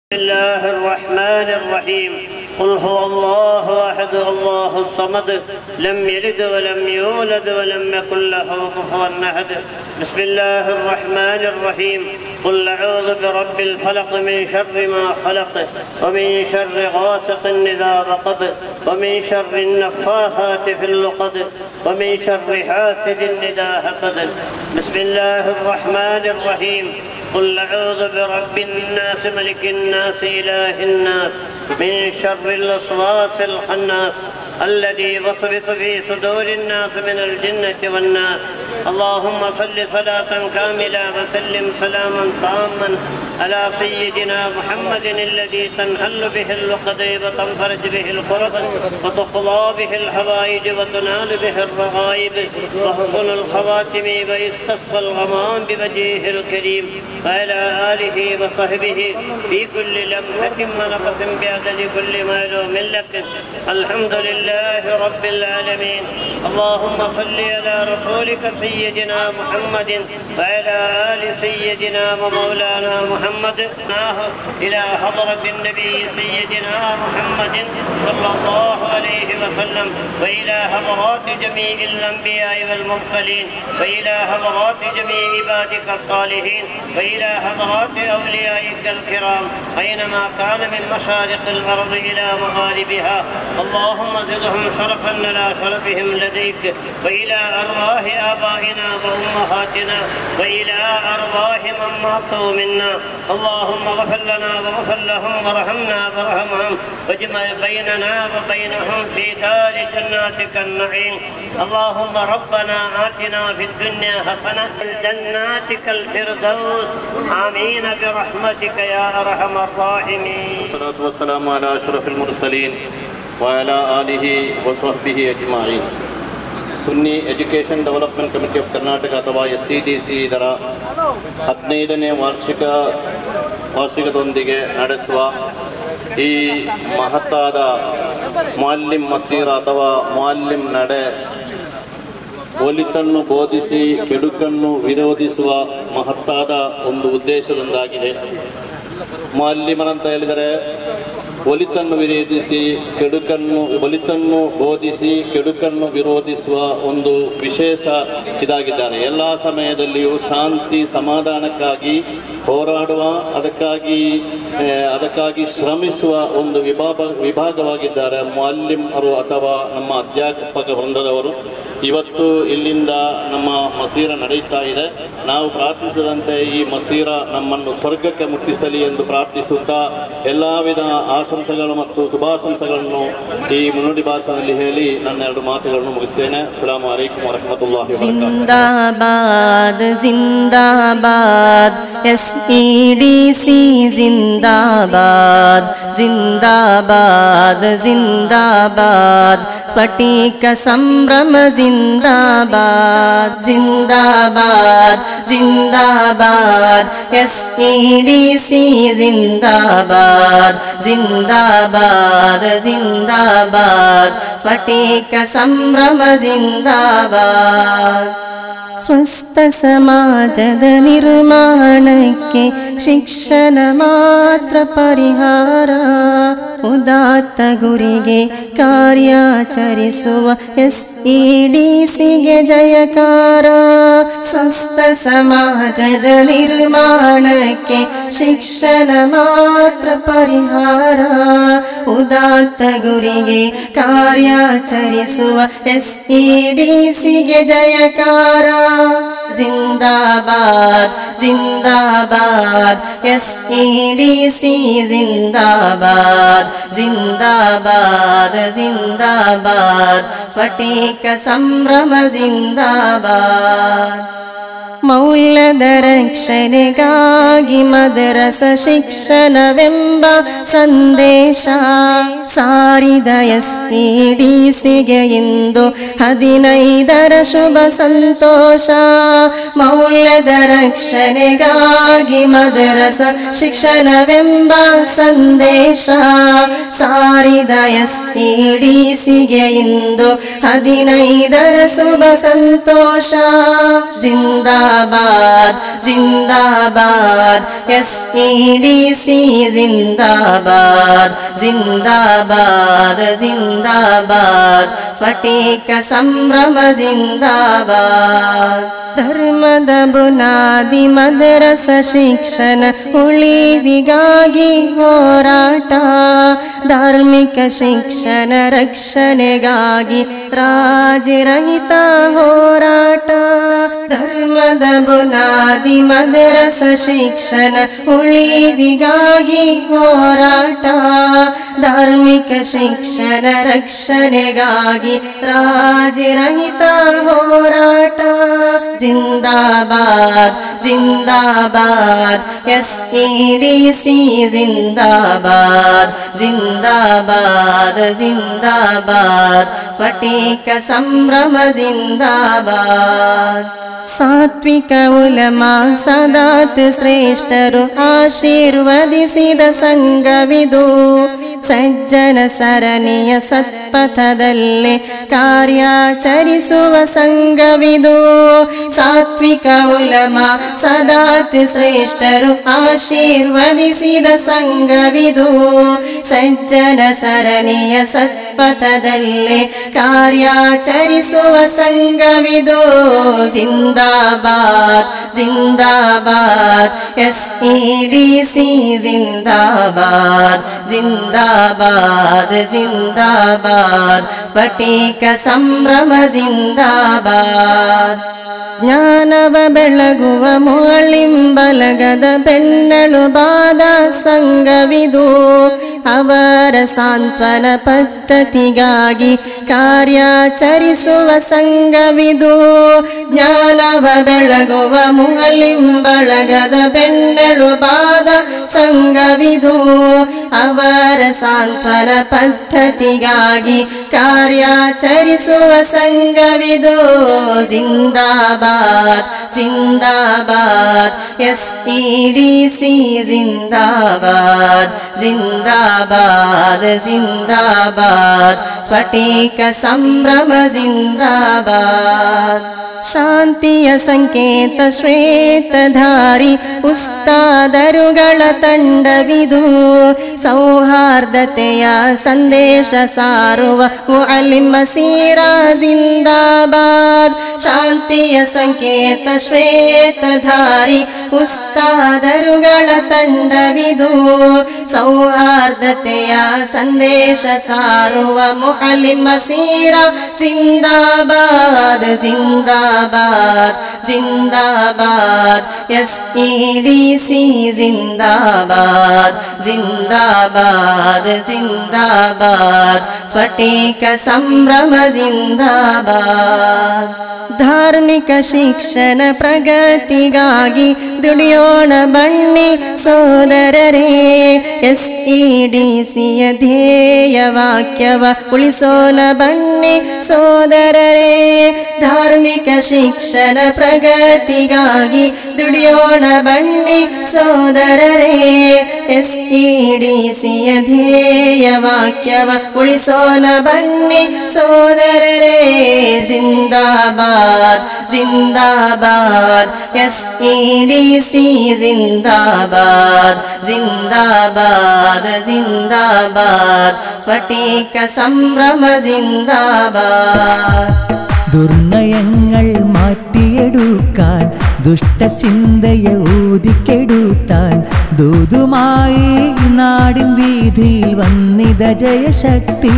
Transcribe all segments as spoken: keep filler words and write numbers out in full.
بسم الله الرحمن الرحيم. قل هو الله أحد الله الصمد لم يلد ولم يولد ولم يكن له كفوا أحد. بسم الله الرحمن الرحيم. قل أعوذ برب الفلق من شر ما خلق ومن شر غاسق إذا وقب ومن شر النفاثات في العقد ومن شر حاسد إذا حسد. بسم الله الرحمن الرحيم. قل أعوذ برب الناس ملك الناس إله الناس من شر الوسواس الخناس الذي يوسوس في صدور الناس من الجنة والناس. اللهم صل صلاة كاملة وسلم سلاما تاما على سيدنا محمد الذي تنحل به العقد وتنفرج به الكرب وتقضى به الحوائج وتنال به الرغائب وحسن الخواتم ويستسقى الغمام بوجهه الكريم وعلى آله وصحبه في كل لمحة ونفس بعدد كل معلوم لك. الحمد لله رب العالمين. اللهم صل على رسولك سيدنا محمد وعلى آل سيدنا ومولانا محمد إلى حضرة النبي سيدنا محمد صلى الله عليه وسلم وإلى حضرات جميع الأنبياء والمرسلين وإلى حضرات جميع عبادك الصالحين وإلى حضرات أوليائك الكرام أينما كان من مشارق الأرض إلى مغاربها. اللهم زدهم شرفا على شرفهم لديك وإلى أرواح آبائنا وأمهاتنا وإلى أرواح من ماتوا منا. اللهم اغفر لنا واغفر لهم وارحمنا وارحمهم واجمع بيننا وبينهم في دار جناتك النعيم. اللهم ربنا آتنا في الدنيا حسنة جناتك الفردوس. آمين برحمتك يا أرحم الراحمين. والصلاة والسلام على أشرف المرسلين وعلى آله وصحبه أجمعين. Sunni education development committee of Karnataka ಅಥವಾ S C D C ಇದರ ಹದಿನೈದನೇ ವಾರ್ಷಿಕ ವಾರ್ಷಿಕದೊಂದಿಗೆ ನಡೆಸುವ ಈ ಮಹತ್ತಾದ ಮುಅಲ್ಲಿಂ ಮಸೀರ ಅಥವಾ ಮುಅಲ್ಲಿಂ ನಡೆ, ಒಳಿತನ್ನು ಬೋಧಿಸಿ ಕೆಡುಕನ್ನು ವಿರೋಧಿಸುವ ಮಹತ್ತಾದ ಒಂದು ಉದ್ದೇಶದೊಂದಾಗಿದೆ. ಮುಅಲ್ಲಿಮರಂತ ಹೇಳಿದರೆ ಒಳಿತನ್ನು ವಿರೋಧಿಸಿ ಕೆಡುಕನ್ನು ಒಳಿತನ್ನು ಬೋಧಿಸಿ ಕೆಡುಕನ್ನು ವಿರೋಧಿಸುವ ಒಂದು ವಿಶೇಷ ಇದಾಗಿದ್ದಾರೆ. ಎಲ್ಲ ಸಮಯದಲ್ಲಿಯೂ ಶಾಂತಿ ಸಮಾಧಾನಕ್ಕಾಗಿ ಹೋರಾಡುವ, ಅದಕ್ಕಾಗಿ ಅದಕ್ಕಾಗಿ ಶ್ರಮಿಸುವ ಒಂದು ವಿಭಾಗ ವಿಭಾಗವಾಗಿದ್ದಾರೆ ಮುಅಲ್ಲಿಮರು ಅಥವಾ ನಮ್ಮ ಅಧ್ಯಾಪಕ ವೃಂದದವರು. ಇವತ್ತು ಇಲ್ಲಿಂದ ನಮ್ಮ ಮಸೀರ ನಡೆಯುತ್ತಾ ಇದೆ. ನಾವು ಪ್ರಾರ್ಥಿಸಿದಂತೆ ಈ ಮಸೀರ ನಮ್ಮನ್ನು ಸ್ವರ್ಗಕ್ಕೆ ಮುಟ್ಟಿಸಲಿ ಎಂದು ಪ್ರಾರ್ಥಿಸುತ್ತಾ ಎಲ್ಲ ವಿಧ ಆಶಂಸೆಗಳು ಮತ್ತು ಶುಭಾಶಂಸೆಗಳನ್ನು ಈ ಮುನ್ನುಡಿ ಭಾಷೆಯಲ್ಲಿ ಹೇಳಿ ನನ್ನ ಎರಡು ಮಾತುಗಳನ್ನು ಮುಗಿಸ್ತೇನೆ. ಅಸ್ಸಲಾಮು ಅಲೈಕುಂ ವರಹಮತುಲ್ಲಾಹಿ ಜಿಂದಾಬಾದ್ ಜಿಂದಾಬಾದ್ ಎಸ್ ಇ ಡಿ ಸಿ ಜಿಂದಾಬಾದ್ ಜಿಂದಾಬಾದ್ ಜಿಂದಾಬಾದ್ ಸ್ಫಟಿಕ ಸಂಭ್ರಮ ಜಿಂದಾಬಾದ್ ಜಿಂದಾಬಾದ್ ಜಿಂದಾಬಾದ್ ಎಸ್ ಇ ಡಿ ಸಿ ಜಿಂದಾಬಾದ್ ಜಿಂದಾಬಾದ್ ಜಿಂದಾಬಾದ್ ಸ್ಫಟಿಕ ಸಂಭ್ರಮ ಜಿಂದಾಬಾದ್. ಸ್ವಸ್ಥ ಸಮಾಜದ ನಿರ್ಮಾಣಕ್ಕೆ ಶಿಕ್ಷಣ ಮಾತ್ರ ಪರಿಹಾರ, ಉದಾತ್ತ ಗುರಿಗೆ ಕಾರ್ಯಾಚರಿಸುವ ಎಸ್ ಇ ಡಿ ಸಿಗೆ ಜಯಕಾರ. ಸ್ವಸ್ಥ ಸಮಾಜದ ನಿರ್ಮಾಣಕ್ಕೆ ಶಿಕ್ಷಣ ಮಾತ್ರ ಪರಿಹಾರ, ಉದಾತ್ತ ಗುರಿಗೆ ಕಾರ್ಯಾಚರಿಸುವ ಎಸ್ ಇ ಡಿ ಸಿಗೆ ಜಯಕಾರ. ಜಿಂದಾಬಾದ್ ಜಿಂದಾಬಾದ್ ಎಸ್ ಇ ಡಿ ಸಿ ಜಿಂದಾಬಾದ್ ಜಿಂದಾಬಾದ್ ಜಿಂದಾಬಾದ್ ಸ್ಫಟಿಕ ಸಂಭ್ರಮ ಜಿಂದಾಬಾದ್. ಮೌಲ್ಯದ ರಕ್ಷಣೆಗಾಗಿ ಮದರಸ ಶಿಕ್ಷಣವೆಂಬ ಸಂದೇಶ ಸಾರಿದ ಎಸ್ ಇ ಡಿ ಸಿಗೆ ಇಂದು ಹದಿನೈದರ ಶುಭ ಸಂತೋಷ. ಮೌಲ್ಯದ ರಕ್ಷಣೆಗಾಗಿ ಮದರಸ ಶಿಕ್ಷಣವೆಂಬ ಸಂದೇಶ ಸಾರಿದ ಎಸ್ ಇ ಡಿ ಸಿಗೆ ಇಂದು ಹದಿನೈದರ ಶುಭ ಸಂತೋಷ. ಜಿಂದಾ ಜಿಂದಾಬಾದ್ ಜಿಂದಾಬಾದ್ ಎಸ್ ಇ ಡಿ ಸಿ ಜಿಂದಾಬಾದ್ ಜಿಂದಾಬಾದ್ ಜಿಂದಾಬಾದ್ ಸ್ಫಟಿಕ ಸಂಭ್ರಮ ಜಿಂದಾಬಾದ್ ಧರ್ಮದ ಬುನಾದಿ ಮದರಸ ಶಿಕ್ಷಣ ಉಳಿವಿಗಾಗಿ ಹೋರಾಟ ಧಾರ್ಮಿಕ ಶಿಕ್ಷಣ ರಕ್ಷಣೆಗಾಗಿ ರಾಜಿರಹಿತ ಹೋರಾಟ ಧರ್ಮದ ಬುನಾದಿ ಮದರಸ ಶಿಕ್ಷಣ ಉಳಿವಿಗಾಗಿ ಹೋರಾಟ ಧಾರ್ಮಿಕ ಶಿಕ್ಷಣ ರಕ್ಷಣೆಗಾಗಿ ರಾಜಿರಹಿತ ಹೋರಾಟ ಜಿಂದಾಬಾದ್ ಜಿಂದಾಬಾದ್ ಎಸ್ ಇ ಡಿ ಸಿ ಜಿಂದಾಬಾದ್ ಜಿಂದಾಬಾದ್ ಜಿಂದಾಬಾದ್ ಸ್ಫಟಿಕ ಸಂಭ್ರಮ ಜಿಂದಾಬಾದ್ ಸಾತ್ವಿಕ ಉಲಮಾ ಸದಾತ್ ಶ್ರೇಷ್ಠರು ಆಶೀರ್ವದಿಸಿದ ಸಂಘವಿದು ಸಜ್ಜನ ಸರಣಿಯ ಸತ್ಪಥದಲ್ಲಿ ಕಾರ್ಯಾಚರಿಸುವ ಸಂಘವಿದು ಸಾತ್ವಿಕ ಉಲಮಾ ಸದಾತ್ ಶ್ರೇಷ್ಠರು ಆಶೀರ್ವದಿಸಿದ ಸಂಘವಿದು ಸಜ್ಜನ ಸರಣಿಯ ಸತ್ಪಥದಲ್ಲಿ ಕಾರ್ಯಾಚರಿಸುವ ಸಂಘವಿದು ಜಿಂದಾಬಾದ್ ಜಿಂದಾಬಾದ್ ಎಸ್ ಇ ಡಿ ಸಿ ಜಿಂದಾಬಾದ್ ಜಿಂದಾಬಾದ್ ಜಿಂದಾಬಾದ್ ಸ್ಫಟಿಕ ಸಂಭ್ರಮ ಜಿಂದಾಬಾದ್ ಜ್ಞಾನವ ಬೆಳಗುವ ಮುಳಿಂಬಲಗದ ಬೆನ್ನಳು ಬಾದ ಸಂಘವಿದು ಅವರ ಸಾಂತ್ವನ ಪದ್ಧತಿಗಾಗಿ ಕಾರ್ಯಾಚರಿಸುವ ಸಂಘವಿದು ಜ್ಞಾನವ ಬೆಳಗುವ ಮುಳಿಂಬಳಗದ ಬೆನ್ನಳು ಬಾದ ಸಂಘವಿದು ಅವರ ಸಾಂತ್ವನ ಪದ್ಧತಿಗಾಗಿ ಕಾರ್ಯಾಚರಿಸುವ ಸಂಘವಿದು ಜಿಂದಾಬಾದ್ ಜಿಂದಾಬಾದ್ ಎಸ್ ಇ ಡಿ ಸಿ ಜಿಂದಾಬಾದ್ ಜಿಂದಾಬಾದ್ ಜಿಂದಾಬಾದ್ ಸ್ಫಟಿಕ ಸಂಭ್ರಮ ಜಿಂದಾಬಾದ್ ಶಾಂತಿಯ ಸಂಕೇತ ಶ್ವೇತಧಾರಿ ಉಸ್ತಾದರುಗಳ ತಂಡವಿದು ಸೌಹಾರ್ದತೆಯ ಸಂದೇಶ ಸಾರುವ ಮುಅಲ್ಲಿಮ್ ಮಸೀರಾ ಜಿಂದಾಬಾದ್ ಶಾಂತಿಯ ಸಂಕೇತ ಶ್ವೇತಧಾರಿ ಉಸ್ತಾದರುಗಳ ತಂಡವಿದು ಸೌಹಾರ್ದತೆಯ ಸಂದೇಶ ಸಾರುವ ಮುಅಲ್ಲಿಮ್ ಮಸೀರಾ ಜಿಂದಾಬಾದ್ ಜಿಂದಾಬಾದ್ ಜಿಂದಾಬಾದ್ ಎಸ್ ಇ ಡಿ ಸಿ ಜಿಂದಾಬಾದ್ ಜಿಂದಾಬಾದ್ ಜಿಂದಾಬಾದ್ ಸ್ಫಟಿಕ ಸಂಭ್ರಮ ಜಿಂದಾಬಾದ್ ಧಾರ್ಮಿಕ ಶಿಕ್ಷಣ ಪ್ರಗತಿಗಾಗಿ ದುಡಿಯೋಣ ಬನ್ನಿ ಸೋದರರೇ ಎಸ್ ಇ ಡಿ ಸಿಯ ಧ್ಯೇಯ ವಾಕ್ಯವ ಉಳಿಸೋಣ ಬನ್ನಿ ಸೋದರರೇ ಧಾರ್ಮಿಕ ಶಿಕ್ಷಣ ಪ್ರಗತಿಗಾಗಿ ದುಡಿಯೋಣ ಬನ್ನಿ ಸೋದರರೇ ಎಸ್ ಇ ಡಿ ಸಿಯ ಧ್ಯೇಯ ವಾಕ್ಯವ ಉಳಿಸೋಣ ಬನ್ನಿ ಸೋದರರೇ ಜಿಂದಾಬಾದ್ ಜಿಂದಾಬಾದ್ ಎಸ್ ಇ ಡಿ ಸಿ ಜಿಂದಾಬಾದ್ ಜಿಂದಾಬಾದ್ ಜಿಂದಾಬಾದ್ ಸ್ಫಟಿಕ സംഭ്രമ ജിന്ദാബാദ്. ദുർനയങ്ങൾ മാറ്റിയെടുക്കാൻ ദുഷ്ടചിന്തയെ ഊതിക്കെടുത്താൻ ദൂതുമായി നാടിൻ വീതിയിൽ വന്നിത ജയശക്തി.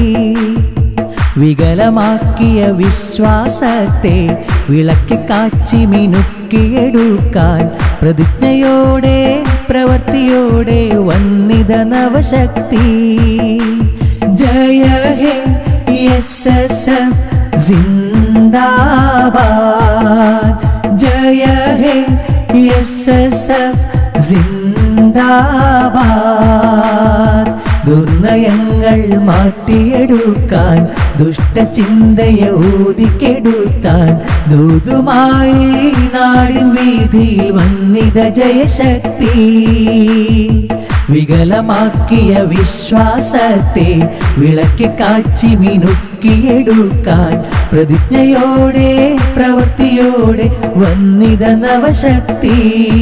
വികലമാക്കിയ വിശ്വാസത്തെ വിളക്കി കാച്ചി മിനുക്കിയെടുക്കാൻ പ്രതിജ്ഞയോടെ പ്രവൃത്തിയോടെ വന്നിത നവശക്തി. ജയ ഹേ എസ് എസ് എഫ് ജിന്ദാബാദ്, ജയ ഹേ എസ് എസ് എഫ് ജിന്ദാബാദ്. ദുർനയങ്ങൾ മാറ്റിയെടുക്കാൻ ദുഷ്ടചിന്തയെ ഊതിക്കെടുത്താൻ ദൂതുമായി നാടിൻ വീതിയിൽ വന്നിത ജയശക്തി. വികലമാക്കിയ വിശ്വാസത്തെ വിളക്കി കാച്ചി മിനുക്കിയെടുക്കാൻ പ്രതിജ്ഞയോടെ പ്രവൃത്തിയോടെ വന്നിത നവശക്തി.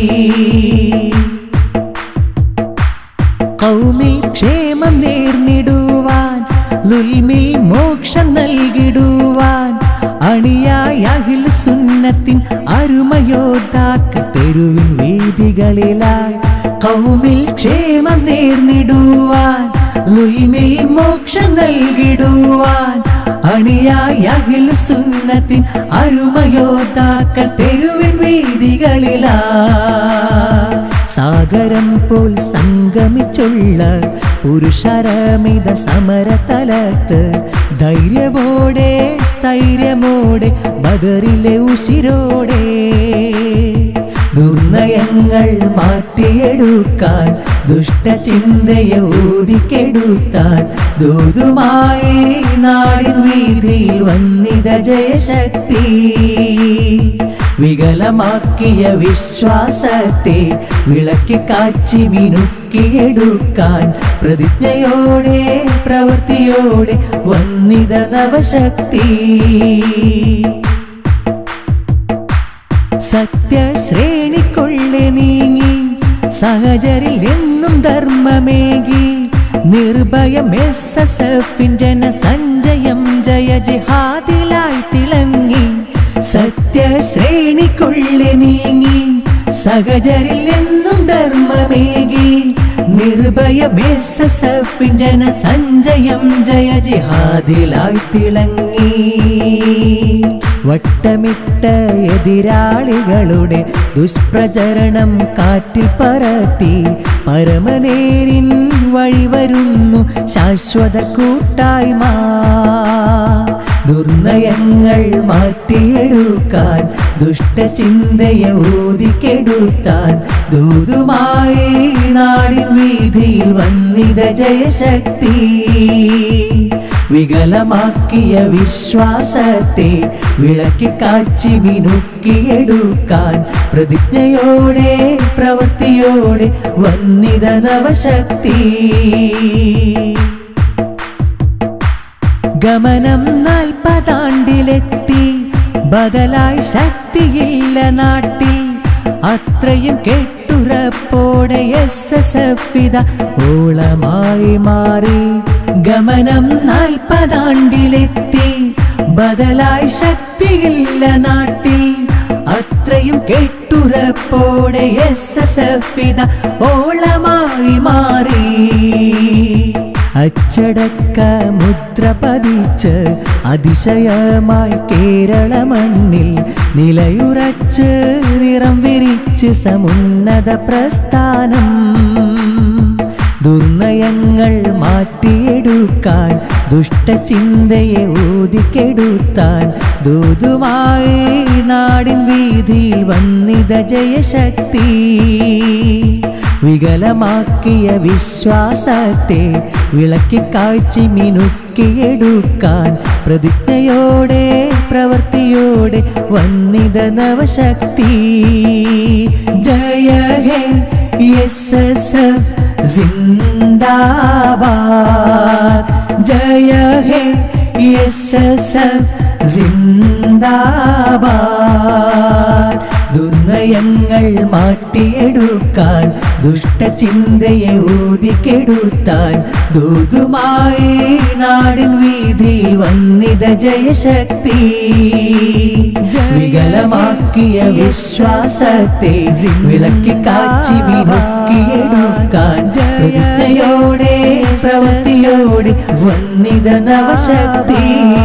ഖൗമിൽ ക്ഷേമം നേർന്നിടുവാൻ ലുൽമിൽ മോക്ഷം നൽകിടുവാൻ അണിയായ അഹ്ലു സുന്നത്തിൻ അരുമയോദ്ധാക്കൾ തെരുവിൻ വീതികളിലായി. ഖൗമിൽ ക്ഷേമം നേർന്നിടുവാൻ ലുൽമിൽ മോക്ഷം നൽകിടുവാൻ അണിയായ അഹ്ലു സുന്നത്തിൻ അരുമയോദ്ധാക്കൾ തെരുവിൻ വീതികളിലായി. സാഗരം പോൽ സംഗമിച്ചുള്ള പുരുഷരമിത സമരതലത്ത് ധൈര്യമോടെ സ്ഥൈര്യമോടെ ബദറിലെ ഉശിരോടെ ദുർനയങ്ങൾ മാറ്റിയെടുക്കാൻ ദുഷ്ടചിന്തയെ ഊതിക്കെടുത്താൻ ദൂതുമായി നാടിൻ വീതിയിൽ വന്നിത ജയശക്തി. വികലമാക്കിയ വിശ്വാസത്തെ വിളക്കി കാച്ചി മിനുക്കിയെടുക്കാൻ പ്രതിജ്ഞയോടെ പ്രവൃത്തിയോടെ വന്നിത നവശക്തി. സത്യശ്രേണിക്കൊള്ളെ നീങ്ങി സഹചരിൽ എന്നും ധർമ്മമേകി നിർഭയം എസ് എസ് എഫിൻ ജനസഞ്ചയം ജയ ജിഹാദിലായി തിളങ്ങി. സത്യശ്രേണിക്കൊള്ളെ നീങ്ങി സഹചരിൽ എന്നും ധർമ്മമേകി നിർഭയം എസ് എസ് എഫിൻ ജനസഞ്ചയം ജയ ജിഹാദിലായി തിളങ്ങി. വട്ടമിട്ട എതിരാളികളുടെ ദുഷ്പ്രചരണം കാറ്റിൽ പറത്തി പരമനേരിൻ വഴിവരുന്നു ശാശ്വത കൂട്ടായ്മ. ദുർനയങ്ങൾ മാറ്റിയെടുക്കാൻ ദുഷ്ടചിന്തയെ ഊതിക്കെടുത്താൻ ദൂതുമായി നാടിൻ വീതിയിൽ വന്നിത ജയശക്തി. വികലമാക്കിയ വിശ്വാസത്തെ വിളക്കി കാച്ചി മിനുക്കിയെടുക്കാൻ പ്രതിജ്ഞയോടെ പ്രവൃത്തിയോടെ വന്നിത നവശക്തി. ഗമനം നാൽപ്പതാണ്ടിലെത്തി ബദലായി ശക്തിയില്ല നാട്ടിൽ അത്രയും കെട്ടുറപ്പോടെ എസ് എസ് എഫ് ഇത ഓളമായി മാറി. ഗമനം നാൽപ്പതാണ്ടിലെത്തി ബദലായി ശക്തിയില്ല നാട്ടിൽ അത്രയും കെട്ടുറപ്പോടെ എസ് എസ് എഫ് ഇത ഓളമായി മാറി. അച്ചടക്ക മുദ്ര പതിച്ച് അതിശയമായി കേരള മണ്ണിൽ നിലയുറച്ച് നിറം വിരിച്ച് സമുന്നത പ്രസ്ഥാനം. ദുർനയങ്ങൾ മാറ്റിയെടുക്കാൻ ദുഷ്ടചിന്തയെ ഊതിക്കെടുത്താൻ ദൂതുമായി നാടിൻ വീതിയിൽ വന്നിത ജയശക്തി. വികലമാക്കിയ വിശ്വാസത്തെ വിളക്കി കാഴ്ചി മിനുക്കിയെടുക്കാൻ പ്രതിജ്ഞയോടെ പ്രവൃത്തിയോടെ വന്നിത നവശക്തി. ജയ ഹേ എസ് എസ് എഫ് जिंदाबाद. जय हे एस एस एफ जिंदाबाद. ദുർനയങ്ങൾ മാറ്റിയെടുക്കാൻ ദുഷ്ടചിന്തയെ ഊതിക്കെടുത്താൻ ദൂതുമായി നാടിൻ വീതിയിൽ വന്നിത ജയശക്തി. വികലമാക്കിയ വിശ്വാസത്തെ വിളക്കി കാച്ചി മിനുക്കിയെടുക്കാൻ പ്രതിജ്ഞയോടെ പ്രവൃത്തിയോടെ വന്നിത നവശക്തി.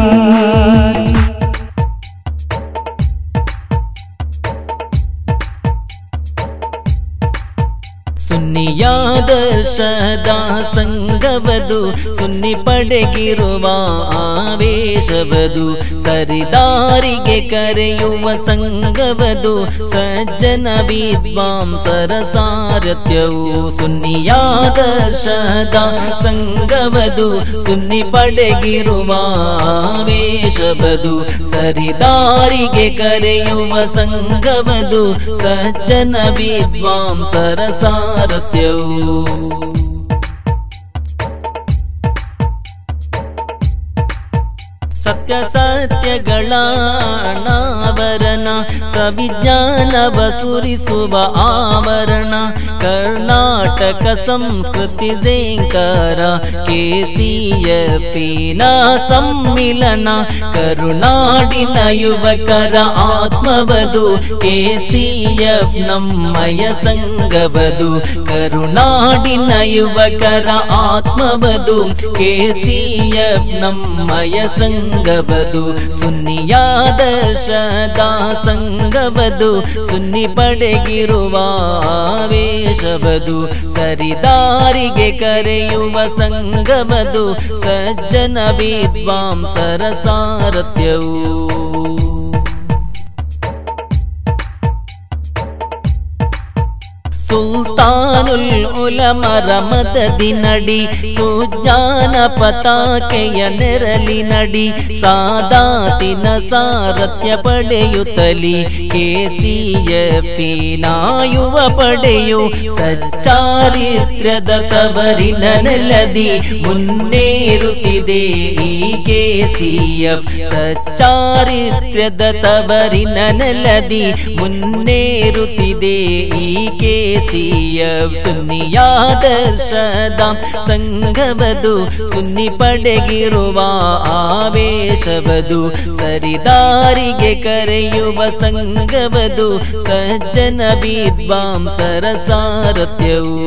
ಸುನ್ನಿಯಾದರ್ಶದ ಸಂಗವದು ಸುನ್ನಿ ಪಡೆಗಿರುವ ಆವೇಶವದು ಸರಿದಾರಿಗೆ ಕರೆಯುವ ಸಂಗವದು ಸಜ್ಜನ ವಿದ್ವಾಂಸರ ಸಾರಥ್ಯವು. ಸುನ್ನಿಯಾದರ್ಶದ ಸಂಗವದು ಸುನ್ನಿ ಪಡೆಗಿರುವ ಆವೇಶವದು ಸರಿದಾರಿಗೆ ಕರೆಯುವ ಸಂಗವದು ಸಜ್ಜನ ವಿದ್ವಾಂಸರ ಸಾರಥ್ಯವು. ಸತ್ಯ ಸತ್ಯ ಸತ್ಯಗಳ ಅನಾವರಣ ಸವಿಜ್ಞಾನವ ಸುರಿಸುವ ಆವರಣ ಕರ್ನಾಟಕ ಸಂಸ್ಕೃತಿ ಝೇಂಕಾರ ಕೆಸಿಎಫಿನ ಸಮ್ಮಿಲನ ಕರುನಾಡಿನ ಯುವಕರ ಆತ್ಮವದು ಕೆಸಿಎಫ್ ನಮ್ಮಯ ಸಂಘವದು ಕರುನಾಡಿನ ಯುವಕರ ಆತ್ಮವದು ಕೆಸಿಎಫ್ ನಮ್ಮಯ ಸಂಘವದು ಸುನ್ನಿಯಾದರ್ಶದ ಸಂಘವದು ಸುನ್ನಿ ಪಡೆಗಿರುವ ಆವೇಶವದು ಸರಿದಾರಿಗೆ ಕರೆಯುವ ಸಂಘವದು ಸಜ್ಜನ ವಿದ್ವಾಂಸರ ಸಾರಥ್ಯವು ಸುಲ್ತಾನುಲ್ ಉಲಮರ ಮದದಿ ನಡಿ ಸುಜ್ಞಾನ ಪತಾಕೆಯ ನೆರಳಿ ನಡಿ ಸಾದಾತಿನ ಸಾರಥ್ಯ ಪಡೆಯುತ್ತಲಿ ಕೆಸಿಎಫಿನ ಯುವ ಪಡೆಯು ಸಚ್ಚಾರಿತ್ರ್ಯದ ತವರಿನ ನೆಲದಿ ಮುನ್ನೇರುತ್ತಿದೆ ಈ ಕೆಸಿಎಫ್ ಸಚ್ಚಾರಿತ್ರ್ಯದ ತವರಿನ ನೆಲದಿ ಮುನ್ನೇರುತ್ತಿದೆ ಈ ಕೆಸಿಎಫ್ ಸುನ್ನಿಯಾದರ್ಶದ ಸಂಘವದು ಸುನ್ನಿ ಪಡೆಗಿರುವ ಆವೇಶವದು ಸರಿದಾರಿಗೆ ಕರೆಯುವ ಸಂಘವದು ಸಜ್ಜನ ವಿದ್ವಾಂಸರ ಸಾರಥ್ಯವು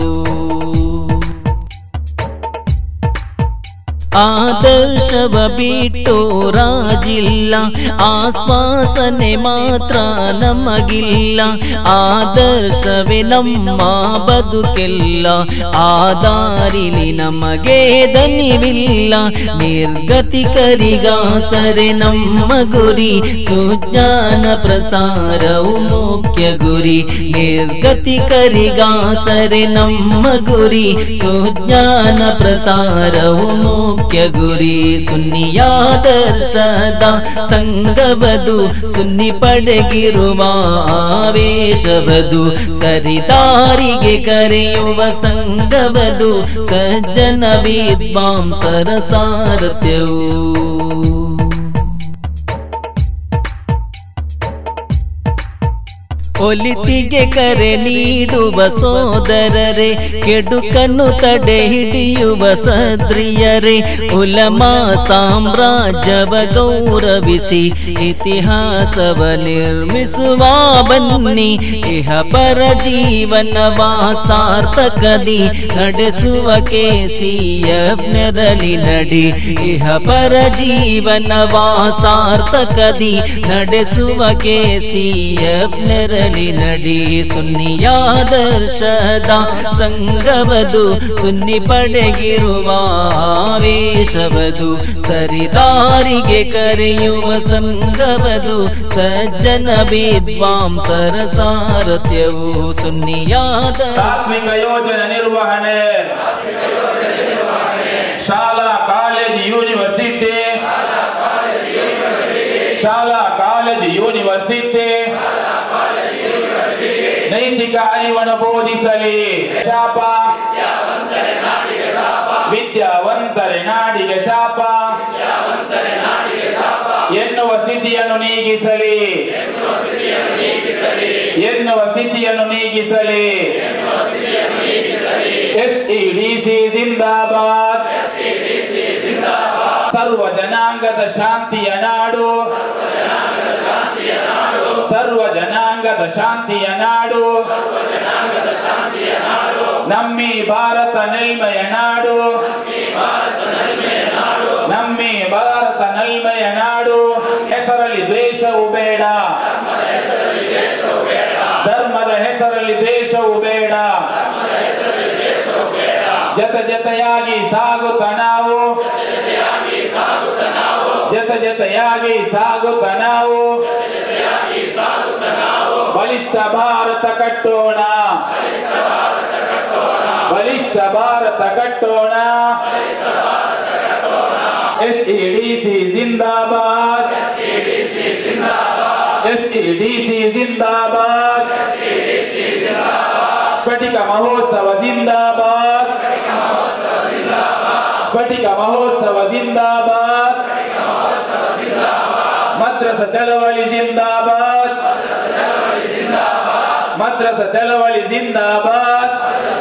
ಆದರ್ಶವ ಬಿಟ್ಟು ರಾಜಿಲ್ಲ ಆಶ್ವಾಸನೆ ಮಾತ್ರ ನಮಗಿಲ್ಲ ಆದರ್ಶವೇ ನಮ್ಮ ಬದುಕೆಲ್ಲ ಆದಾರಿಲಿ ನಮಗೆ ದನಿವಿಲ್ಲ ನಿರ್ಗತಿಕರಿಗಾಸರೆ ನಮ್ಮ ಗುರಿ ಸುಜ್ಞಾನ ಪ್ರಸಾರವು ಮುಖ್ಯ ಗುರಿ ನಿರ್ಗತಿಕರಿಗಾಸರೆ ನಮ್ಮ ಗುರಿ ಸುಜ್ಞಾನ ಪ್ರಸಾರವು ಮುಖ್ಯ ಗುರಿ ಸುನ್ನಿಯಾದರ್ಶದ ಸಂಘವದು ಸುನ್ನಿ ಪಡೆಗಿರುವ ಆವೇಶವದು ಸರಿದಾರಿಗೆ ಕರೆಯುವ ಸಂಘವದು ಸಜ್ಜನ ವಿದ್ವಾಂಸರ ಸಾರಥ್ಯವು ಒಲಿತಿಗೆ ಕರೆ ನೀಡುವ ಸೋದರರೇ ಕೆಡುಕನ್ನು ತಡೆ ಹಿಡಿಯುವ ಸದ್ರಿಯರೇ ಉಲಮಾ ಸಾಮ್ರಾಜ್ಯವ ಗೌರವಿಸಿ ಇತಿಹಾಸವ ನಿರ್ಮಿಸುವ ಬನ್ನಿ ಇಹ ಪರ ಜೀವನವ ಸಾರ್ಥಕದಿ ನಡೆಸುವ ಕೆಸಿಎಫ್ ನೆರಳಿ ನಡಿ ಇಹ ಪರ ಜೀವನವ ಸಾರ್ಥಕದಿ ನಡೆಸುವ ಕೆಸಿಎಫ್ ನೆರಳಿ ನಡಿ ಸುನ್ನಿಯಾದರ್ಶದ ಸಂಘವದು ಸುನ್ನಿ ಪಡೆಗಿರುವ ಆವೇಶವದು ಸರಿದಾರಿಗೆ ಕರೆಯುವ ಸಂಘವದು ಸಜ್ಜನ ವಿದ್ವಾಂಸರ ಸಾರಥ್ಯವು ಸುನ್ನಿಯಾದ ತಾತ್ವಿಕ ಯೋಜನೆ ನಿರ್ವಹಣೆ ಶಾಲಾ ಕಾಲೇಜು ಯೂನಿವರ್ಸಿಟಿ ಶಾಲಾ ಕಾಲೇಜು ಯೂನಿವರ್ಸಿಟಿ ನೈತಿಕ ಅರಿವನ್ನು ಬೋಧಿಸಲಿ ಶಾಪ ವಿದ್ಯಾವಂತರೆ ನಾಡಿಗೆ ಶಾಪ ಎನ್ನುವ ಸ್ಥಿತಿಯನ್ನು ನೀಗಿಸಲಿ ಎನ್ನುವ ಸ್ಥಿತಿಯನ್ನು ನೀಗಿಸಲಿ ಎಸ್ಇಡಿಸಿ ಜಿಂದಾಬಾದ್ ಸರ್ವ ಜನಾಂಗದ ಶಾಂತಿಯ ನಾಡು ಸರ್ವ ಜನಾಂಗದ ಶಾಂತಿಯ ನಾಡು ನಮ್ಮಿ ಭಾರತ ನಲ್ಮೆಯ ನಾಡು ನಮ್ಮಿ ಭಾರತ ನಲ್ಮೆಯ ನಾಡು ಹೆಸರಲ್ಲಿ ದ್ವೇಷವು ಬೇಡ ಧರ್ಮದ ಹೆಸರಲ್ಲಿ ದ್ವೇಷವು ಬೇಡ ಜತೆ ಜತೆಯಾಗಿ ಸಾಗುತ್ತ ನಾವು ಜತೆ ಜತೆಯಾಗಿ ಸಾಗುತ್ತ ನಾವು ಬಲಿಷ್ಠ ಭಾರತ ಕಟ್ಟೋಣ ಬಲಿಷ್ಠ ಭಾರತ ಕಟ್ಟೋಣ ಎಸ್ಇಡಿಸಿ ಜಿಂದಾಬಾದ್ ಎಸ್ಇಡಿಸಿ ಜಿಂದಾಬಾದ್ ಸ್ಫಟಿಕ ಮಹೋತ್ಸವ ಜಿಂದಾಬಾದ್ ಸ್ಫಟಿಕ ಮಹೋತ್ಸವ ಜಿಂದಾಬಾದ್ ಮದ್ರಸಾ ಚಳವಳಿ ಜಿಂದಾಬಾದ್ ಮದ್ರಸಾ ಚಳವಳಿ ಜಿಂದಾಬಾದ್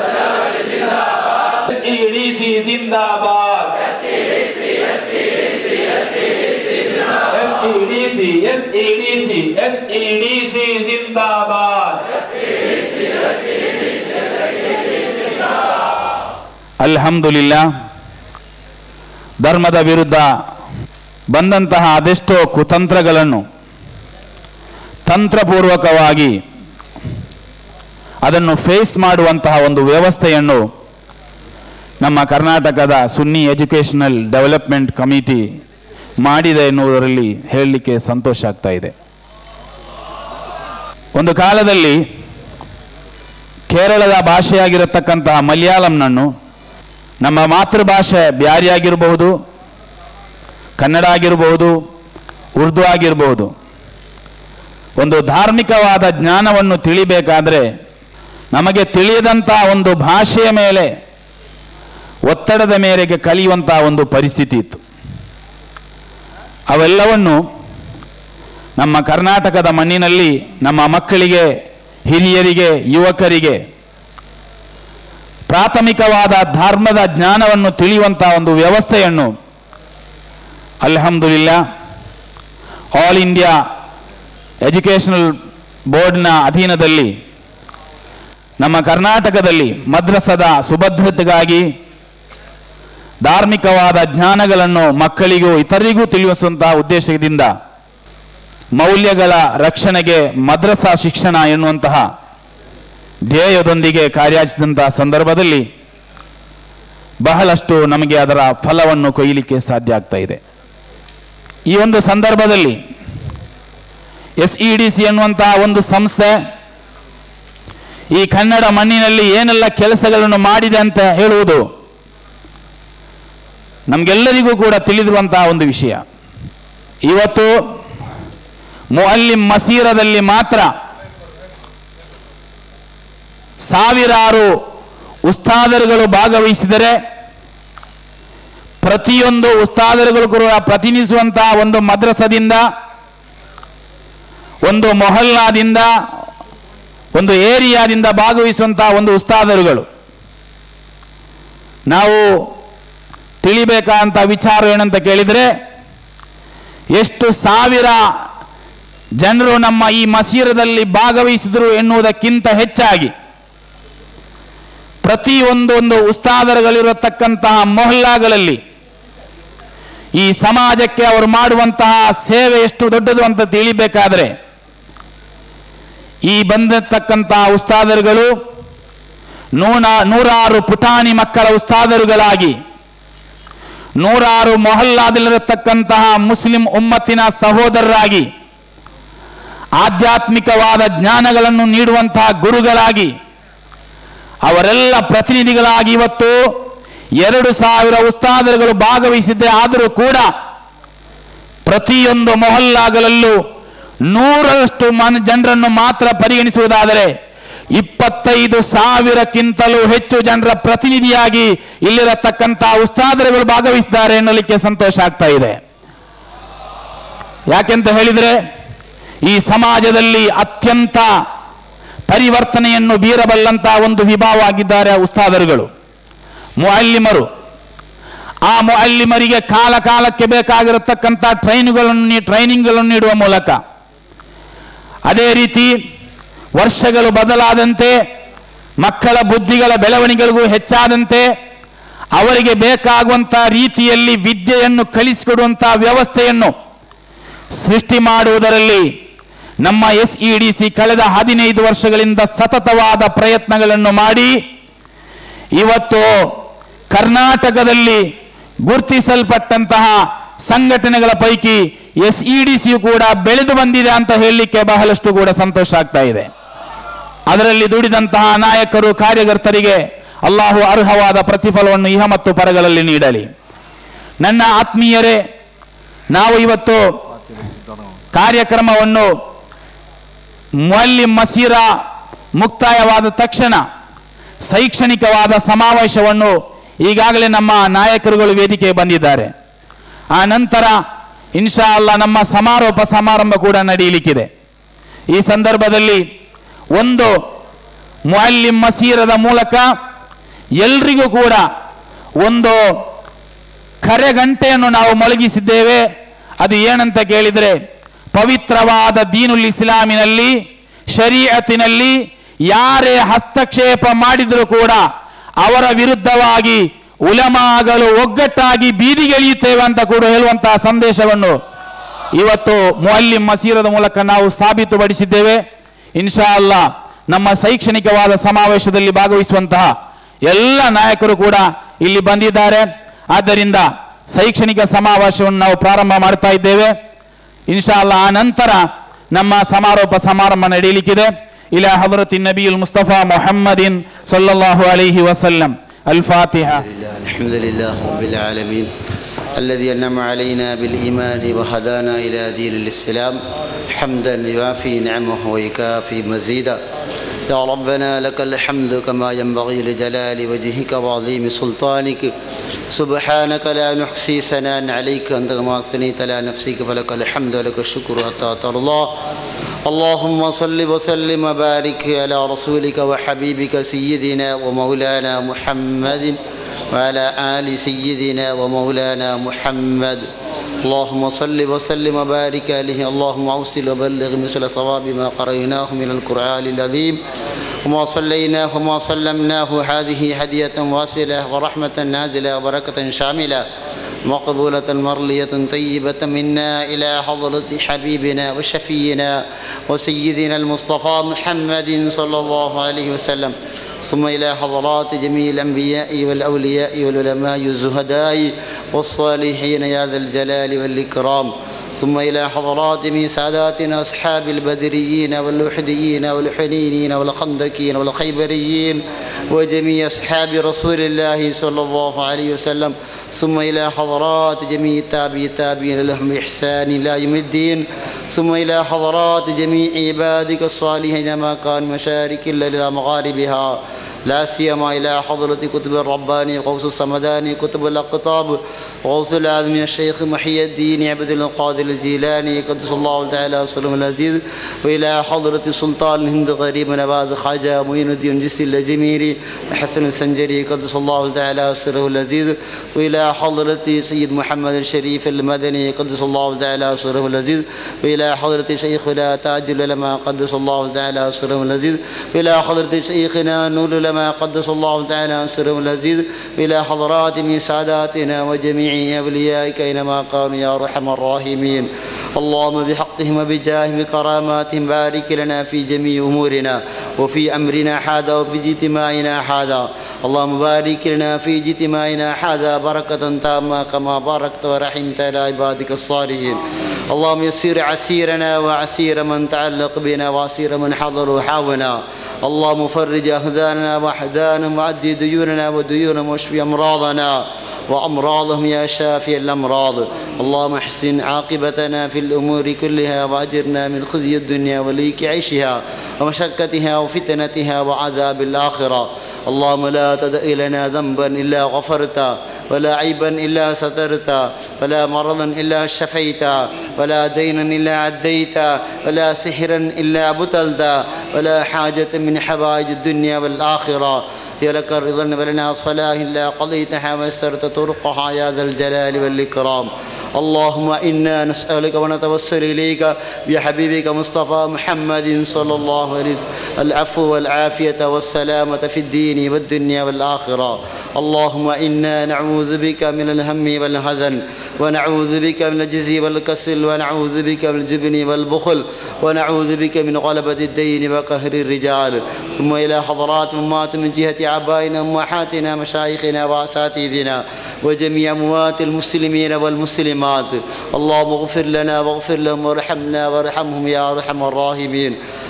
ಎಸ್ ಇ ಡಿ ಸಿ ಜಿಂದಾಬಾದ್ S E D C S E D C S E D C ಜಿಂದಾಬಾದ್. ಅಲ್ಹಮ್ದುಲಿಲ್ಲಾ, ಧರ್ಮದ ವಿರುದ್ಧ ಬಂದಂತಹ ಅದೆಷ್ಟೋ ಕುತಂತ್ರಗಳನ್ನು ತಂತ್ರಪೂರ್ವಕವಾಗಿ ಅದನ್ನು ಫೇಸ್ ಮಾಡುವಂತಹ ಒಂದು ವ್ಯವಸ್ಥೆಯನ್ನು ನಮ್ಮ ಕರ್ನಾಟಕದ ಸುನ್ನಿ ಎಜುಕೇಷನಲ್ ಡೆವಲಪ್ಮೆಂಟ್ ಕಮಿಟಿ ಮಾಡಿದೆ ಎನ್ನುವುದರಲ್ಲಿ ಹೇಳಲಿಕ್ಕೆ ಸಂತೋಷ ಆಗ್ತಾ ಇದೆ. ಒಂದು ಕಾಲದಲ್ಲಿ ಕೇರಳದ ಭಾಷೆಯಾಗಿರತಕ್ಕಂತಹ ಮಲಯಾಳಂನನ್ನು ನಮ್ಮ ಮಾತೃಭಾಷೆ ಬ್ಯಾರಿ ಆಗಿರಬಹುದು, ಕನ್ನಡ ಆಗಿರಬಹುದು, ಉರ್ದು ಆಗಿರಬಹುದು, ಒಂದು ಧಾರ್ಮಿಕವಾದ ಜ್ಞಾನವನ್ನು ತಿಳಿಬೇಕಾದರೆ ನಮಗೆ ತಿಳಿಯದಂಥ ಒಂದು ಭಾಷೆಯ ಮೇಲೆ ಒತ್ತಡದ ಮೇರೆಗೆ ಕಲಿಯುವಂಥ ಒಂದು ಪರಿಸ್ಥಿತಿ ಇತ್ತು. ಅವೆಲ್ಲವನ್ನು ನಮ್ಮ ಕರ್ನಾಟಕದ ಮಣ್ಣಿನಲ್ಲಿ ನಮ್ಮ ಮಕ್ಕಳಿಗೆ, ಹಿರಿಯರಿಗೆ, ಯುವಕರಿಗೆ ಪ್ರಾಥಮಿಕವಾದ ಧರ್ಮದ ಜ್ಞಾನವನ್ನು ತಿಳಿಯುವಂಥ ಒಂದು ವ್ಯವಸ್ಥೆಯನ್ನು ಅಲ್ಹಮ್ದುಲಿಲ್ಲಾ ಆಲ್ ಇಂಡಿಯಾ ಎಜುಕೇಷನಲ್ ಬೋರ್ಡ್ನ ಅಧೀನದಲ್ಲಿ ನಮ್ಮ ಕರ್ನಾಟಕದಲ್ಲಿ ಮದ್ರಸದ ಸುಭದ್ರತೆಗಾಗಿ ಧಾರ್ಮಿಕವಾದ ಜ್ಞಾನಗಳನ್ನು ಮಕ್ಕಳಿಗೂ ಇತರರಿಗೂ ತಿಳಿಸುವಂತಹ ಉದ್ದೇಶದಿಂದ ಮೌಲ್ಯಗಳ ರಕ್ಷಣೆಗೆ ಮದ್ರಸಾ ಶಿಕ್ಷಣ ಎನ್ನುವಂತಹ ಧ್ಯೇಯದೊಂದಿಗೆ ಕಾರ್ಯಾಚರಿಸಿದಂತಹ ಸಂದರ್ಭದಲ್ಲಿ ಬಹಳಷ್ಟು ನಮಗೆ ಅದರ ಫಲವನ್ನು ಕೊಯ್ಯಲಿಕ್ಕೆ ಸಾಧ್ಯ ಆಗ್ತಾ ಇದೆ. ಈ ಒಂದು ಸಂದರ್ಭದಲ್ಲಿ ಎಸ್ ಇ ಡಿ ಸಿ ಎನ್ನುವಂತಹ ಒಂದು ಸಂಸ್ಥೆ ಈ ಕನ್ನಡ ಮಣ್ಣಿನಲ್ಲಿ ಏನೆಲ್ಲ ಕೆಲಸಗಳನ್ನು ಮಾಡಿದೆ ಅಂತ ಹೇಳುವುದು ನಮಗೆಲ್ಲರಿಗೂ ಕೂಡ ತಿಳಿದಿರುವಂತಹ ಒಂದು ವಿಷಯ. ಇವತ್ತು ಮುಅಲ್ಲಿಮ್ ಮಸೀರದಲ್ಲಿ ಮಾತ್ರ ಸಾವಿರಾರು ಉಸ್ತಾದರುಗಳು ಭಾಗವಹಿಸಿದರೆ ಪ್ರತಿಯೊಂದು ಉಸ್ತಾದರುಗಳು ಕೂಡ ಪ್ರತಿನಿಧಿಸುವಂತಹ ಒಂದು ಮದ್ರಸದಿಂದ, ಒಂದು ಮೊಹಲ್ಲಾದಿಂದ, ಒಂದು ಏರಿಯಾದಿಂದ ಭಾಗವಹಿಸುವಂತಹ ಒಂದು ಉಸ್ತಾದರುಗಳು. ನಾವು ತಿಳಿಬೇಕಾದಂಥ ವಿಚಾರ ಏನಂತ ಕೇಳಿದರೆ, ಎಷ್ಟು ಸಾವಿರ ಜನರು ನಮ್ಮ ಈ ಮಸೀರದಲ್ಲಿ ಭಾಗವಹಿಸಿದರು ಎನ್ನುವುದಕ್ಕಿಂತ ಹೆಚ್ಚಾಗಿ ಪ್ರತಿಯೊಂದೊಂದು ಉಸ್ತಾದರುಗಳಿರತಕ್ಕಂತಹ ಮೊಹಲ್ಲಾಗಳಲ್ಲಿ ಈ ಸಮಾಜಕ್ಕೆ ಅವರು ಮಾಡುವಂತಹ ಸೇವೆ ಎಷ್ಟು ದೊಡ್ಡದು ಅಂತ ತಿಳಿಬೇಕಾದರೆ ಈ ಬಂದಿರತಕ್ಕಂತಹ ಉಸ್ತಾದರುಗಳು ನೂರ ನೂರಾರು ಪುಟಾಣಿ ಮಕ್ಕಳ ಉಸ್ತಾದರುಗಳಾಗಿ ನೂರಾರು ಮೊಹಲ್ಲಾದಲ್ಲಿರತಕ್ಕಂತಹ ಮುಸ್ಲಿಂ ಉಮ್ಮತ್ತಿನ ಸಹೋದರರಾಗಿ ಆಧ್ಯಾತ್ಮಿಕವಾದ ಜ್ಞಾನಗಳನ್ನು ನೀಡುವಂತಹ ಗುರುಗಳಾಗಿ ಅವರೆಲ್ಲ ಪ್ರತಿನಿಧಿಗಳಾಗಿ ಇವತ್ತು ಎರಡು ಸಾವಿರ ಉಸ್ತಾದರುಗಳು ಭಾಗವಹಿಸಿದ್ದೇ ಆದರೂ ಕೂಡ ಪ್ರತಿಯೊಂದು ಮೊಹಲ್ಲಾಗಳಲ್ಲೂ ನೂರರಷ್ಟು ಮನ ಜನರನ್ನು ಮಾತ್ರ ಪರಿಗಣಿಸುವುದಾದರೆ ಇಪ್ಪತ್ತೈದು ಸಾವಿರಕ್ಕಿಂತಲೂ ಹೆಚ್ಚು ಜನರ ಪ್ರತಿನಿಧಿಯಾಗಿ ಇಲ್ಲಿರತಕ್ಕಂತಹ ಉಸ್ತಾದರುಗಳು ಭಾಗವಹಿಸಿದ್ದಾರೆ ಎನ್ನಲಿಕ್ಕೆ ಸಂತೋಷ ಆಗ್ತಾ ಇದೆ. ಯಾಕೆಂತ ಹೇಳಿದರೆ ಈ ಸಮಾಜದಲ್ಲಿ ಅತ್ಯಂತ ಪರಿವರ್ತನೆಯನ್ನು ಬೀರಬಲ್ಲಂತಹ ಒಂದು ವಿಭಾವ ಆಗಿದ್ದಾರೆ ಉಸ್ತಾದರುಗಳು, ಮುಅಲ್ಲಿಮರು. ಆ ಮುಅಲ್ಲಿಮರಿಗೆ ಕಾಲ ಕಾಲಕ್ಕೆ ಬೇಕಾಗಿರತಕ್ಕಂಥ ಟ್ರೈನ್ಗಳನ್ನು ಟ್ರೈನಿಂಗ್ಗಳನ್ನು ನೀಡುವ ಮೂಲಕ, ಅದೇ ರೀತಿ ವರ್ಷಗಳು ಬದಲಾದಂತೆ ಮಕ್ಕಳ ಬುದ್ಧಿಗಳ ಬೆಳವಣಿಗೆಗಳಿಗೂ ಹೆಚ್ಚಾದಂತೆ ಅವರಿಗೆ ಬೇಕಾಗುವಂಥ ರೀತಿಯಲ್ಲಿ ವಿದ್ಯೆಯನ್ನು ಕಲಿಸಿಕೊಡುವಂತಹ ವ್ಯವಸ್ಥೆಯನ್ನು ಸೃಷ್ಟಿ ಮಾಡುವುದರಲ್ಲಿ ನಮ್ಮ ಎಸ್ ಇ ಡಿ ಸಿ ಕಳೆದ ಹದಿನೈದು ವರ್ಷಗಳಿಂದ ಸತತವಾದ ಪ್ರಯತ್ನಗಳನ್ನು ಮಾಡಿ ಇವತ್ತು ಕರ್ನಾಟಕದಲ್ಲಿ ಗುರುತಿಸಲ್ಪಟ್ಟಂತಹ ಸಂಘಟನೆಗಳ ಪೈಕಿ ಎಸ್ ಇ ಡಿ ಸಿಯು ಕೂಡ ಬೆಳೆದು ಬಂದಿದೆ ಅಂತ ಹೇಳಲಿಕ್ಕೆ ಬಹಳಷ್ಟು ಕೂಡ ಸಂತೋಷ ಆಗ್ತಾ ಇದೆ. ಅದರಲ್ಲಿ ದುಡಿದಂತಹ ನಾಯಕರು, ಕಾರ್ಯಕರ್ತರಿಗೆ ಅಲ್ಲಾಹು ಅರ್ಹವಾದ ಪ್ರತಿಫಲವನ್ನು ಇಹ ಮತ್ತು ಪರಗಳಲ್ಲಿ ನೀಡಲಿ. ನನ್ನ ಆತ್ಮೀಯರೇ, ನಾವು ಇವತ್ತು ಕಾರ್ಯಕ್ರಮವನ್ನು ಮುಅಲ್ಲಿಮ್ ಮಸೀರಾ ಮುಕ್ತಾಯವಾದ ತಕ್ಷಣ ಶೈಕ್ಷಣಿಕವಾದ ಸಮಾವೇಶವನ್ನು ಈಗಾಗಲೇ ನಮ್ಮ ನಾಯಕರುಗಳು ವೇದಿಕೆ ಬಂದಿದ್ದಾರೆ. ಆ ನಂತರ ಇನ್ಶಾ ಅಲ್ಲಾ ನಮ್ಮ ಸಮಾರೋಪ ಸಮಾರಂಭ ಕೂಡ ನಡೆಯಲಿಕ್ಕಿದೆ. ಈ ಸಂದರ್ಭದಲ್ಲಿ ಒಂದು ಮುಅಲ್ಲಿಂ ಮಸೀರದ ಮೂಲಕ ಎಲ್ರಿಗೂ ಕೂಡ ಒಂದು ಕರೆಗಂಟೆಯನ್ನು ನಾವು ಮೊಳಗಿಸಿದ್ದೇವೆ. ಅದು ಏನಂತ ಕೇಳಿದರೆ, ಪವಿತ್ರವಾದ ದೀನುಲ್ ಇಸ್ಲಾಮಿನಲ್ಲಿ, ಶರೀಅತಿನಲ್ಲಿ ಯಾರೇ ಹಸ್ತಕ್ಷೇಪ ಮಾಡಿದರೂ ಕೂಡ ಅವರ ವಿರುದ್ಧವಾಗಿ ಉಲಮಾಗಳು ಒಗ್ಗಟ್ಟಾಗಿ ಬೀದಿಗೆಳೆಯುತ್ತೇವೆ ಅಂತ ಕೂಡ ಹೇಳುವಂತಹ ಸಂದೇಶವನ್ನು ಇವತ್ತು ಮುಅಲ್ಲಿಂ ಮಸೀರದ ಮೂಲಕ ನಾವು ಸಾಬೀತುಪಡಿಸಿದ್ದೇವೆ. ಇನ್ಶಾ ಅಲ್ಲಾ ನಮ್ಮ ಶೈಕ್ಷಣಿಕವಾದ ಸಮಾವೇಶದಲ್ಲಿ ಭಾಗವಹಿಸುವಂತಹ ಎಲ್ಲ ನಾಯಕರು ಕೂಡ ಇಲ್ಲಿ ಬಂದಿದ್ದಾರೆ. ಆದ್ದರಿಂದ ಶೈಕ್ಷಣಿಕ ಸಮಾವೇಶವನ್ನು ನಾವು ಪ್ರಾರಂಭ ಮಾಡ್ತಾ ಇದ್ದೇವೆ. ಇನ್ಶಾ ಅಲ್ಲಾ ಆ ನಂತರ ನಮ್ಮ ಸಮಾರೋಪ ಸಮಾರಂಭ ನಡೆಯಲಿಕ್ಕಿದೆ. ಇಲಾ ಹಜರತಿ ನಬಿಯುಲ್ ಮುಸ್ತಫಾ ಮುಹಮ್ಮದಿನ್ ಸಲ್ಲಲ್ಲಾಹು ಅಲೈಹಿ ವಸಲ್ಲಂ. ಅಲ್ ಫಾತಿಹಾ. ಅಲ್ಹಮ್ದುಲಿಲ್ಲಾಹಿ ರಬ್ಬಿಲ್ ಆಲಮೀನ್ الذي أنعم علينا بالإيمان وهدانا إلى دين الإسلام حمدا يوافي نعمه ويكافي مزيدا. يا ربنا لك الحمد كما ينبغي لجلال وجهك وعظيم سلطانك. سبحانك لا نحصي ثناء عليك أنت كما أثنيت على نفسك فلك الحمد ولك الشكر حتى ترضى. اللهم صل وسلم وبارك على رسولك وحبيبك سيدنا ومولانا محمد وعلى آل سيدنا ومولانا محمد. اللهم صل وسلم وبارك عليه. اللهم أوصل وبلغ مثل ثواب ما قرأناه من القرآن العظيم وما صليناه وما سلمناه. هذه هدية واصلة ورحمة نازلة وبركة شاملة مقبولة مرلية طيبة منا إلى حضرة حبيبنا وشفينا وسيدنا المصطفى محمد صلى الله عليه وسلم، ثم إلى حضرات جميع الأنبياء والأولياء والعلماء والزهداء والصالحين يا ذا الجلال والإكرام، ثم إلى حضرات من ساداتنا أصحاب البدريين والوحديين والحنينين والخندقين والخيبريين وجميع أصحاب رسول الله صلى الله عليه وسلم، ثم إلى حضرات جميع تابعي التابعين لهم بإحسان إلى يوم الدين، ثم إلى حضرات جميع عبادك الصالحين ما كان مشارك إلا إلى مغاربها، لا سيما إلى حضرة كتب الرباني غوث الصمداني كتب الأقطاب غوث العظم الشيخ محي الدين عبد القادر الجيلاني قدس الله تعالى وسلم العزيز، وإلى حضرة سلطان الهند غريب نبات خواجة معين الدين جسي الأجميري حسن السنجري قدس الله تعالى وسره العزيز، وإلى حضرة سيد محمد الشريف المدني قدس الله تعالى وسره العزيز، وإلى حضرة شيخنا تاج العلماء قدس الله تعالى وسره العزيز، وإلى حضرة شيخنا نور العلماء قدس الله تعالى وسره العزيز، وإلى حضرات من ساداتنا وجميع أوليائك أينما كانوا يا أرحم الراحمين. اللهم بحقهم وبجاههم وكراماتهم بارك لنا في جميع أمورنا وفي أمرنا هذا وفي اجتماعنا هذا. اللهم بارك لنا في اجتماعنا هذا بركة تامة كما باركت ورحمت على عبادك الصالحين. اللهم يسير عسيرنا وعسير من تعلق بنا وعسير من حضر وحاونا. اللهم فرج أحزاننا وأحزانهم وعدي ديوننا وديونهم واشفي أمراضنا وأمراضهم يا شافي الأمراض. اللهم احسن عاقبتنا في الأمور كلها وأجرنا من خزي الدنيا وليك عيشها ومشقتها وفتنتها وعذاب الآخرة. اللهم لا تدع لنا ذنبا إلا غفرته ولا عيبا إلا سترته ولا مرضا إلا شفيته ولا دينا إلا عديته ولا سحرا إلا بطلته ولا حاجة من حوائج الدنيا والآخرة هي لك الرضا ولنا الصلاة إلا قضيتها ويسرت طرقها يا ذا الجلال والإكرام. اللهم إنا نسألك ونتوسل إليك بحبيبك مصطفى محمد صلى الله عليه وسلم العفو والعافية والسلامة في الدين والدنيا والآخرة. اللهم إنا نعوذ بك من الهم والحزن ونعوذ بك من الجزي والكسل ونعوذ بك من الجبن والبخل ونعوذ بك من غلبة الدين وقهر الرجال. ثم إلى حضرات أمات من جهة آبائنا أمهاتنا مشايخنا وأساتذتنا وجميع أموات المسلمين والمسلمات. اللهم اغفر لنا واغفر لهم وارحمنا وارحمهم يا أرحم الراحمين.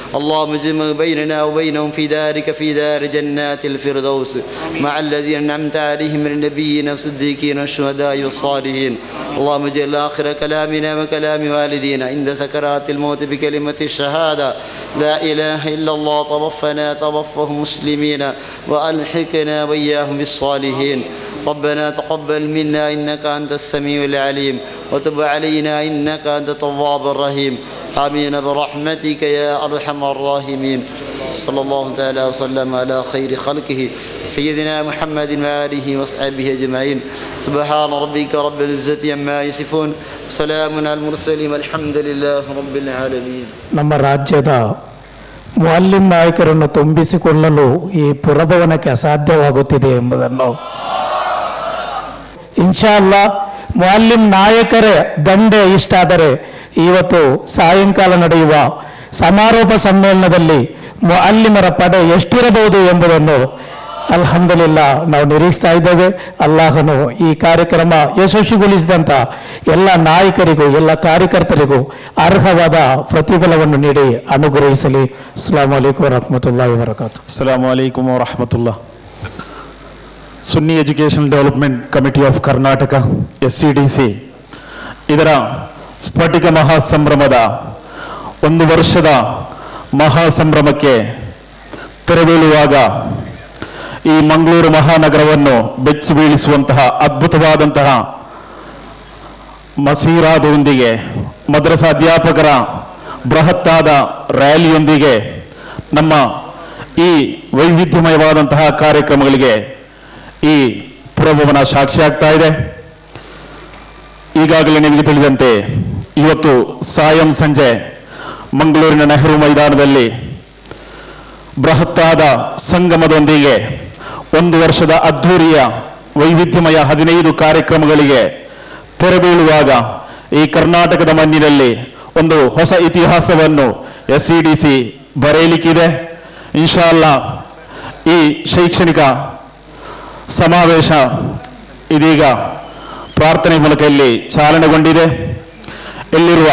اللهم اجمع بيننا وبينهم في دارك في دار جنات الفردوس مع الذين أنعمت عليهم من النبيين والصديقين والشهداء والصالحين. اللهم اجعل آخر كلامنا وكلام والدينا عند سكرات الموت بكلمة الشهادة لا إله إلا الله توفنا توفهم مسلمين وألحقنا وإياهم بالصالحين. ربنا تقبل منا إنك أنت السميع العليم وتب علينا إنك أنت التواب الرحيم. آمين برحمتك يا أرحم الراحمين. صلى الله تعالى وسلم على خير خلقه سيدنا محمد وآله وصحبه أجمعين. سبحان ربك رب العزة عما يصفون سلام على المرسلين والحمد لله رب العالمين. ನಮ್ಮ ರಾಜ್ಯದ ಮುಅಲ್ಲಿಂ ನಾಯಕರನ್ನು ತುಂಬಿಸಿಕೊಳ್ಳಲು ಈ ಪುರಭವನಕ್ಕೆ ಅಸಾಧ್ಯವಾಗುತ್ತಿದೆ ಎಂಬುದನ್ನು ಇನ್ಶಾ ಅಲ್ಲಾ ಮುಅಲ್ಲಿಂ ನಾಯಕರೇ ದಂಡೆ ಇಷ್ಟಾದರೆ ಇವತ್ತು ಸಾಯಂಕಾಲ ನಡೆಯುವ ಸಮಾರೋಪ ಸಮ್ಮೇಳನದಲ್ಲಿ ಮುಅಲ್ಲಿಮರ ಪಡೆ ಎಷ್ಟಿರಬಹುದು ಎಂಬುದನ್ನು ಅಲ್ಹಮ್ದುಲಿಲ್ಲಾ ನಾವು ನಿರೀಕ್ಷಿಸ್ತಾ ಇದ್ದೇವೆ. ಅಲ್ಲಾಹನು ಈ ಕಾರ್ಯಕ್ರಮ ಯಶಸ್ವಿಗೊಳಿಸಿದಂಥ ಎಲ್ಲ ನಾಯಕರಿಗೂ ಎಲ್ಲ ಕಾರ್ಯಕರ್ತರಿಗೂ ಅರ್ಹವಾದ ಪ್ರತಿಫಲವನ್ನು ನೀಡಿ ಅನುಗ್ರಹಿಸಲಿ. ಅಸ್ಸಲಾಮು ಅಲೈಕುಂ ವರಹಮತುಲ್ಲಾಹಿ ವಬರಕಾತು. ಅಸ್ಸಲಾಮು ಅಲೈಕುಂ ವರಹಮತುಲ್ಲಾ. Sunni education development committee of Karnataka S C D C ಇದರ ಸ್ಫಟಿಕ ಮಹಾಸಂಭ್ರಮದ ಒಂದು ವರ್ಷದ ಮಹಾಸಂಭ್ರಮಕ್ಕೆ ತೆರೆಬೀಳುವಾಗ ಈ ಮಂಗಳೂರು ಮಹಾನಗರವನ್ನು ಬೆಚ್ಚಿ ಬೀಳಿಸುವಂತಹ ಅದ್ಭುತವಾದಂತಹ ಮಸೀರಾದೊಂದಿಗೆ ಮದ್ರಸಾ ಅಧ್ಯಾಪಕರ ಬೃಹತ್ತಾದ ರ್ಯಾಲಿಯೊಂದಿಗೆ ನಮ್ಮ ಈ ವೈವಿಧ್ಯಮಯವಾದಂತಹ ಕಾರ್ಯಕ್ರಮಗಳಿಗೆ ಈ ಪುರಭವನ ಸಾಕ್ಷಿಯಾಗ್ತಾ ಇದೆ. ಈಗಾಗಲೇ ನಿಮಗೆ ತಿಳಿದಂತೆ ಇವತ್ತು ಸಾಯಂ ಸಂಜೆ ಮಂಗಳೂರಿನ ನೆಹರು ಮೈದಾನದಲ್ಲಿ ಬೃಹತ್ತಾದ ಸಂಗಮದೊಂದಿಗೆ ಒಂದು ವರ್ಷದ ಅದ್ಧೂರಿಯ ವೈವಿಧ್ಯಮಯ ಹದಿನೈದು ಕಾರ್ಯಕ್ರಮಗಳಿಗೆ ತೆರೆಬೀಳುವಾಗ ಈ ಕರ್ನಾಟಕದ ಮಣ್ಣಿನಲ್ಲಿ ಒಂದು ಹೊಸ ಇತಿಹಾಸವನ್ನು ಎಸ್ ಸಿ ಡಿ ಸಿ ಬರೆಯಲಿಕ್ಕಿದೆ. ಇನ್ಶಾ ಅಲ್ಲಾ ಈ ಶೈಕ್ಷಣಿಕ ಸಮಾವೇಶ ಇದೀಗ ಪ್ರಾರ್ಥನೆ ಮೂಲಕ ಇಲ್ಲಿ ಚಾಲನೆಗೊಂಡಿದೆ. ಇಲ್ಲಿರುವ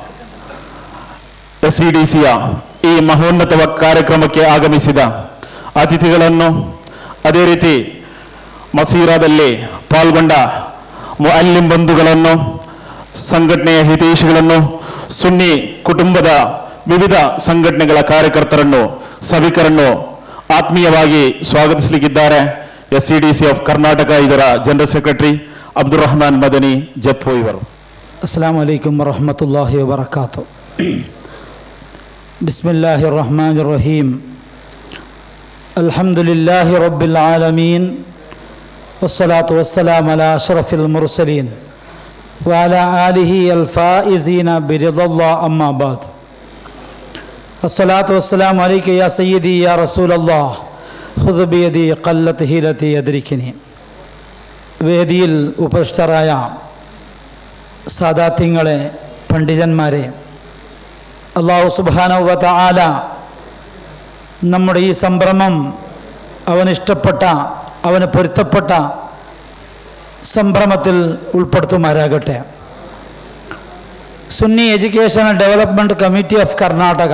ಎಸ್ ಸಿ ಡಿ ಸಿಯ ಈ ಮಹೋನ್ನತ ಕಾರ್ಯಕ್ರಮಕ್ಕೆ ಆಗಮಿಸಿದ ಅತಿಥಿಗಳನ್ನು, ಅದೇ ರೀತಿ ಮಸೀರಾದಲ್ಲಿ ಪಾಲ್ಗೊಂಡ ಮುಅಲ್ಲಿಂ ಬಂಧುಗಳನ್ನು, ಸಂಘಟನೆಯ ಹಿತೈಷಿಗಳನ್ನು, ಸುನ್ನಿ ಕುಟುಂಬದ ವಿವಿಧ ಸಂಘಟನೆಗಳ ಕಾರ್ಯಕರ್ತರನ್ನು, ಸಭಿಕರನ್ನು ಆತ್ಮೀಯವಾಗಿ ಸ್ವಾಗತಿಸಲಿಕ್ಕಿದ್ದಾರೆ S C D C of Karnataka ಇದರ ಜನರಲ್ ಸೆಕ್ರೆಟರಿ ಅಬ್ದುಲ್ ರಹಮಾನ್ ಮದನಿ ಜಪ್ಪು ಇವರು. ಅಸ್ಸಲಾಮು ಅಲೈಕುಂ ವರಹಮತುಲ್ಲಾಹಿ ವಬರಕಾತು. ಬಿಸ್ಮಿಲ್ಲಾಹಿರ್ ರಹಮಾನಿರ್ ರಹೀಮ್. ಅಲ್ಹಮ್ದುಲಿಲ್ಲಾಹಿ ರಬ್ಬಿಲ್ ಆಲಮೀನ್ ವಸ್ಸಲಾತು ವಸ್ಸಲಾಮು ಅಲಾ ಅಶ್ರಫಿಲ್ ಮುರ್ಸಲೀನ್ ವ ಅಲಾ ಆಲಿಹಿ ಅಲ್ ಫಾಯಿಜೀನ ಬಿರಿದಲ್ಲಾಹ್ ಅಮ್ಮಾ ಬಾದ್. ಅಸ್ಸಲಾತು ವಸ್ಸಲಾಮು ಅಲೈಕ ಯಾ ಸಯ್ಯಿದಿ ಯಾ റസൂലല്ലാഹ് ഖുദ് ബിയദി ഖല്ലത് ഹീലതി യദ്രികിനി. വേദിയിൽ ഉപവിഷ്ടരായ സാദാത്യങ്ങളെ, പണ്ഡിതന്മാരെ, അല്ലാഹു സുബ്ഹാനഹു വ തആല നമ്മുടെ ഈ സംഭ്രമം അവനിഷ്ടപ്പെട്ട, അവന് പൊരുത്തപ്പെട്ട സംഭ്രമത്തിൽ ഉൾപ്പെടുത്തുമാരാകട്ടെ. Sunni education development committee of Karnataka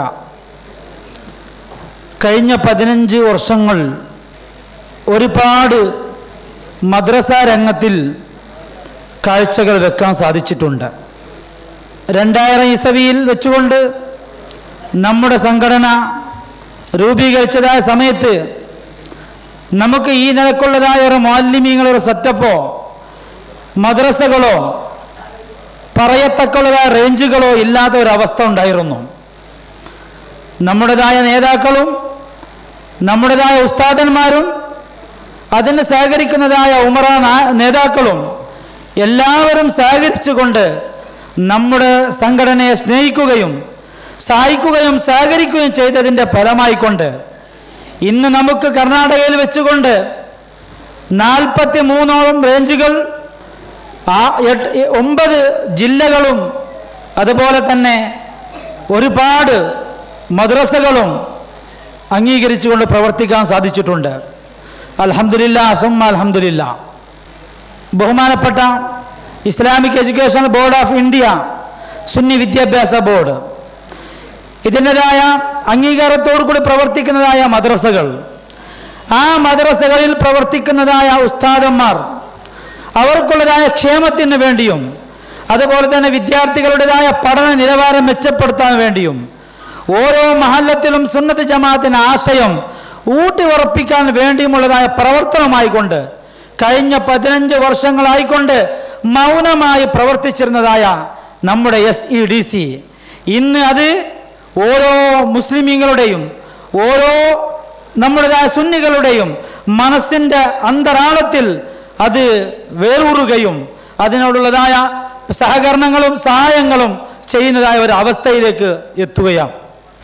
കഴിഞ്ഞ പതിനഞ്ച് വർഷങ്ങൾ ഒരുപാട് മദ്രസ രംഗത്തിൽ കാഴ്ചകൾ വെക്കാൻ സാധിച്ചിട്ടുണ്ട്. രണ്ടായിരം ഇസവിയിൽ വെച്ചുകൊണ്ട് നമ്മുടെ സംഘടന രൂപീകരിച്ചതായ സമയത്ത് നമുക്ക് ഈ നിലക്കുള്ളതായ ഒരു മുഅല്ലിമീങ്ങളൊരു സെറ്റപ്പോ മദ്രസകളോ പറയത്തക്കുള്ളതായ റേഞ്ചുകളോ ഇല്ലാത്ത ഒരവസ്ഥ ഉണ്ടായിരുന്നു. നമ്മുടേതായ നേതാക്കളും നമ്മുടേതായ ഉസ്താദന്മാരും അതിന് സഹകരിക്കുന്നതായ ഉമറ നേതാക്കളും എല്ലാവരും സഹകരിച്ചുകൊണ്ട് നമ്മുടെ സംഘടനയെ സ്നേഹിക്കുകയും സഹായിക്കുകയും സഹകരിക്കുകയും ചെയ്തതിൻ്റെ ഫലമായിക്കൊണ്ട് ഇന്ന് നമുക്ക് കർണാടകയിൽ വെച്ചുകൊണ്ട് നാൽപ്പത്തി മൂന്നോളം റേഞ്ചുകൾ, ആ എട്ട് ഒമ്പത് ജില്ലകളും അതുപോലെ തന്നെ ഒരുപാട് മദ്രസകളും അംഗീകരിച്ചുകൊണ്ട് പ്രവർത്തിക്കാൻ സാധിച്ചിട്ടുണ്ട്. അൽഹംദുലില്ലാ സുമ്മ അൽഹംദുലില്ലാ. ബഹുമാനപ്പെട്ട Islamic education board of India, Sunni വിദ്യാഭ്യാസ ബോർഡ്, ഇതിൻ്റെതായ അംഗീകാരത്തോടു കൂടി പ്രവർത്തിക്കുന്നതായ മദ്രസകൾ, ആ മദ്രസകളിൽ പ്രവർത്തിക്കുന്നതായ ഉസ്താദന്മാർ അവർക്കുള്ളതായ ക്ഷേമത്തിന് വേണ്ടിയും അതുപോലെ തന്നെ വിദ്യാർത്ഥികളുടേതായ പഠന നിലവാരം മെച്ചപ്പെടുത്താൻ വേണ്ടിയും ഓരോ മഹല്ലത്തിലും സുന്നത്ത് ജമാഅത്തിന് ആശയം ഊട്ടി ഉറപ്പിക്കാൻ വേണ്ടിയുമുള്ളതായ പ്രവർത്തനമായിക്കൊണ്ട് കഴിഞ്ഞ പതിനഞ്ച് വർഷങ്ങളായിക്കൊണ്ട് മൗനമായി പ്രവർത്തിച്ചിരുന്നതായ നമ്മുടെ എസ് ഇ ഡി സി ഇന്ന് അത് ഓരോ മുസ്ലിമീങ്ങളുടെയും ഓരോ നമ്മുടേതായ സുന്നികളുടെയും മനസ്സിൻ്റെ അന്തരാളത്തിൽ അത് വേറൂറുകയും അതിനോടുള്ളതായ സഹകരണങ്ങളും സഹായങ്ങളും ചെയ്യുന്നതായ ഒരു അവസ്ഥയിലേക്ക് എത്തുകയാണ്.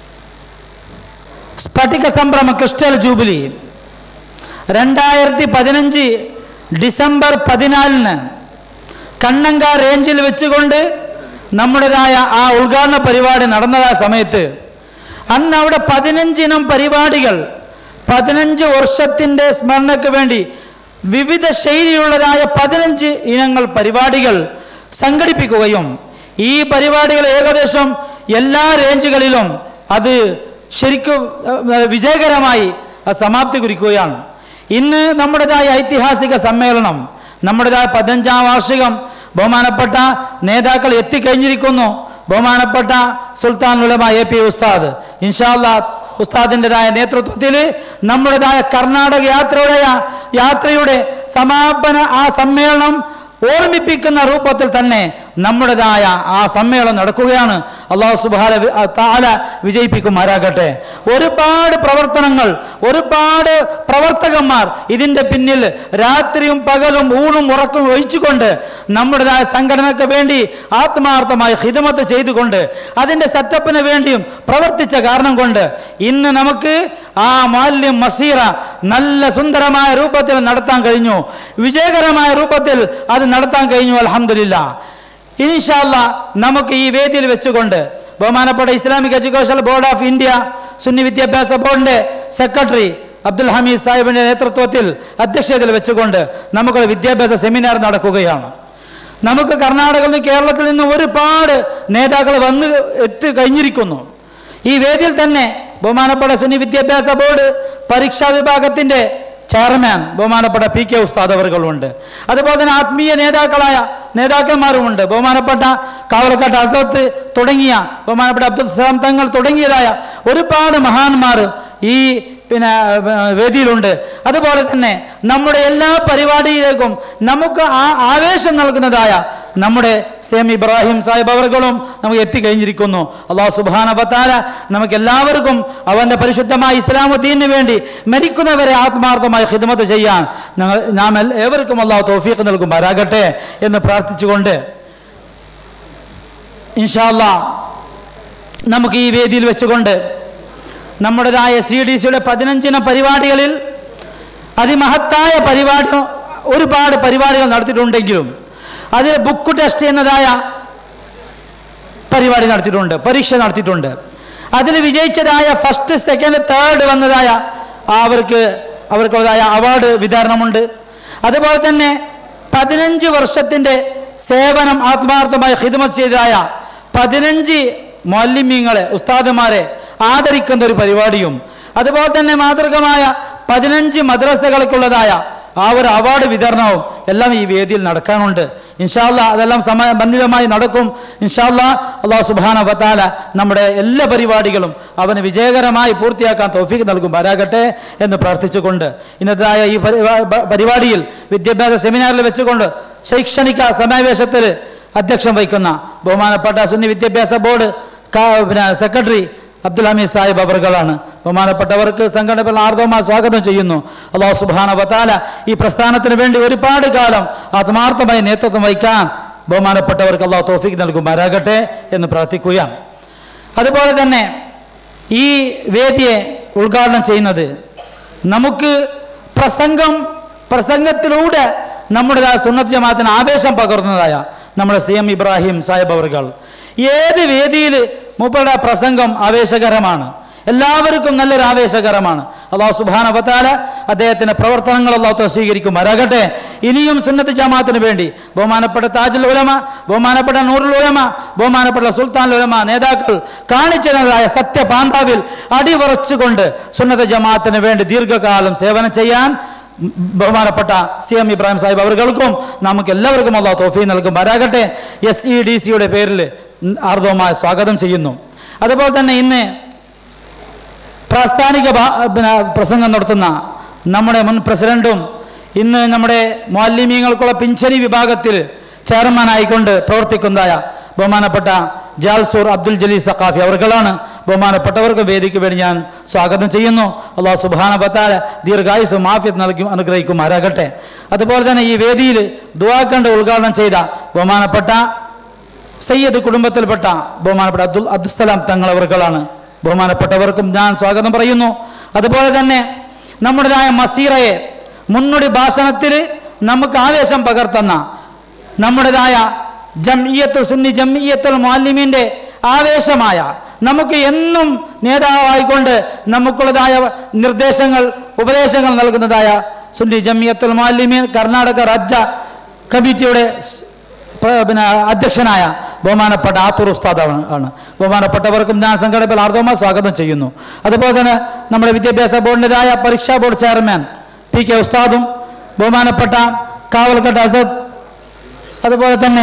സ്ഫടിക സംഭ്രമ ക്രിസ്റ്റൽ ജൂബിലി രണ്ടായിരത്തി പതിനഞ്ച് ഡിസംബർ പതിനാലിന് കണ്ണങ്ക റേഞ്ചിൽ വെച്ചുകൊണ്ട് നമ്മുടേതായ ആ ഉദ്ഘാടന പരിപാടി നടന്നതായ സമയത്ത് അന്ന് അവിടെ പതിനഞ്ചിനം പരിപാടികൾ പതിനഞ്ച് വർഷത്തിൻ്റെ സ്മരണയ്ക്ക് വേണ്ടി വിവിധ ശൈലിയുള്ളതായ പതിനഞ്ച് ഇനങ്ങൾ പരിപാടികൾ സംഘടിപ്പിക്കുകയും ഈ പരിപാടികൾ ഏകദേശം എല്ലാ റേഞ്ചുകളിലും അത് ശരിക്കും വിജയകരമായി സമാപ്തി കുറിക്കുകയാണ്. ഇന്ന് നമ്മുടേതായ ഐതിഹാസിക സമ്മേളനം, നമ്മുടേതായ പതിനഞ്ചാം വാർഷികം ബഹുമാനപ്പെട്ട നേതാക്കൾ എത്തിക്കഴിഞ്ഞിരിക്കുന്നു. ബഹുമാനപ്പെട്ട സുൽത്താൻ ഉലമ എ പി ഉസ്താദ് ഇൻഷാ അല്ലാഹ് ഉസ്താദിൻ്റെതായ നേതൃത്വത്തിൽ നമ്മുടേതായ കർണാടക യാത്രയുടെ യാത്രയുടെ സമാപന ആ സമ്മേളനം ഓർമ്മിപ്പിക്കുന്ന രൂപത്തിൽ തന്നെ നമ്മുടേതായ ആ സമ്മേളനം നടക്കുകയാണ്. അല്ലാഹു സുബ്ഹാനഹു വ തആല വിജയിപ്പിക്കുമാറാകട്ടെ. ഒരുപാട് പ്രവർത്തനങ്ങൾ, ഒരുപാട് പ്രവർത്തകന്മാർ ഇതിൻ്റെ പിന്നിൽ രാത്രിയും പകലും ഊണും ഉറക്കും ഒഴിച്ചുകൊണ്ട് നമ്മുടേതായ സംഘടനയ്ക്ക് വേണ്ടി ആത്മാർത്ഥമായി ഖിദ്മത്ത് ചെയ്തുകൊണ്ട് അതിൻ്റെ സെറ്റപ്പിന് വേണ്ടിയും പ്രവർത്തിച്ച കാരണം കൊണ്ട് ഇന്ന് നമുക്ക് ആ മുഅല്ലിം മസീറ നല്ല സുന്ദരമായ രൂപത്തിൽ നടത്താൻ കഴിഞ്ഞു, വിജയകരമായ രൂപത്തിൽ അത് നടത്താൻ കഴിഞ്ഞു. അൽഹംദുലില്ലാഹ്. ഇൻഷാ അല്ലാഹ് നമുക്ക് ഈ വേദിയിൽ വെച്ചുകൊണ്ട് ബഹുമാനപ്പെട്ട Islamic education board of India Sunni വിദ്യാഭ്യാസ ബോർഡിന്റെ സെക്രട്ടറി അബ്ദുൽ ഹമീദ് സാഹിബിന്റെ നേതൃത്വത്തിൽ അധ്യക്ഷതയിൽ വെച്ചുകൊണ്ട് നമുക്കൊരു വിദ്യാഭ്യാസ സെമിനാർ നടക്കുകയാണ്. നമുക്ക് കർണാടകയിൽ നിന്ന് കേരളത്തിൽ നിന്ന് ഒരുപാട് നേതാക്കൾ വന്ന് എത്തി കഴിഞ്ഞിരിക്കുന്നു. ഈ വേദിയിൽ തന്നെ ബഹുമാനപ്പെട്ട സുന്നി വിദ്യാഭ്യാസ ബോർഡ് പരീക്ഷാ വിഭാഗത്തിന്റെ ചെയർമാൻ ബഹുമാനപ്പെട്ട പി കെ ഉസ്താദ് അവർകളുണ്ട്. അതുപോലെ തന്നെ ആത്മീയ നേതാക്കളായ നേതാക്കന്മാരുമുണ്ട്. ബഹുമാനപ്പെട്ട കാവലക്കാട്ട് അസത്ത് തുടങ്ങിയ ബഹുമാനപ്പെട്ട അബ്ദുൽ സലാം തങ്ങൾ തുടങ്ങിയതായ ഒരുപാട് മഹാന്മാർ ഈ പിന്നെ വേദിയിലുണ്ട്. അതുപോലെ തന്നെ നമ്മുടെ എല്ലാ പരിപാടിയിലേക്കും നമുക്ക് ആ ആവേശം നൽകുന്നതായ നമ്മുടെ സേം ഇബ്രാഹിം സാഹിബ് അവർകളും നമുക്ക് എത്തിക്കഴിഞ്ഞിരിക്കുന്നു. അല്ലാഹു സുബ്ഹാനഹു വ തആല നമുക്ക് എല്ലാവർക്കും അവൻ്റെ പരിശുദ്ധമായ ഇസ്ലാമുദ്ദീനു വേണ്ടി മരിക്കുന്നവരെ ആത്മാർത്ഥമായി ഖിദ്മത്ത് ചെയ്യാൻ ഞങ്ങൾ നാം ഏവർക്കും അല്ലാഹു തൗഫീഖ് നൽകുമാറാകട്ടെ എന്ന് പ്രാർത്ഥിച്ചുകൊണ്ട് ഇൻഷാ അല്ലാഹ് നമുക്ക് ഈ വേദിയിൽ വെച്ചുകൊണ്ട് നമ്മുടേതായ സി ഡി സിയുടെ പതിനഞ്ചിന പരിപാടികളിൽ അതിമഹത്തായ പരിപാടി ഒരുപാട് പരിപാടികൾ നടത്തിയിട്ടുണ്ടെങ്കിലും അതിൽ ബുക്ക് ടെസ്റ്റ് എന്നതായ പരിപാടി നടത്തിയിട്ടുണ്ട്, പരീക്ഷ നടത്തിയിട്ടുണ്ട്. അതിൽ വിജയിച്ചതായ ഫസ്റ്റ് സെക്കൻഡ് തേർഡ് വന്നതായ അവർക്ക് അവർക്കുള്ളതായ അവാർഡ് വിതരണമുണ്ട്. അതുപോലെ തന്നെ പതിനഞ്ച് വർഷത്തിൻ്റെ സേവനം ആത്മാർത്ഥമായി ഖിദ്മത്ത് ചെയ്തതായ പതിനഞ്ച് മുഅല്ലിമീങ്ങളെ ഉസ്താദുമാരെ ആദരിക്കുന്ന ഒരു പരിപാടിയും അതുപോലെ തന്നെ മാതൃകമായ പതിനഞ്ച് മദ്രസകൾക്കുള്ളതായ ആ ഒരു അവാർഡ് വിതരണവും എല്ലാം ഈ വേദിയിൽ നടക്കാനുണ്ട്. ഇൻഷാ അല്ലാഹ് അതെല്ലാം സമയബന്ധിതമായി നടക്കും. ഇൻഷാ അല്ലാഹ് അല്ലാഹു സുബ്ഹാനഹു വ തആല നമ്മുടെ എല്ലാ പരിപാടികളും അവന് വിജയകരമായി പൂർത്തിയാക്കാൻ തൗഫീഖ് നൽകുമാറാകട്ടെ എന്ന് പ്രാർത്ഥിച്ചുകൊണ്ട് ഇന്നത്തേതായ ഈ പരിപാടിയിൽ വിദ്യാഭ്യാസ സെമിനാറിൽ വെച്ചുകൊണ്ട് ശൈക്ഷണിക സമാവേശത്തിൽ അധ്യക്ഷം വഹിക്കുന്ന ബഹുമാനപ്പെട്ട സുന്നി വിദ്യാഭ്യാസ ബോർഡ് പിന്നെ സെക്രട്ടറി അബ്ദുൽ ഹമീദ് സാഹിബ് അവർകളാണ്. ബഹുമാനപ്പെട്ടവർക്ക് സംഘടന ആർദ്രമായി സ്വാഗതം ചെയ്യുന്നു. അല്ലാഹു സുബ്ഹാനഹു വ തആല ഈ പ്രസ്ഥാനത്തിന് വേണ്ടി ഒരുപാട് കാലം ആത്മാർത്ഥമായി നേതൃത്വം വഹിക്കാൻ ബഹുമാനപ്പെട്ടവർക്ക് അല്ലാഹു തൗഫീഖ് നൽകുമാറാകട്ടെ എന്ന് പ്രാർത്ഥിക്കുകയാണ്. അതുപോലെ തന്നെ ഈ വേദിയെ ഉദ്ഘാടനം ചെയ്യുന്നത് നമുക്ക് പ്രസംഗം പ്രസംഗത്തിലൂടെ നമ്മുടെ സുന്നത്ത് ജമാഅത്തിന് ആവേശം പകർന്നതായ നമ്മുടെ സി എം ഇബ്രാഹിം സാഹിബ് അവർകൾ ഏത് വേദിയിൽ മൂപ്പരുടെ പ്രസംഗം ആവേശകരമാണ്. എല്ലാവർക്കും നല്ലൊരു ആവേശകരമാണ്. അള്ളാഹു സുബ്ഹാനഹു വ തആല അദ്ദേഹത്തിന്റെ പ്രവർത്തനങ്ങൾ അള്ളാഹു സ്വീകരിക്കുമാറാകട്ടെ. ഇനിയും സുന്നത്ത് ജമാഅത്തിന് വേണ്ടി ബഹുമാനപ്പെട്ട താജുൽ ഉലമ, ബഹുമാനപ്പെട്ട നൂറുൽ ഉലമ, ബഹുമാനപ്പെട്ട സുൽത്താൻ ഉലമ നേതാക്കൾ കാണിച്ചതായ സത്യപാന്താവിൽ അടിവറച്ചുകൊണ്ട് സുന്നത്ത് ജമാഅത്തിന് വേണ്ടി ദീർഘകാലം സേവനം ചെയ്യാൻ ബഹുമാനപ്പെട്ട സി എം ഇബ്രാഹിം സാഹിബ് അവർക്കും നമുക്ക് എല്ലാവർക്കും അള്ളാഹു തൗഫീഖ് നൽകുമാറാകട്ടെ. എസ് ഇ ഡി സിയുടെ പേരിൽ ആർദ്രമായ സ്വാഗതം ചെയ്യുന്നു. അതുപോലെ തന്നെ ഇന്ന് പ്രാസ്ഥാനിക പ്രസംഗം നടത്തുന്ന നമ്മുടെ മുൻ പ്രസിഡന്റും ഇന്ന് നമ്മുടെ മുഅല്ലിമീങ്ങൾക്കുള്ള പിൻഷനി വിഭാഗത്തിൽ ചെയർമാനായിക്കൊണ്ട് പ്രവർത്തിക്കുന്നതായ ബഹുമാനപ്പെട്ട ജാൽസൂർ അബ്ദുൽ ജലീൽ സഖാഫി അവർകളാണ്. ബഹുമാനപ്പെട്ടവർക്ക് വേദിക്ക് വേണ്ടി ഞാൻ സ്വാഗതം ചെയ്യുന്നു. അള്ളാഹു സുബ്ഹാനഹു വ തആല ദീർഘായുസ്സും ആഫിയത്ത് നൽകി അനുഗ്രഹിക്കുമാറാകട്ടെ. അതുപോലെ തന്നെ ഈ വേദിയിൽ ദുആ കണ്ട് ഉദ്ഘാടനം ചെയ്ത ബഹുമാനപ്പെട്ട സയ്യിദ് കുടുംബത്തിൽപ്പെട്ട ബഹുമാനപ്പെട്ട അബ്ദുൽ അബ്ദുസ്സലാം തങ്ങൾ അവർകളാണ്. ബഹുമാനപ്പെട്ടവർക്കും ഞാൻ സ്വാഗതം പറയുന്നു. അതുപോലെ തന്നെ നമ്മുടേതായ മസീറയെ മുന്നോടി ഭാഷണത്തിൽ നമുക്ക് ആവേശം പകർത്തുന്ന നമ്മുടേതായ ജംഇയ്യത്തുൽ സുന്നി ജംഇയ്യത്തുൽ മുഅല്ലിമീന്റെ ആവേശമായ നമുക്ക് എന്നും നേതാവായിക്കൊണ്ട് നമുക്കുള്ളതായ നിർദ്ദേശങ്ങൾ ഉപദേശങ്ങൾ നൽകുന്നതായ സുന്നി ജംഇയ്യത്തുൽ മുഅല്ലിമീൻ കർണാടക രാജ്യ കമ്മിറ്റിയുടെ പിന്നെ അധ്യക്ഷനായ ബഹുമാനപ്പെട്ട ആത്തൂർ ഉസ്താദ് ആണ്. ബഹുമാനപ്പെട്ടവർക്കും ഞാൻ സംഘടനയിൽ ആർദ്രമായി സ്വാഗതം ചെയ്യുന്നു. അതുപോലെ തന്നെ നമ്മുടെ വിദ്യാഭ്യാസ ബോർഡിൻ്റെതായ പരീക്ഷാ ബോർഡ് ചെയർമാൻ പി കെ ഉസ്താദും ബഹുമാനപ്പെട്ട കാവൽക്കട്ട് അസദ്, അതുപോലെ തന്നെ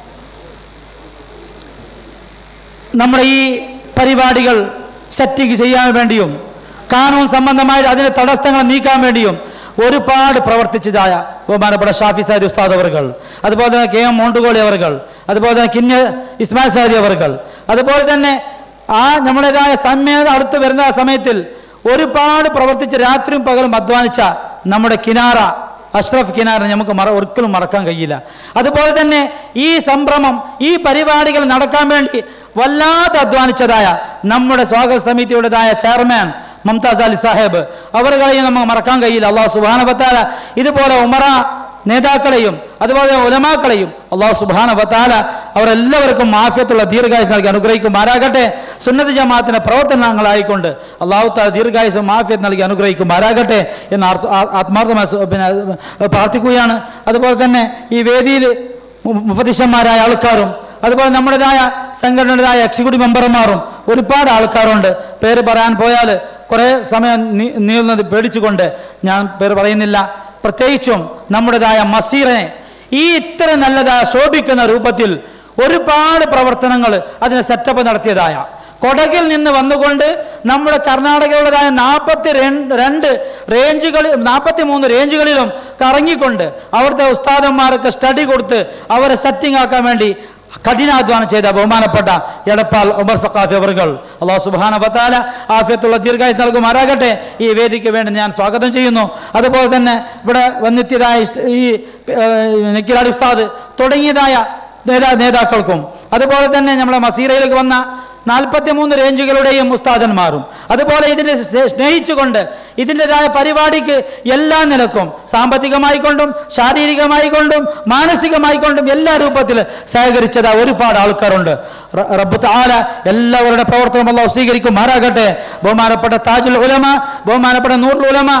നമ്മുടെ ഈ പരിപാടികൾ സെറ്റിംഗ് ചെയ്യാൻ വേണ്ടിയും കാനൂൺ സംബന്ധമായി അതിൻ്റെ തടസ്സങ്ങൾ നീക്കാൻ വേണ്ടിയും ഒരുപാട് പ്രവർത്തിച്ചതായ ബഹുമാനപ്പെട്ട ഷാഫി സാദി ഉസ്താദ് അവർകൾ, അതുപോലെ തന്നെ കെ എം മോണ്ടുകോളി അവർകൾ, അതുപോലെ തന്നെ കിന്യ ഇസ്മായിൽ സാദി അവർകൾ, അതുപോലെ തന്നെ ആ നമ്മുടേതായ സമ്മേളനം അടുത്ത് വരുന്ന സമയത്തിൽ ഒരുപാട് പ്രവർത്തിച്ച് രാത്രിയും പകലും അധ്വാനിച്ച നമ്മുടെ കിനാറ അഷ്റഫ് കിനാറിനെ നമുക്ക് മറ ഒരിക്കലും മറക്കാൻ കഴിയില്ല. അതുപോലെ തന്നെ ഈ സംഭ്രമം ഈ പരിപാടികൾ നടക്കാൻ വേണ്ടി വല്ലാതെ അധ്വാനിച്ചതായ നമ്മുടെ സ്വാഗത സമിതിയുടേതായ ചെയർമാൻ മുംതാസ് അലി സാഹിബ് അവരുകളെയും നമുക്ക് മറക്കാൻ കഴിയില്ല. അള്ളാഹു സുബ്ഹാനഹു വ തആല ഇതുപോലെ ഉമറ നേതാക്കളെയും അതുപോലെ ഉലമാക്കളെയും അള്ളാഹു സുബ്ഹാനഹു വ തആല അവരെല്ലാവർക്കും ആഫിയത്തുള്ള ദീർഘായുസ് നൽകി അനുഗ്രഹിക്കുമാറാകട്ടെ. സുന്നത്ത് ജമാഅത്തിന്റെ പ്രവർത്തനങ്ങളായിക്കൊണ്ട് അള്ളാഹു തആല ദീർഘായുസും ആഫിയത്ത് നൽകി അനുഗ്രഹിക്കുമാറാകട്ടെ എന്ന് ആത്മാർത്ഥമായി പിന്നെ പ്രാർത്ഥിക്കുകയാണ്. അതുപോലെ തന്നെ ഈ വേദിയിൽ മുഫത്തിഷന്മാരായ ആൾക്കാരും അതുപോലെ നമ്മുടേതായ സംഘടനയുടേതായ എക്സിക്യൂട്ടീവ് മെമ്പർമാരും ഒരുപാട് ആൾക്കാരുണ്ട്. പേര് പറയാൻ പോയാൽ കുറേ സമയം നീളുന്നത് പേടിച്ചുകൊണ്ട് ഞാൻ പേര് പറയുന്നില്ല. പ്രത്യേകിച്ചും നമ്മുടേതായ മസീറിനെ ഈ ഇത്ര നല്ലതായ ശോഭിക്കുന്ന രൂപത്തിൽ ഒരുപാട് പ്രവർത്തനങ്ങൾ അതിന് സെറ്റപ്പ് നടത്തിയതായ കൊടകിൽ നിന്ന് വന്നുകൊണ്ട് നമ്മുടെ കർണാടകയുടേതായ നാൽപ്പത്തി രണ്ട് റേഞ്ചുകളിൽ നാൽപ്പത്തി മൂന്ന് റേഞ്ചുകളിലും കറങ്ങിക്കൊണ്ട് അവിടുത്തെ ഉസ്താദന്മാർക്ക് സ്റ്റഡി കൊടുത്ത് അവരെ സെറ്റിംഗ് ആക്കാൻ വേണ്ടി കഠിനാധ്വാനം ചെയ്ത ബഹുമാനപ്പെട്ട എടപ്പാൾ ഉമർ സഖാഫി അവർകൾ അല്ലാഹു സുബ്ഹാനഹു വ തആല ആഫിയത്തുള്ള ദീർഘായുസ് നൽകുമാറാകട്ടെ. ഈ വേദിക്ക് വേണ്ടി ഞാൻ സ്വാഗതം ചെയ്യുന്നു. അതുപോലെ തന്നെ ഇവിടെ വന്നെത്തിയതായ ഈ നിക്കിലാടി ഉസ്താദ് തുടങ്ങിയതായ നേതാ നേതാക്കൾക്കും അതുപോലെ തന്നെ നമ്മളെ മസീറയിലേക്ക് വന്ന നാൽപ്പത്തി മൂന്ന് റേഞ്ചുകളുടെയും ഉസ്താദന്മാരും അതുപോലെ ഇതിനെ സ്നേഹിച്ചുകൊണ്ട് ഇതിൻ്റെതായ പരിപാടിക്ക് എല്ലാ നിലക്കും സാമ്പത്തികമായിക്കൊണ്ടും ശാരീരികമായിക്കൊണ്ടും മാനസികമായിക്കൊണ്ടും എല്ലാ രൂപത്തിൽ സഹകരിച്ചത് ഒരുപാട് ആൾക്കാരുണ്ട്. റബ്ബ് തആല എല്ലാവരുടെ പ്രവർത്തനം അല്ലാഹു സ്വീകരിക്കുമാറാകട്ടെ. ബഹുമാനപ്പെട്ട താജുൽ ഉലമ, ബഹുമാനപ്പെട്ട നൂറുൽ ഉലമ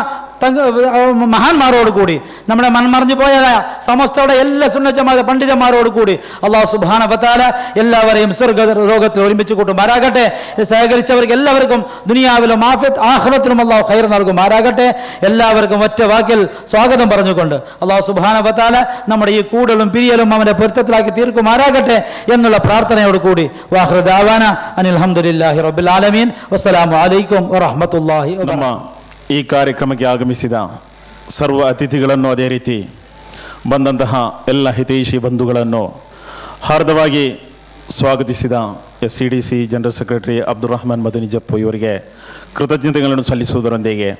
മഹാന്മാരോട് കൂടി നമ്മുടെ മൺമറിഞ്ഞു പോയതായ സമസ്തയുടെ എല്ലാ സുന്നത്ത് ജമാഅത്ത് പണ്ഡിതന്മാരോട് കൂടി അല്ലാഹു സുബ്ഹാനഹു വ തആല എല്ലാവരെയും സ്വർഗ്ഗ ലോകത്തിൽ ഒരുമിച്ച് കൂട്ടുമാറാകട്ടെ. സഹകരിച്ചവർക്ക് എല്ലാവർക്കും ദുനിയാവിലും ആഫിയത്ത് ആഖിറത്തിലും അല്ലാഹു ഖൈർ നൽകുമാറാകട്ടെ. എല്ലാവർക്കും ഒറ്റ വാക്കിൽ സ്വാഗതം പറഞ്ഞുകൊണ്ട് അല്ലാഹു സുബ്ഹാനഹു വ തആല നമ്മുടെ ഈ കൂടലും പിരിയലും അവന്റെ പൊരുത്തത്തിലാക്കി തീർക്കുമാറാകട്ടെ എന്നുള്ള പ്രാർത്ഥനയോട് കൂടി വാഖിറു ദഅവാന അനിൽ ഹംദുലില്ലാഹി റബ്ബിൽ ആലമീൻ വസ്സലാമു അലൈക്കും ವರಹಮತುಲ್ಲಾಹಿ ವಬರಕಾತುಹು. ಈ ಕಾರ್ಯಕ್ರಮಕ್ಕೆ ಆಗಮಿಸಿದ ಸರ್ವ ಅತಿಥಿಗಳನ್ನು ಅದೇ ರೀತಿ ಬಂದಂತಹ ಎಲ್ಲ ಹಿತೈಷಿ ಬಂಧುಗಳನ್ನು ಹಾರ್ದವಾಗಿ ಸ್ವಾಗತಿಸಿದ S C D C general secretary Abdul Rahman Madani Jappu ಇವರಿಗೆ ಕೃತಜ್ಞತೆಗಳನ್ನು ಸಲ್ಲಿಸುವುದರೊಂದಿಗೆ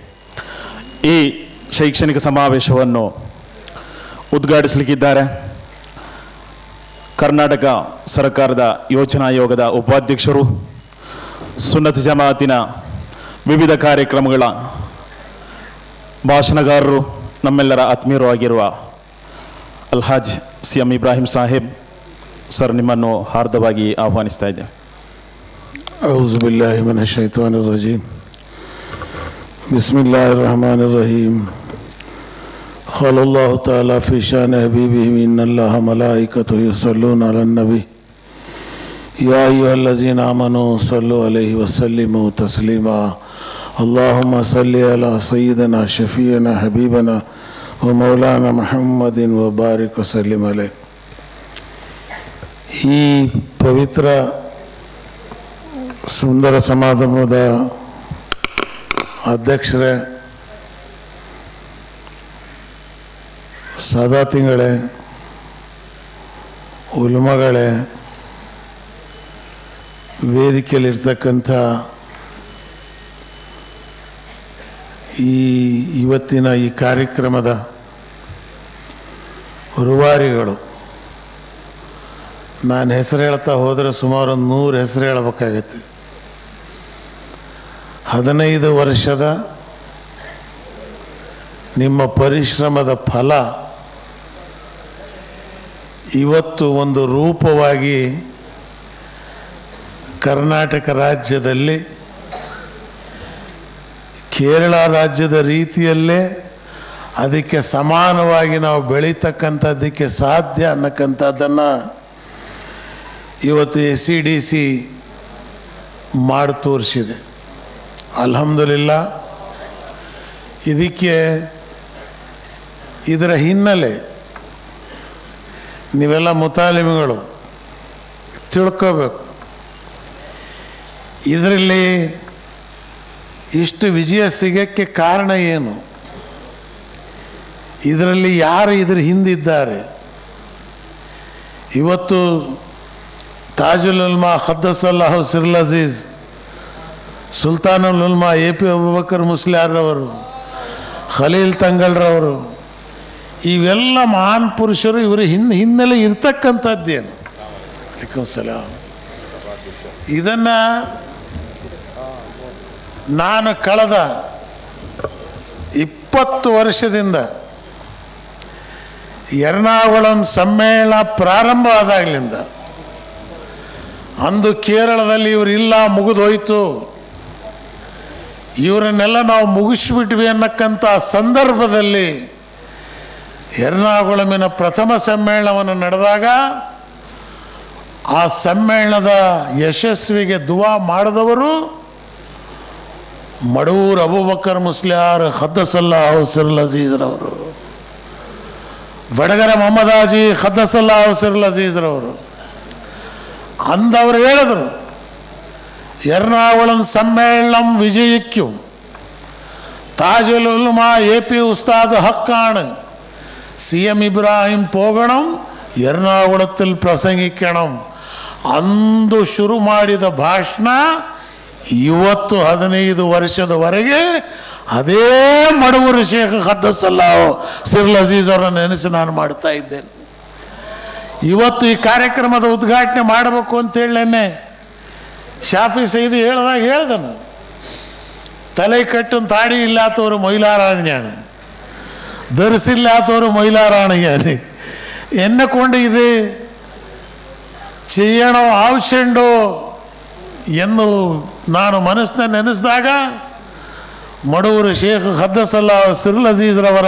ಈ ಶೈಕ್ಷಣಿಕ ಸಮಾವೇಶವನ್ನು ಉದ್ಘಾಟಿಸಲಿಕ್ಕಿದ್ದಾರೆ ಕರ್ನಾಟಕ ಸರ್ಕಾರದ ಯೋಜನಾ ಆಯೋಗದ ಉಪಾಧ್ಯಕ್ಷರು, ಸುನ್ನತ್ ಜಮಾಅತಿನ ವಿವಿಧ ಕಾರ್ಯಕ್ರಮಗಳ ಭಾಷಣಗಾರರು, ನಮ್ಮೆಲ್ಲರ ಆತ್ಮೀಯರು ಆಗಿರುವ Alhaj C M Ibrahim Saheb sir, ನಿಮ್ಮನ್ನು ಹಾರ್ದವಾಗಿ ಆಹ್ವಾನಿಸ್ತಾ ಇದ್ದೇವೆ. أعوذ بالله من الشيطان الرجيم بسم الله الرحمن الرحيم قال الله تعالى في شأن حبيبه إن الله ملائكته يصلون على النبي يا أيها الذين آمنوا صلوا عليه وسلموا تسليما اللهم صل على سيدنا شفيعنا حبيبنا ومولانا محمد وبارك وسلم عليه. ಈ ಪವಿತ್ರ ಸುಂದರ ಸಮಾರಂಭದ ಅಧ್ಯಕ್ಷರೇ, ಸಾದಾತಿಗಳೇ, ಉಲಮಗಳೇ, ವೇದಿಕೆಯಲ್ಲಿರ್ತಕ್ಕಂಥ ಈ ಇವತ್ತಿನ ಈ ಕಾರ್ಯಕ್ರಮದ ರೂವಾರಿಗಳು, ನಾನು ಹೆಸರು ಹೇಳ್ತಾ ಹೋದರೆ ಸುಮಾರು ಒಂದು ನೂರು ಹೆಸರು ಹೇಳಬೇಕಾಗೈತಿ. ಹದಿನೈದು ವರ್ಷದ ನಿಮ್ಮ ಪರಿಶ್ರಮದ ಫಲ ಇವತ್ತು ಒಂದು ರೂಪವಾಗಿ ಕರ್ನಾಟಕ ರಾಜ್ಯದಲ್ಲಿ ಕೇರಳ ರಾಜ್ಯದ ರೀತಿಯಲ್ಲೇ ಅದಕ್ಕೆ ಸಮಾನವಾಗಿ ನಾವು ಬೆಳೀತಕ್ಕಂಥದ್ದಕ್ಕೆ ಸಾಧ್ಯ ಅನ್ನಕ್ಕಂಥದ್ದನ್ನು ಇವತ್ತು ಎಸ್ ಸಿ ಡಿ ಸಿ ಮಾಡಿ ತೋರಿಸಿದೆ. ಅಲ್ಹಮ್ದುಲಿಲ್ಲಾ. ಇದಕ್ಕೆ ಇದರ ಹಿನ್ನೆಲೆ ನೀವೆಲ್ಲ ಮುತಾಲಿಮಿಗಳು ತಿಳ್ಕೋಬೇಕು. ಇದರಲ್ಲಿ ಇಷ್ಟು ವಿಜಯ ಸಿಗೋಕ್ಕೆ ಕಾರಣ ಏನು, ಇದರಲ್ಲಿ ಯಾರು ಇದ್ರ ಹಿಂದಿದ್ದಾರೆ. ಇವತ್ತು ತಾಜುಲ್ ಉಲ್ಮಾ ಖದ್ದಸಲ್ಲಾಹು ಸಿರ್ಲ್ ಅಜೀಜ್ ಸುಲ್ತಾನುಲ್ ಉಲ್ಮಾ ಎ ಪಿ ಅಬೂಬಕರ್ ಮುಸ್ಲಿಯಾರ್ರವರು, ಖಲೀಲ್ ತಂಗಳ್ರವರು, ಇವೆಲ್ಲ ಮಹಾನ್ ಪುರುಷರು ಇವರ ಹಿನ್ ಹಿನ್ನೆಲೆ ಇರ್ತಕ್ಕಂಥದ್ದೇನು. ಅಲೈಕುಮ್ ಸಲಾಮ್. ಇದನ್ನು ನಾನು ಕಳೆದ ಇಪ್ಪತ್ತು ವರ್ಷದಿಂದ ಎರ್ನಾಕುಳಂ ಸಮ್ಮೇಳನ ಪ್ರಾರಂಭ ಆದಾಗಲಿಂದ, ಅಂದು ಕೇರಳದಲ್ಲಿ ಇವರಿಲ್ಲ, ಮುಗಿದೋಯ್ತು, ಇವರನ್ನೆಲ್ಲ ನಾವು ಮುಗಿಸ್ಬಿಟ್ವಿ ಅನ್ನಕ್ಕಂಥ ಸಂದರ್ಭದಲ್ಲಿ ಎರ್ನಾಕುಳಮಿನ ಪ್ರಥಮ ಸಮ್ಮೇಳನವನ್ನು ನಡೆದಾಗ ಆ ಸಮ್ಮೇಳನದ ಯಶಸ್ವಿಗೆ ದುವಾ ಮಾಡಿದವರು ಮಡೂರ್ ಅಬೂಬಕರ್ ಮುಸ್ಲಿಯಾರ್ ಖದ್ದಸಲ್ಲಾಹು ಸಿರ್ಲ್ ಅಜೀಜ್ರವರು, ವಡಗರ ಮೊಹಮ್ಮದ್ ಹಾಜಿ ಖದ್ದಸಲ್ಲಾಹು ಸಿರ್ಲ್ ಅಜೀಜ್ರವರು. ಅಂದವರು ಹೇಳಿದರು, ಎರ್ನಾಕುಳಂ ಸಮ್ಮೇಳನಂ ವಿಜಯಿಕ್ಕುം താജുൽ ഉലമ എ പി ഉസ്താദ് ഹക്കാണ്, സി എം ഇബ്രാഹിം പോകണം, ಎರ್ನಾಕುಳത്തിൽ ಪ್ರಸಂಗಿക്കണം. ಅಂದು ಶುರು ಮಾಡಿದ ಭಾಷಣ ಇವತ್ತು ಹದಿನೈದು ವರ್ಷದವರೆಗೆ ಅದೇ ಮಡವೂರು ಶೇಖ್ ಖದ್ದಸಲ್ಲಾಹು ಸಿರ್ಲ್ ಅಜೀಜ್ ಅವರನ್ನು ನೆನೆಸಿ ನಾನು ಮಾಡ್ತಾ ಇದ್ದೇನೆ. ಇವತ್ತು ಈ ಕಾರ್ಯಕ್ರಮದ ಉದ್ಘಾಟನೆ ಮಾಡಬೇಕು ಅಂತೇಳೇನೆ ಶಾಫಿ ಸೈದಿ ಹೇಳ್ದಾಗ ಹೇಳ್ದನು, ತಲೆ ಕಟ್ಟನ್ ತಾಡಿ ಇಲ್ಲಾತವರು മൊയിലാറാണ്, ധരിസില്ലാത്തവർ മൊയിലാറാണ് ഞാൻ എന്നെ കൊണ്ട് ഇത് ചെയ്യണോ ആവശ്യമുണ്ടോ ಎಂದು ನಾನು ಮನಸ್ಸಿನಲ್ಲಿ ನೆನೆಸಿದಾಗ ಮಡೂರು ಶೇಖ್ ಖದ್ದಸಲ್ಲಾಹು ಸಿರ್ಲ್ ಅಜೀಜ್ರವರ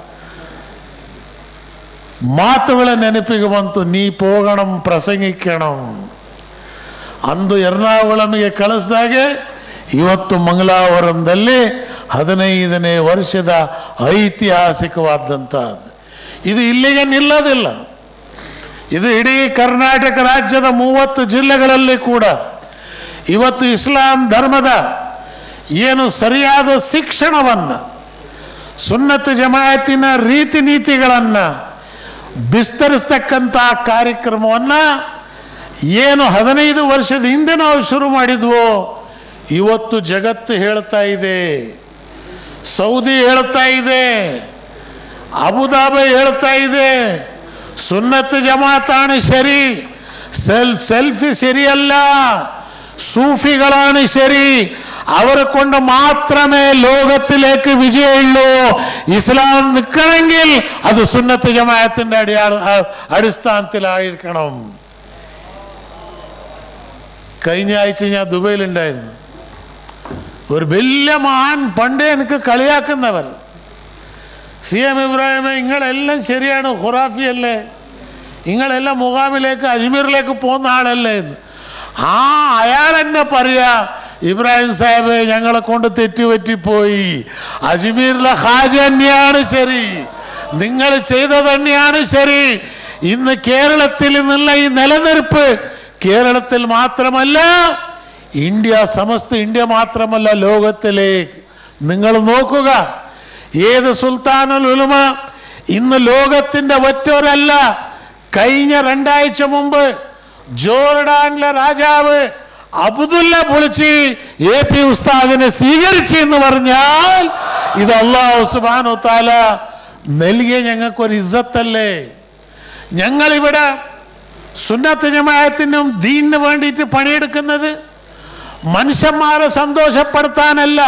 ಮಾತುಗಳ ನೆನಪಿಗೆ ಬಂತು. ನೀ ಪೋಗಣಂ ಪ್ರಸಂಗಿಕಣಂ ಅಂದು ಎರ್ನಾಕುಳಂಗೆ ಕಳಿಸಿದಾಗೆ ಇವತ್ತು ಮಂಗಳಾವರಂದಲ್ಲಿ ಹದಿನೈದನೇ ವರ್ಷದ ಐತಿಹಾಸಿಕವಾದಂಥದ್ದು. ಇದು ಇಲ್ಲಿಗೆ ನಿಲ್ಲೋದಿಲ್ಲ, ಇದು ಇಡೀ ಕರ್ನಾಟಕ ರಾಜ್ಯದ ಮೂವತ್ತು ಜಿಲ್ಲೆಗಳಲ್ಲಿ ಕೂಡ ಇವತ್ತು ಇಸ್ಲಾಂ ಧರ್ಮದ ಏನು ಸರಿಯಾದ ಶಿಕ್ಷಣವನ್ನು, ಸುನ್ನತ್ ಜಮಾಯತಿನ ರೀತಿ ನೀತಿಗಳನ್ನು ವಿಸ್ತರಿಸ್ತಕ್ಕಂಥ ಕಾರ್ಯಕ್ರಮವನ್ನು ಏನು ಹದಿನೈದು ವರ್ಷದ ಹಿಂದೆ ನಾವು ಶುರು ಮಾಡಿದ್ವೋ ಇವತ್ತು ಜಗತ್ತು ಹೇಳ್ತಾ ಇದೆ, ಸೌದಿ ಹೇಳ್ತಾ ಇದೆ, ಅಬುದಾಬಿ ಹೇಳ್ತಾ ಇದೆ, ಸುನ್ನತ್ ಜಮಾತಾണ് ശരി, സെൽ സെൽഫി ശരിയല്ല, സൂഫികളാണ് ശരി, അവരെ കൊണ്ട് മാത്രമേ ലോകത്തിലേക്ക് വിജയമുള്ളൂ. ഇസ്ലാം നിൽക്കണമെങ്കിൽ അത് സുന്നത്ത് ജമാഅത്തിന്റെ അടിയാള അടിസ്ഥാനത്തിലായിരിക്കണം. കഴിഞ്ഞ ആഴ്ച ഞാൻ ദുബൈയിലുണ്ടായിരുന്നു. ഒരു വലിയ മഹാൻ പണ്ടേ എനിക്ക് കളിയാക്കുന്നവർ, സി എം ഇബ്രാഹിമെ നിങ്ങളെല്ലാം ശരിയാണ്, ഖുറാഫിയല്ലേ, നിങ്ങളെല്ലാം മുഖാമിലേക്ക് അജ്മീറിലേക്ക് പോകുന്ന ആളല്ലേ എന്ന്. ആ അയാൾ എന്നെ പറയാ, ഇബ്രാഹിം സാഹിബ് ഞങ്ങളെ കൊണ്ട് തെറ്റുപറ്റിപ്പോയി, അജ്മീറിലെ ഖാജ തന്നെയാണ് ശരി, നിങ്ങൾ ചെയ്തത് തന്നെയാണ് ശരി. ഇന്ന് കേരളത്തിൽ നിന്നുള്ള ഈ നിലനിൽപ്പ് കേരളത്തിൽ മാത്രമല്ല, ഇന്ത്യ സമസ്ത ഇന്ത്യ മാത്രമല്ല, ലോകത്തിലേക്ക് നിങ്ങൾ നോക്കുക. ഏത് സുൽത്താനുൽ ഉലമ ഇന്ന് ലോകത്തിന്റെ ഒറ്റൊരല്ല. കഴിഞ്ഞ രണ്ടാഴ്ച മുമ്പ് ജോർഡാനിലെ രാജാവ് അബ്ദുല്ല പൊളിച്ച് എ പി ഉസ്താദിനെ സ്വീകരിച്ചു എന്ന് പറഞ്ഞാൽ ഇത് അല്ലാഹു സുബ്ഹാനഹു വ തആല നൽകിയ ഞങ്ങൾക്കൊരു ഇസ്സത്തല്ലേ. ഞങ്ങളിവിടെ സുന്നത്ത് ജമാഅത്തിനും ദീനിന് വേണ്ടിയിട്ട് പണിയെടുക്കുന്നത് മനുഷ്യന്മാരെ സന്തോഷപ്പെടുത്താനല്ല,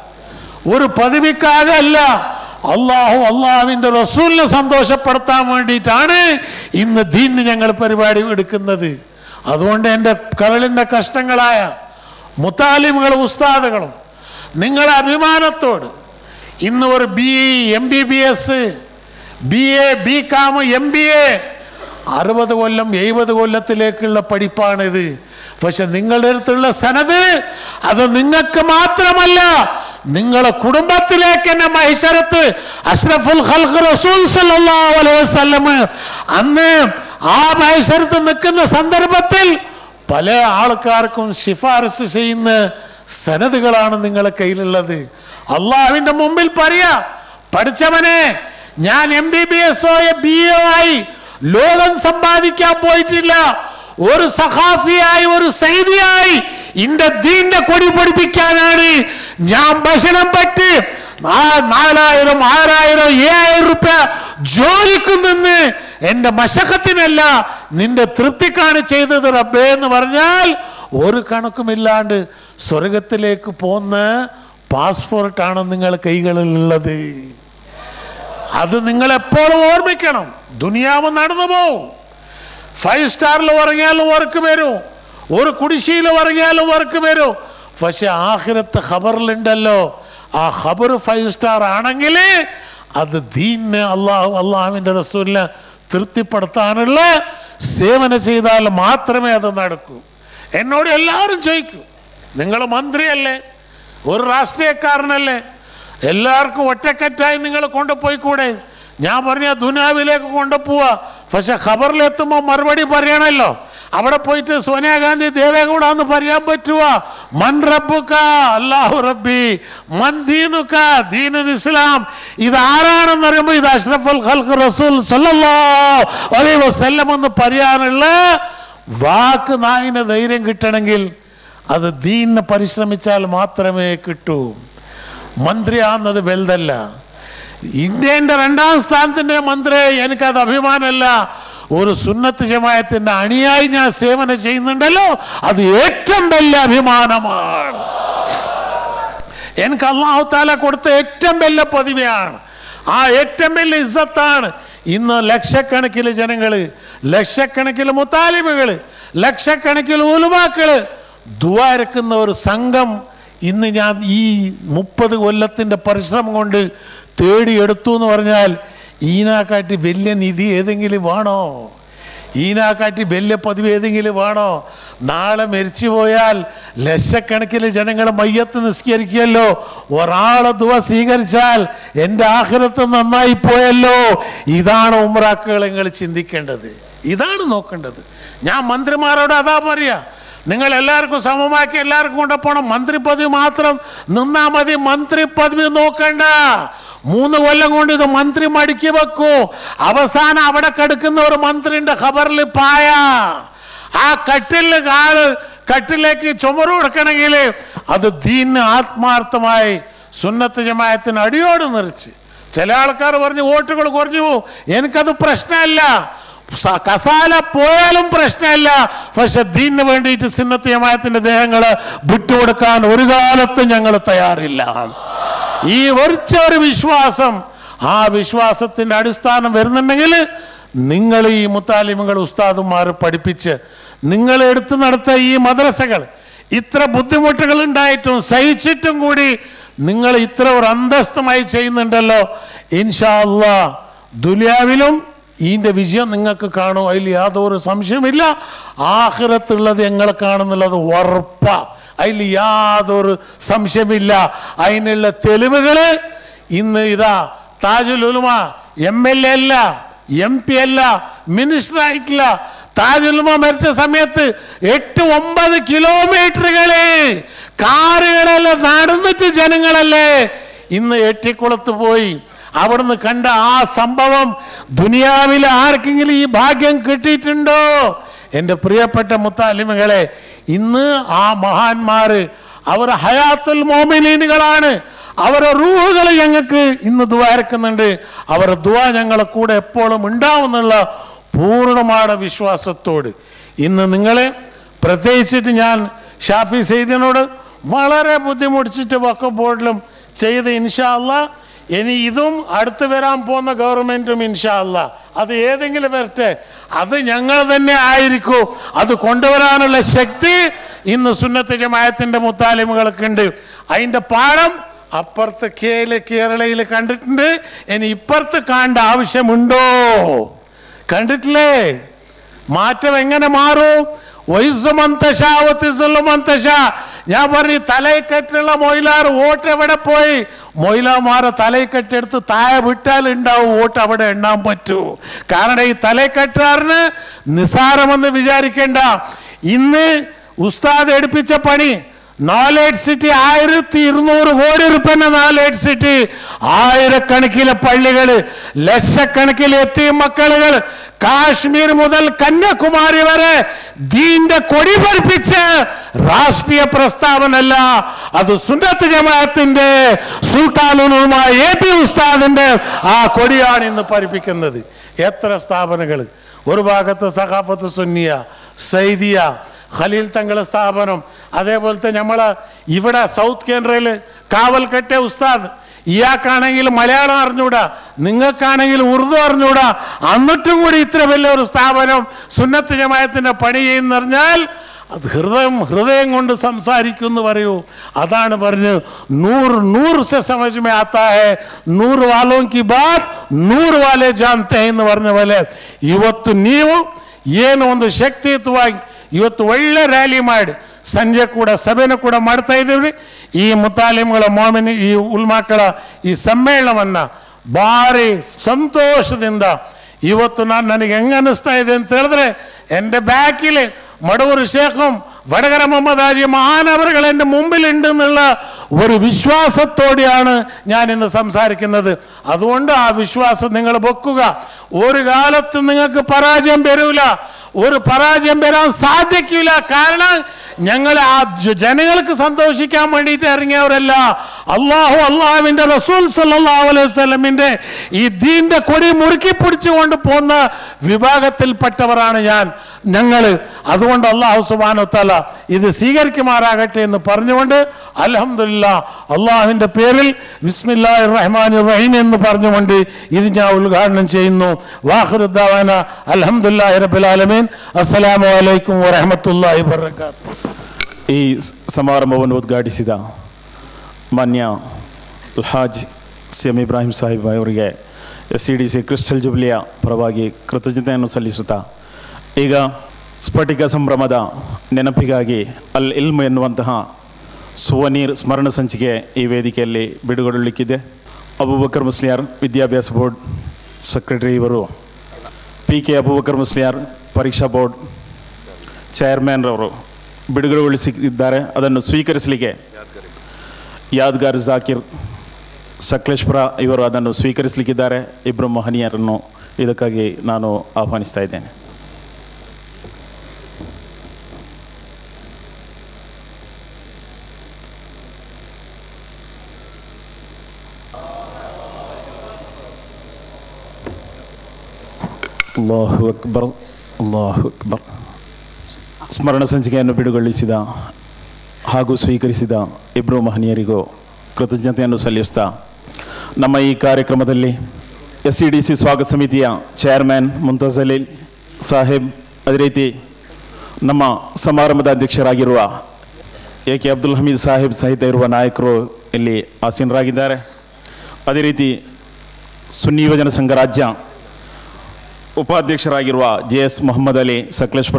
ഒരു പദവിക്കാകല്ല, അള്ളാഹു അള്ളാഹുവിൻ്റെ റസൂലിനെ സന്തോഷപ്പെടുത്താൻ വേണ്ടിയിട്ടാണ് ഇന്ന് ദീനിന് ഞങ്ങൾ പരിപാടി എടുക്കുന്നത്. അതുകൊണ്ട് എൻ്റെ കരളിൻ്റെ കഷ്ടങ്ങളായ മുത്താലിമുകളും ഉസ്താദുകളും നിങ്ങളുടെ അഭിമാനത്തോട് ഇന്ന് ഒരു B M B B S B A B com M B A അറുപത് കൊല്ലം എഴുപത് കൊല്ലത്തിലേക്കുള്ള പഠിപ്പാണിത്. പക്ഷെ നിങ്ങളുടെ അടുത്തുള്ള സനത് അത് നിങ്ങൾക്ക് മാത്രമല്ല, നിങ്ങളെ കുടുംബത്തിലേക്ക് തന്നെ മഹ്ശറത്ത് അഷ്റഫുൽ ഖൽഖ് റസൂൽ സല്ലല്ലാഹു അലൈഹി വസല്ലം അന്ന് ആ മഹ്ശറത്ത് നിൽക്കുന്ന സന്ദർഭത്തിൽ പല ആൾക്കാർക്കും ശിഫാരസ് ചെയ്യുന്ന സനതുകളാണ് നിങ്ങളെ കയ്യിലുള്ളത്. അള്ളാഹുവിന്റെ മുമ്പിൽ പറയാ, പഠിച്ചവനെ ഞാൻ M B B S or B A ആയി ലോകം സമ്പാദിക്കാൻ പോയിട്ടില്ല, ഒരു സഖാഫിയായി ഒരു സൈദിയായി ഇന്റെ ദീന്റെ കൊടി പഠിപ്പിക്കാനാണ് ഞാൻ ഭക്ഷണം പറ്റി നാലായിരം ആറായിരം ഏഴായിരം റുപ്യ ജോലിക്ക് നിന്ന് എന്റെ മശക്കത്തിനല്ല നിന്റെ തൃപ്തിക്കാണ് ചെയ്തത് റബ്ബേ എന്ന് പറഞ്ഞാൽ ഒരു കണക്കുമില്ലാണ്ട് സ്വർഗത്തിലേക്ക് പോന്ന പാസ്പോർട്ടാണ് നിങ്ങൾ കൈകളിലുള്ളത്. അത് നിങ്ങൾ എപ്പോഴും ഓർമ്മിക്കണം. ദുനിയാവ് നടന്നു പോവും. ഫൈവ് സ്റ്റാറിൽ ഉറങ്ങിയാലും വർക്ക് വരും, ഒരു കുടിശ്ശിയിൽ ഉറങ്ങിയാലും വർക്ക് വരും. പക്ഷെ ആഖിറത്ത് ഖബറിലുണ്ടല്ലോ, ആ ഖബർ ഫൈവ് സ്റ്റാർ ആണെങ്കിൽ അത് ദീനിനെ അള്ളാഹു അള്ളാഹുവിൻ്റെ റസൂലിനെ തൃപ്തിപ്പെടുത്താനുള്ള സേവനം ചെയ്താൽ മാത്രമേ അത് നടക്കൂ. എന്നോട് എല്ലാവരും ചോദിക്കും, നിങ്ങൾ മന്ത്രിയല്ലേ, ഒരു രാഷ്ട്രീയക്കാരനല്ലേ, എല്ലാവർക്കും ഒറ്റക്കെറ്റായി നിങ്ങൾ കൊണ്ടുപോയിക്കൂടെ? ഞാൻ പറഞ്ഞ ദുനിയാവിലേക്ക് കൊണ്ടുപോവാ, പക്ഷെ ഖബറിലെത്തുമ്പോൾ മറുപടി പറയണമല്ലോ. അവിടെ പോയിട്ട് സോനിയാഗാന്ധി ദേവേഗൗഡ എന്ന് പറയാൻ പറ്റുവാ? മൻ റബ്ബുക, അല്ലാഹു റബ്ബി, മൻ ദീനുക, ദീനുൽ ഇസ്ലാം. ഇത് ആരാണെന്ന് പറയുമ്പോൾ ഇത് അഷ്റഫുൽ ഖൽഖ് റസൂൽ സല്ലല്ലാഹു അലൈഹി വസല്ലം എന്ന് പറയാനുള്ള വാക്ക് നായിന് ധൈര്യം കിട്ടണമെങ്കിൽ അത് ദീനിനെ പരിശ്രമിച്ചാൽ മാത്രമേ കിട്ടൂ. മന്ത്രിയാകുന്നത് വലുതല്ല. ഇന്ത്യൻ്റെ രണ്ടാം സ്ഥാനത്തിൻ്റെ മന്ത്രി, എനിക്കത് അഭിമാനമല്ല. ഒരു സുന്നത്ത് ജമാഅത്തിന്റെ അണിയായി ഞാൻ സേവനം ചെയ്യുന്നുണ്ടല്ലോ, അത് ഏറ്റവും വലിയ അഭിമാനമാണ്. എനിക്ക് അല്ലാഹു തആല കൊടുത്ത ഏറ്റവും വലിയ പദവിയാണ്, ആ ഏറ്റവും വലിയ ഇസ്സത്താണ്. ഇന്ന് ലക്ഷക്കണക്കിന് ജനങ്ങൾ, ലക്ഷക്കണക്കിന് മുത്താലിമുകൾ, ലക്ഷക്കണക്കിന് ഉലമാക്കൾ ദുആ ഇറക്കുന്ന ഒരു സംഘം ഇന്ന് ഞാൻ ഈ മുപ്പത് കൊല്ലത്തിൻ്റെ പരിശ്രമം കൊണ്ട് തേടിയെടുത്തു എന്ന് പറഞ്ഞാൽ ഈനാക്കാട്ടി വലിയ നിധി ഏതെങ്കിലും വേണോ? ഈനാക്കാട്ടി വലിയ പതിവ് ഏതെങ്കിലും വേണോ? നാളെ മരിച്ചു പോയാൽ ലക്ഷക്കണക്കിന് ജനങ്ങൾ മയ്യത്ത് നിസ്കരിക്കുമല്ലോ, ഒരാളെ ദുആ സ്വീകരിച്ചാൽ എൻ്റെ ആഖിറത്ത് നന്നായി പോയല്ലോ. ഇതാണ് ഉംറാക്കൾ നിങ്ങൾ ചിന്തിക്കേണ്ടത്, ഇതാണ് നോക്കേണ്ടത്. ഞാൻ മന്ത്രിമാരോട് അതാ പറയാ, നിങ്ങൾ എല്ലാവർക്കും സമമാക്കി എല്ലാവർക്കും കൊണ്ടുപോകണം. മന്ത്രി പദവി മാത്രം നിന്നാ മതി, മന്ത്രി പദവി നോക്കണ്ട. മൂന്ന് കൊല്ലം കൊണ്ട് ഇത് മന്ത്രി മടക്കി വെക്കൂ. അവസാനം അവിടെ കിടക്കുന്ന ഒരു മന്ത്രിന്റെ ഖബറിൽ പായ, ആ കട്ടില് കാല് കട്ടിലേക്ക് ചുമറ് കൊടുക്കണമെങ്കിൽ അത് ദീനിന് ആത്മാർത്ഥമായി സുന്നത്ത് ജമാഅത്തിന് അടിയോട് നിറച്ച്. ചില ആൾക്കാർ പറഞ്ഞു വോട്ടുകൾ കുറഞ്ഞു പോകും, എനിക്കത് പ്രശ്നമല്ല, കസാല പോയാലും പ്രശ്നമല്ല. പക്ഷെ ദീനിന് വേണ്ടിയിട്ട് സുന്നത്ത് ജമാഅത്തിന്റെ ദേഹങ്ങള് വിട്ടുകൊടുക്കാൻ ഒരു കാലത്തും ഞങ്ങൾ തയ്യാറില്ല. ഈ ഒരിച്ച ഒരു വിശ്വാസം, ആ വിശ്വാസത്തിന്റെ അടിസ്ഥാനം വരുന്നുണ്ടെങ്കിൽ നിങ്ങൾ ഈ മുത്താലിമുകൾ ഉസ്താദുമാർ പഠിപ്പിച്ച് നിങ്ങൾ എടുത്തു നടത്ത ഈ മദ്രസകൾ ഇത്ര ബുദ്ധിമുട്ടുകൾ ഉണ്ടായിട്ടും സഹിച്ചിട്ടും കൂടി നിങ്ങൾ ഇത്ര ഒരു അന്തസ്തമായി ചെയ്യുന്നുണ്ടല്ലോ. ഇൻഷാ അല്ലാഹ് ദുനിയാവിലും ഇതിൻ്റെ വിജയം നിങ്ങൾക്ക് കാണും, അതിൽ യാതൊരു സംശയമില്ല. ആഖിറത്തുള്ളത് ഞങ്ങളെ കാണുന്നുള്ളത് ഉറപ്പാ, അതിൽ യാതൊരു സംശയമില്ല. അതിനുള്ള തെളിവുകൾ ഇന്ന് ഇതാ Tajul Ulama M L A അല്ല, എം പി അല്ല, മിനിസ്റ്റർ ആയിട്ടില്ല. താജുൽ ഉലമ മരിച്ച സമയത്ത് എട്ട് ഒമ്പത് കിലോമീറ്ററുകള് കാറുകളെല്ലാം നടന്നിട്ട് ജനങ്ങളല്ലേ ഇന്ന് എട്ടിക്കുളത്ത് പോയി അവിടുന്ന് കണ്ട ആ സംഭവം ദുനിയാവിൽ ആർക്കെങ്കിലും ഈ ഭാഗ്യം കിട്ടിയിട്ടുണ്ടോ? എൻ്റെ പ്രിയപ്പെട്ട മുത്താലിമുകളെ, ഇന്ന് ആ മഹാന്മാര് അവർ ഹയാത്തുൽ മോമിനീനുകളാണ്. അവരുടെ റൂഹുകൾ ഞങ്ങൾക്ക് ഇന്ന് ദുആരക്കുന്നുണ്ട്. അവരുടെ ദുആ ഞങ്ങളെ കൂടെ എപ്പോഴും ഉണ്ടാവുന്നുള്ള പൂർണ്ണമായ വിശ്വാസത്തോട് ഇന്ന് നിങ്ങളെ പ്രത്യേകിച്ചിട്ട് ഞാൻ ഷാഫി സയ്യിദിനോട് വളരെ ബുദ്ധിമുട്ടിച്ചിട്ട് വഖഫ് ബോർഡിലും ചെയ്ത് ഇൻഷാ അല്ലാഹ് ഇനി ഇതും അടുത്ത് വരാൻ പോകുന്ന ഗവൺമെൻറ്റും ഇൻഷാ അല്ലാഹ് അത് ഏതെങ്കിലും വരട്ടെ, അത് ഞങ്ങൾ തന്നെ ആയിരിക്കും. അത് കൊണ്ടുവരാനുള്ള ശക്തി ഇന്ന് സുന്നത്ത് ജമാഅത്തിൻ്റെ മുത്താലിമുകൾക്ക് ഉണ്ട്. അതിൻ്റെ പാഠം അപ്പുറത്ത് കേരള കേരളയിൽ കണ്ടിട്ടുണ്ട്. ഇനി ഇപ്പുറത്ത് കാണേണ്ട ആവശ്യമുണ്ടോ? കണ്ടിട്ടില്ലേ? മാറ്റം എങ്ങനെ മാറും? ഞാൻ പറഞ്ഞു തലയിക്കെട്ടുള്ള മൊയിലാർ വോട്ട് എവിടെ പോയി? മൊയിലാമാരെ തലയിക്കെട്ടെടുത്ത് താഴെ വിട്ടാൽ ഉണ്ടാവും വോട്ട്, അവിടെ എണ്ണാൻ പറ്റൂ. കാരണം ഈ തലയിക്കെട്ടുകാരന് നിസ്സാരമെന്ന് വിചാരിക്കേണ്ട. ഇന്ന് ഉസ്താദ് എടുപ്പിച്ച പണി നോളേജ് സിറ്റി ആയിരത്തി ഇരുന്നൂറ് കോടി റുപ്യന്റെ നോളേജ് സിറ്റി, ആയിരക്കണക്കിലെ പള്ളികള്, ലക്ഷക്കണക്കിലെ എത്തിയ മക്കളുകൾ, കാശ്മീർ മുതൽ കന്യാകുമാരി വരെ ദീന്റെ കൊടി പഠിപ്പിച്ച് രാഷ്ട്രീയ പ്രസ്താവനല്ല, അത് സുന്നത്ത് ജമാഅത്തിന്റെ സുൽത്താനുമായ എ പി ഉസ്താദിന്റെ ആ കൊടിയാണ് ഇന്ന് പഠിപ്പിക്കുന്നത്. എത്ര സ്ഥാപനങ്ങൾ! ഒരു ഭാഗത്ത് സഖാഫത്ത് സുന്നിയ, സൈദിയ, ഖലീൽ തങ്ങളെ സ്ഥാപനം, അതേപോലത്തെ നമ്മളെ ഇവിടെ സൗത്ത് കേന്ദ്രയിൽ കാവൽക്കട്ടെ ഉസ്താദ്, ഇയാൾക്കാണെങ്കിൽ മലയാളം അറിഞ്ഞൂടാ, നിങ്ങൾക്കാണെങ്കിൽ ഉറുദു അറിഞ്ഞൂടാ, എന്നിട്ടും കൂടി ഇത്ര വലിയൊരു സ്ഥാപനം സുന്നത്ത് ജമാഅത്തിന്റെ പണി ചെയ്യുന്ന പറഞ്ഞാൽ അത് ഹൃദയം ഹൃദയം കൊണ്ട് സംസാരിക്കും എന്ന് പറയൂ. അതാണ് പറഞ്ഞു നൂറ് നൂറ് സെ സമജ് മേ ആതാ ഹൈ, നൂറ് വാലോ കി ബാത് നൂറ് വാലേ ജാനത്തെ ഹൈ എന്ന് പറഞ്ഞ പോലെ ಇವತ್ತು ನೀವು ಏನು ಒಂದು ಶಕ್ತಿಯುತವಾಗಿ ಇವತ್ತು ಒಳ್ಳೆ ರ್ಯಾಲಿ ಮಾಡಿ ಸಂಜೆ ಕೂಡ ಸಭೆನೂ ಕೂಡ ಮಾಡ್ತಾ ಇದ್ದೀವಿ. ಈ ಮುತಾಲಿಮ್ಗಳ ಮೋಮಿನಿ ಈ ಉಲ್ಮಾಗಳ ಈ ಸಮ್ಮೇಳನವನ್ನು ಭಾರಿ ಸಂತೋಷದಿಂದ ಇವತ್ತು ನಾನು ನನಗೆ ಹೆಂಗೆ ಅನ್ನಿಸ್ತಾ ಇದೆ ಅಂತ ಹೇಳಿದ್ರೆ, എൻ്റെ ബാക്കിൽ മടവൂർ ഷേഖും വടകര മുഹമ്മദ് ഹാജി മഹാനവറുകൾ എൻ്റെ മുമ്പിലുണ്ടെന്നുള്ള ഒരു വിശ്വാസത്തോടെയാണ് ഞാൻ ഇന്ന് സംസാരിക്കുന്നത്. അതുകൊണ്ട് ആ വിശ്വാസം നിങ്ങൾ വെക്കുക. ഒരു കാലത്ത് നിങ്ങൾക്ക് പരാജയം വരില്ല, ഒരു പരാജയം വരാൻ സാധിക്കില്ല. കാരണം ഞങ്ങൾ ആ ജനങ്ങൾക്ക് സന്തോഷിക്കാൻ വേണ്ടിയിട്ട് ഇറങ്ങിയവരല്ല. അള്ളാഹു അള്ളാഹുവിൻ്റെ റസൂൽ സല്ലല്ലാഹു അലൈഹി വസല്ലമിൻ്റെ ഈ ദീന്റെ കൊടി മുറുക്കി പിടിച്ചുകൊണ്ട് പോകുന്ന വിഭാഗത്തിൽപ്പെട്ടവരാണ് ഞാൻ ഞങ്ങൾ. അതുകൊണ്ട് അള്ളാഹു സുബ്ഹാനഹു വ തആല ഇത് സ്വീകരിക്കുമാറാകട്ടെ എന്ന് പറഞ്ഞുകൊണ്ട് അൽഹംദുലില്ലാഹ് അള്ളാഹുവിൻ്റെ പേരിൽ ബിസ്മില്ലാഹിർ റഹ്മാനിർ റഹീം എന്ന് പറഞ്ഞുകൊണ്ട് ഇത് ഞാൻ ഉദ്ഘാടനം ചെയ്യുന്നു. വാഖിറു ദഅവാന അൽഹംദുലില്ലാഹി റബ്ബിൽ ആലമീൻ. അസ്സലാമു അലൈക്കും വറഹ്മത്തുള്ളാഹി വബറകാതുഹു. ಈ ಸಮಾರಂಭವನ್ನು ಉದ್ಘಾಟಿಸಿದ ಮಾನ್ಯ ಅಲ್ಹಾಜ್ ಸಿ ಎಂ ಇಬ್ರಾಹಿಂ ಸಾಹಿಬ್ ಅವರಿಗೆ S C D C crystal ಜುಬ್ಲಿಯ ಪರವಾಗಿ ಕೃತಜ್ಞತೆಯನ್ನು ಸಲ್ಲಿಸುತ್ತಾ, ಈಗ ಸ್ಫಟಿಕ ಸಂಭ್ರಮದ ನೆನಪಿಗಾಗಿ ಅಲ್ ಇಲ್ಮ್ ಎನ್ನುವಂತಹ ಸುವನೀರ್ ಸ್ಮರಣ ಸಂಚಿಕೆ ಈ ವೇದಿಕೆಯಲ್ಲಿ ಬಿಡುಗಡೆಗೊಳ್ಳಲಿಕ್ಕಿದೆ. ಅಬೂಬಕರ್ ಮುಸ್ಲಿಯಾರ್ ವಿದ್ಯಾಭ್ಯಾಸ ಬೋರ್ಡ್ ಸೆಕ್ರೆಟರಿ ಇವರು, ಪಿ ಕೆ ಅಬೂಬಕರ್ ಮುಸ್ಲಿಯಾರ್ ಪರೀಕ್ಷಾ ಬೋರ್ಡ್ ಚೇರ್ಮನ್ ಅವರು ಬಿಡುಗಡೆಗೊಳಿಸಿದ್ದಾರೆ. ಅದನ್ನು ಸ್ವೀಕರಿಸಲಿಕ್ಕೆ ಯಾದ್ಗಾರ್ ಜಾಕಿರ್ ಸಕಲೇಶ್ಪುರ ಇವರು ಅದನ್ನು ಸ್ವೀಕರಿಸಲಿಕ್ಕಿದ್ದಾರೆ. ಇಬ್ಬರು ಮಹನೀಯರನ್ನು ಇದಕ್ಕಾಗಿ ನಾನು ಆಹ್ವಾನಿಸ್ತಾ ಇದ್ದೇನೆ. ಅಲ್ಲಾಹು ಅಕ್ಬರ್, ಅಲ್ಲಾಹು ಅಕ್ಬರ್. ಸ್ಮರಣ ಸಂಚಿಕೆಯನ್ನು ಬಿಡುಗಡೆಗೊಳಿಸಿದ ಹಾಗೂ ಸ್ವೀಕರಿಸಿದ ಇಬ್ಬರು ಮಹನೀಯರಿಗೂ ಕೃತಜ್ಞತೆಯನ್ನು ಸಲ್ಲಿಸುತ್ತಾ, ನಮ್ಮ ಈ ಕಾರ್ಯಕ್ರಮದಲ್ಲಿ ಎಸ್ ಸಿ ಡಿ ಸಿ ಸ್ವಾಗತ ಸಮಿತಿಯ ಚೇರ್ಮನ್ ಮುಂತಾಜ್ ಅಲೀಲ್ ಸಾಹೇಬ್, ಅದೇ ರೀತಿ ನಮ್ಮ ಸಮಾರಂಭದ ಅಧ್ಯಕ್ಷರಾಗಿರುವ ಎ ಕೆ ಅಬ್ದುಲ್ ಹಮೀದ್ ಸಾಹೇಬ್ ಸಹಿತ ಇರುವ ನಾಯಕರು ಇಲ್ಲಿ ಆಸೀನರಾಗಿದ್ದಾರೆ. ಅದೇ ರೀತಿ ಸುನ್ನಿ ಯುವಜನ ಸಂಘ ರಾಜ್ಯ ಉಪಾಧ್ಯಕ್ಷರಾಗಿರುವ ಜೆ ಎಸ್ ಮೊಹಮ್ಮದ್ ಅಲಿ ಸಕಲೇಶ್ಪುರ,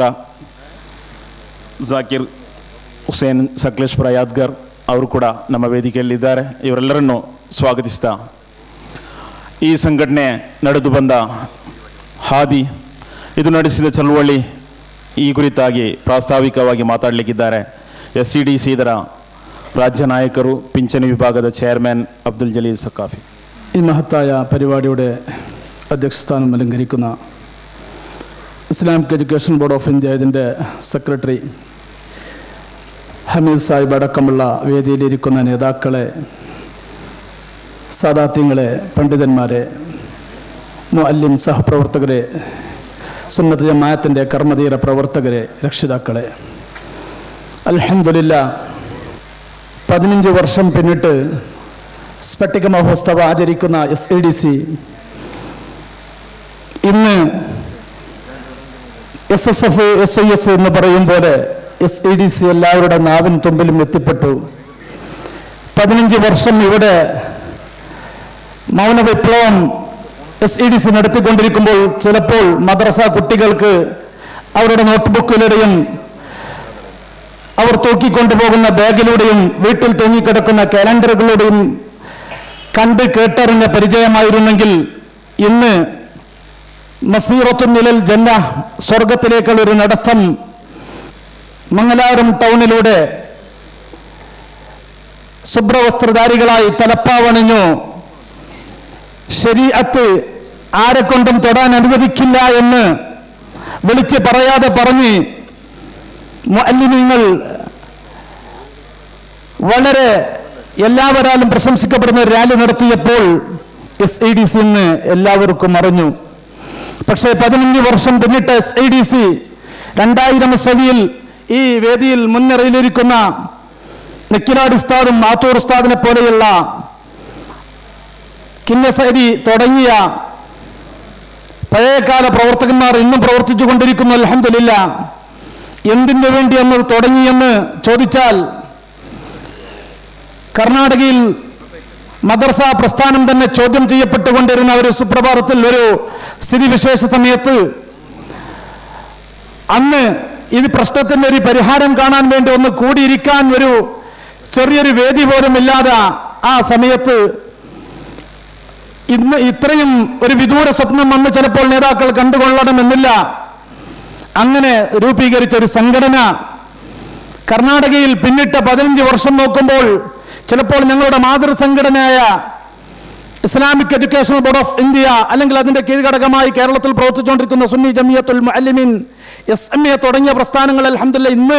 ಜಾಕಿರ್ ಹುಸೇನ್ ಸಕಲೇಶ್ಪುರ ಯಾದ್ಗರ್ ಅವರು ಕೂಡ ನಮ್ಮ ವೇದಿಕೆಯಲ್ಲಿದ್ದಾರೆ. ಇವರೆಲ್ಲರನ್ನು ಸ್ವಾಗತಿಸ್ತಾ ಈ ಸಂಘಟನೆ ನಡೆದು ಬಂದ ಹಾದಿ, ಇದು ನಡೆಸಿದ ಚಳುವಳಿ, ಈ ಕುರಿತಾಗಿ ಪ್ರಾಸ್ತಾವಿಕವಾಗಿ ಮಾತಾಡಲಿಕ್ಕಿದ್ದಾರೆ ಎಸ್ ಸಿ ಡಿ ಸಿ ಇದರ രാജ്യ നായകരു പിഞ്ചണി വിഭാഗದ ചെയർമാൻ അബ്ദുൽ ജലീൽ സക്കാഫി. ഈ മഹത്തായ പരിപാടിയുടെ അധ്യക്ഷസ്ഥാനം അലങ്കരിക്കുന്ന Islamic education board of India ഇതിൻ്റെ സെക്രട്ടറി ഹമീദ് സാഹിബ് അടക്കമുള്ള വേദിയിലിരിക്കുന്ന നേതാക്കളെ, സാദാത്യങ്ങളെ, പണ്ഡിതന്മാരെ, മുഅല്ലിം സഹപ്രവർത്തകരെ, സുന്നത്ത് ജമാഅത്തിൻ്റെ കർമ്മധീര പ്രവർത്തകരെ, രക്ഷിതാക്കളെ, അൽഹംദുലില്ലാ പതിനഞ്ച് വർഷം പിന്നിട്ട് സ്ഫടിക മഹോത്സവം ആചരിക്കുന്ന എസ് ഇ ഡി സി ഇന്ന് S S F S I S എന്ന് പറയും പോലെ എസ് ഇ ഡി സി എല്ലാവരുടെ നാവിൻ തുമ്പിലും എത്തിപ്പെട്ടു. പതിനഞ്ച് വർഷം ഇവിടെ മൗന വിപ്ലവം എസ് ഇ ഡി സി നടത്തിക്കൊണ്ടിരിക്കുമ്പോൾ ചിലപ്പോൾ മദ്രസ കുട്ടികൾക്ക് അവരുടെ നോട്ട്ബുക്കിലൂടെയും അവർ തൂക്കിക്കൊണ്ടുപോകുന്ന ബാഗിലൂടെയും വീട്ടിൽ തൂങ്ങിക്കിടക്കുന്ന കാലണ്ടറുകളുടെയും കണ്ട് കേട്ടറിഞ്ഞ പരിചയമായിരുന്നെങ്കിൽ ഇന്ന് മസീറത്തുൻ ഇലൽ ജന്ന, സ്വർഗത്തിലേക്കുള്ള ഒരു നടത്തം മംഗലാപുരം ടൗണിലൂടെ ശുഭ്രവസ്ത്രധാരികളായി തലപ്പാവണിഞ്ഞു ശരീഅത്ത് ആരെക്കൊണ്ടും തൊടാൻ അനുവദിക്കില്ല എന്ന് വിളിച്ച് പറയാതെ പറഞ്ഞ് മുഅല്ലിമീങ്ങൾ വളരെ എല്ലാവരാലും പ്രശംസിക്കപ്പെടുന്ന ഒരു റാലി നടത്തിയപ്പോൾ എസ് ഐ ഡി സി എന്ന് എല്ലാവർക്കും അറിഞ്ഞു. പക്ഷേ പതിനഞ്ച് വർഷം പിന്നിട്ട് എസ് ഐ ഡി സി രണ്ടായിരം സവിയിൽ ഈ വേദിയിൽ മുൻനിരയിലിരിക്കുന്ന നെക്കിലാട് ഉസ്താദും മാത്തൂർ ഉസ്താദിനെ പോലെയുള്ള കിന്നസരി തുടങ്ങിയ പഴയകാല പ്രവർത്തകന്മാർ ഇന്നും പ്രവർത്തിച്ചു കൊണ്ടിരിക്കുന്നു. അൽഹംദുലില്ലാ. എന്തിനു വേണ്ടി അന്ന് തുടങ്ങിയെന്ന് ചോദിച്ചാൽ, കർണാടകയിൽ മദ്രസ പ്രസ്ഥാനം തന്നെ ചോദ്യം ചെയ്യപ്പെട്ടുകൊണ്ടിരുന്ന ഒരു സുപ്രഭാതത്തിൽ, ഒരു സ്ഥിതിവിശേഷ സമയത്ത്, അന്ന് ഈ പ്രശ്നത്തിന്റെ ഒരു പരിഹാരം കാണാൻ വേണ്ടി ഒന്ന് കൂടിയിരിക്കാൻ ഒരു ചെറിയൊരു വേദി പോലും ഇല്ലാതെ ആ സമയത്ത് ഇന്ന് ഇത്രയും ഒരു വിദൂര സ്വപ്നം വന്ന് ചിലപ്പോൾ നേതാക്കൾ കണ്ടുകൊള്ളണമെന്നില്ല. അങ്ങനെ രൂപീകരിച്ച ഒരു സംഘടന കർണാടകയിൽ പിന്നിട്ട പതിനഞ്ച് വർഷം നോക്കുമ്പോൾ ചിലപ്പോൾ ഞങ്ങളുടെ മാതൃസംഘടനയായ Islamic education board of India, അല്ലെങ്കിൽ അതിന്റെ കീഴ്ഘടകമായി കേരളത്തിൽ പ്രവർത്തിച്ചുകൊണ്ടിരിക്കുന്ന Sunni Jamiyyathul Muallimeen S M A തുടങ്ങിയ പ്രസ്ഥാനങ്ങൾ അൽഹംദുലില്ലാ ഇന്ന്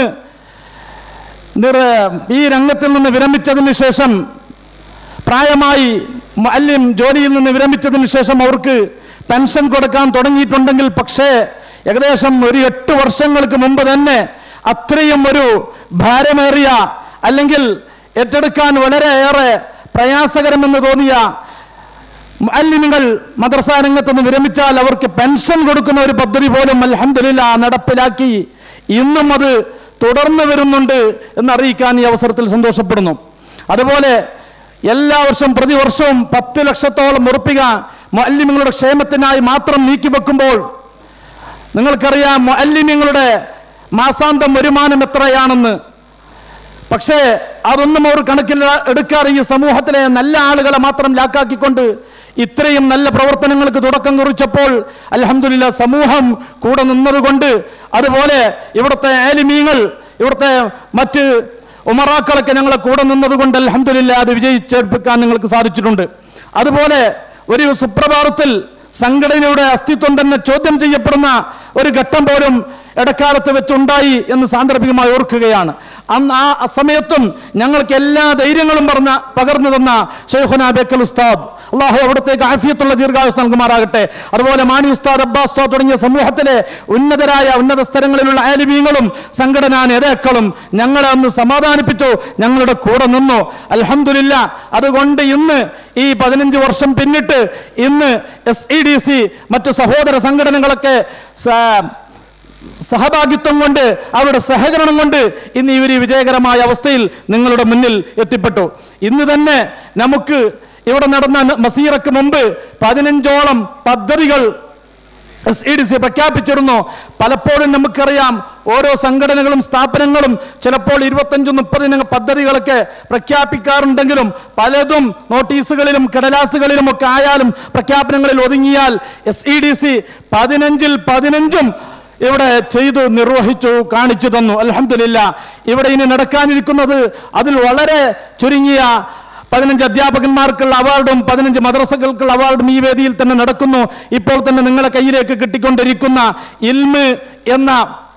ഈ രംഗത്തിൽ നിന്ന് വിരമിച്ചതിന് ശേഷം, പ്രായമായി മുഅല്ലിം ജോലിയിൽ നിന്ന് വിരമിച്ചതിന് ശേഷം അവർക്ക് പെൻഷൻ കൊടുക്കാൻ തുടങ്ങിയിട്ടുണ്ടെങ്കിൽ, പക്ഷേ ഏകദേശം ഒരു എട്ട് വർഷങ്ങൾക്ക് മുമ്പ് തന്നെ അത്രയും ഒരു ഭാരമേറിയ, അല്ലെങ്കിൽ ഏറ്റെടുക്കാൻ വളരെയേറെ പ്രയാസകരമെന്ന് തോന്നിയ മുഅല്ലിമുകൾ മദ്രസ രംഗത്തുനിന്ന് വിരമിച്ചാൽ അവർക്ക് പെൻഷൻ കൊടുക്കുന്ന ഒരു പദ്ധതി പോലും അൽഹംദുലില്ലാ നടപ്പിലാക്കി ഇന്നും അത് തുടർന്നു വരുന്നുണ്ട് എന്നറിയിക്കാൻ ഈ അവസരത്തിൽ സന്തോഷപ്പെടുന്നു. അതുപോലെ എല്ലാ വർഷവും പ്രതിവർഷവും പത്ത് ലക്ഷത്തോളം ഉറുപ്പിക മുഅല്ലിമുകളുടെ ക്ഷേമത്തിനായി മാത്രം നീക്കിവെക്കുമ്പോൾ നിങ്ങൾക്കറിയാം മുഅല്ലിമീങ്ങളുടെ മാസാന്തം വരുമാനം എത്രയാണെന്ന്. പക്ഷേ അതൊന്നും അവർ കണക്കിൽ എടുക്കാതെ ഈ സമൂഹത്തിലെ നല്ല ആളുകളെ മാത്രം ലാക്കാക്കിക്കൊണ്ട് ഇത്രയും നല്ല പ്രവർത്തനങ്ങൾക്ക് തുടക്കം കുറിച്ചപ്പോൾ അൽഹംദുലില്ലാ സമൂഹം കൂടെ നിന്നതുകൊണ്ട്, അതുപോലെ ഇവിടുത്തെ ആലിമീങ്ങൾ, ഇവിടുത്തെ മറ്റ് ഉമറാക്കളൊക്കെ ഞങ്ങളെ കൂടെ നിന്നതുകൊണ്ട് അൽഹംദുലില്ലാ അത് വിജയിച്ചെടുപ്പിക്കാൻ നിങ്ങൾക്ക് സാധിച്ചിട്ടുണ്ട്. അതുപോലെ ഒരു സുപ്രഭാതത്തിൽ സംഘടനയുടെ അസ്തിത്വം തന്നെ ചോദ്യം ചെയ്യപ്പെടുന്ന ഒരു ഘട്ടം പോലും ഇടക്കാലത്ത് വെച്ചുണ്ടായി എന്ന് സാന്ദർഭികമായി ഓർക്കുകയാണ്. അന്ന് ആ സമയത്തും ഞങ്ങൾക്ക് എല്ലാ ധൈര്യങ്ങളും പറഞ്ഞ പകർന്നു തന്ന ശൈഖുനാ ബേക്കൽ ഉസ്താദ്, അള്ളാഹു അവിടത്തേക്ക് ആഫിയത്തുള്ള ദീർഘായുസ് നൽകുമാറാകട്ടെ. അതുപോലെ മാണി ഉസ്താദ്, അബ്ബാസ് ഉസ്താദ് തുടങ്ങിയ സമൂഹത്തിലെ ഉന്നതരായ ഉന്നത സ്ഥലങ്ങളിലുള്ള ആലിമീങ്ങളും സംഘടനാ നേതാക്കളും ഞങ്ങളെ അന്ന് സമാധാനിപ്പിച്ചു, ഞങ്ങളുടെ കൂടെ നിന്നു. അൽഹംദുലില്ലാ. അതുകൊണ്ട് ഇന്ന് ഈ പതിനഞ്ച് വർഷം പിന്നിട്ട് ഇന്ന് എസ് ഇ ഡി സി മറ്റു സഹോദര സംഘടനകളൊക്കെ സഹഭാഗിത്വം കൊണ്ട് അവരുടെ സഹകരണം കൊണ്ട് ഇന്ന് ഇവർ വിജയകരമായ അവസ്ഥയിൽ നിങ്ങളുടെ മുന്നിൽ എത്തിപ്പെട്ടു. ഇന്ന് തന്നെ നമുക്ക് ഇവിടെ നടന്ന മസീറക്ക് മുമ്പ് പതിനഞ്ചോളം പദ്ധതികൾ എസ് ഇ ഡി സി പ്രഖ്യാപിച്ചിരുന്നു. പലപ്പോഴും നമുക്കറിയാം ഓരോ സംഘടനകളും സ്ഥാപനങ്ങളും ചിലപ്പോൾ ഇരുപത്തഞ്ചും മുപ്പതിന് പദ്ധതികളൊക്കെ പ്രഖ്യാപിക്കാറുണ്ടെങ്കിലും പലതും നോട്ടീസുകളിലും കടലാസുകളിലും ഒക്കെ ആയാലും പ്രഖ്യാപനങ്ങളിൽ ഒതുങ്ങിയാൽ എസ് ഇ ഡി സി പതിനഞ്ചിൽ പതിനഞ്ചും ഇവിടെ ചെയ്തു നിർവഹിച്ചു കാണിച്ചു തന്നു. അൽഹംദുലില്ലാ. ഇവിടെ ഇനി നടക്കാനിരിക്കുന്നത് അതിൽ വളരെ ചുരുങ്ങിയ പതിനഞ്ച് അധ്യാപകന്മാർക്കുള്ള അവാർഡും പതിനഞ്ച് മദ്രസകൾക്കുള്ള അവാർഡും ഈ വേദിയിൽ തന്നെ നടക്കുന്നു. ഇപ്പോൾ തന്നെ നിങ്ങളെ കയ്യിലേക്ക് കിട്ടിക്കൊണ്ടിരിക്കുന്ന ഇൽമ് എന്ന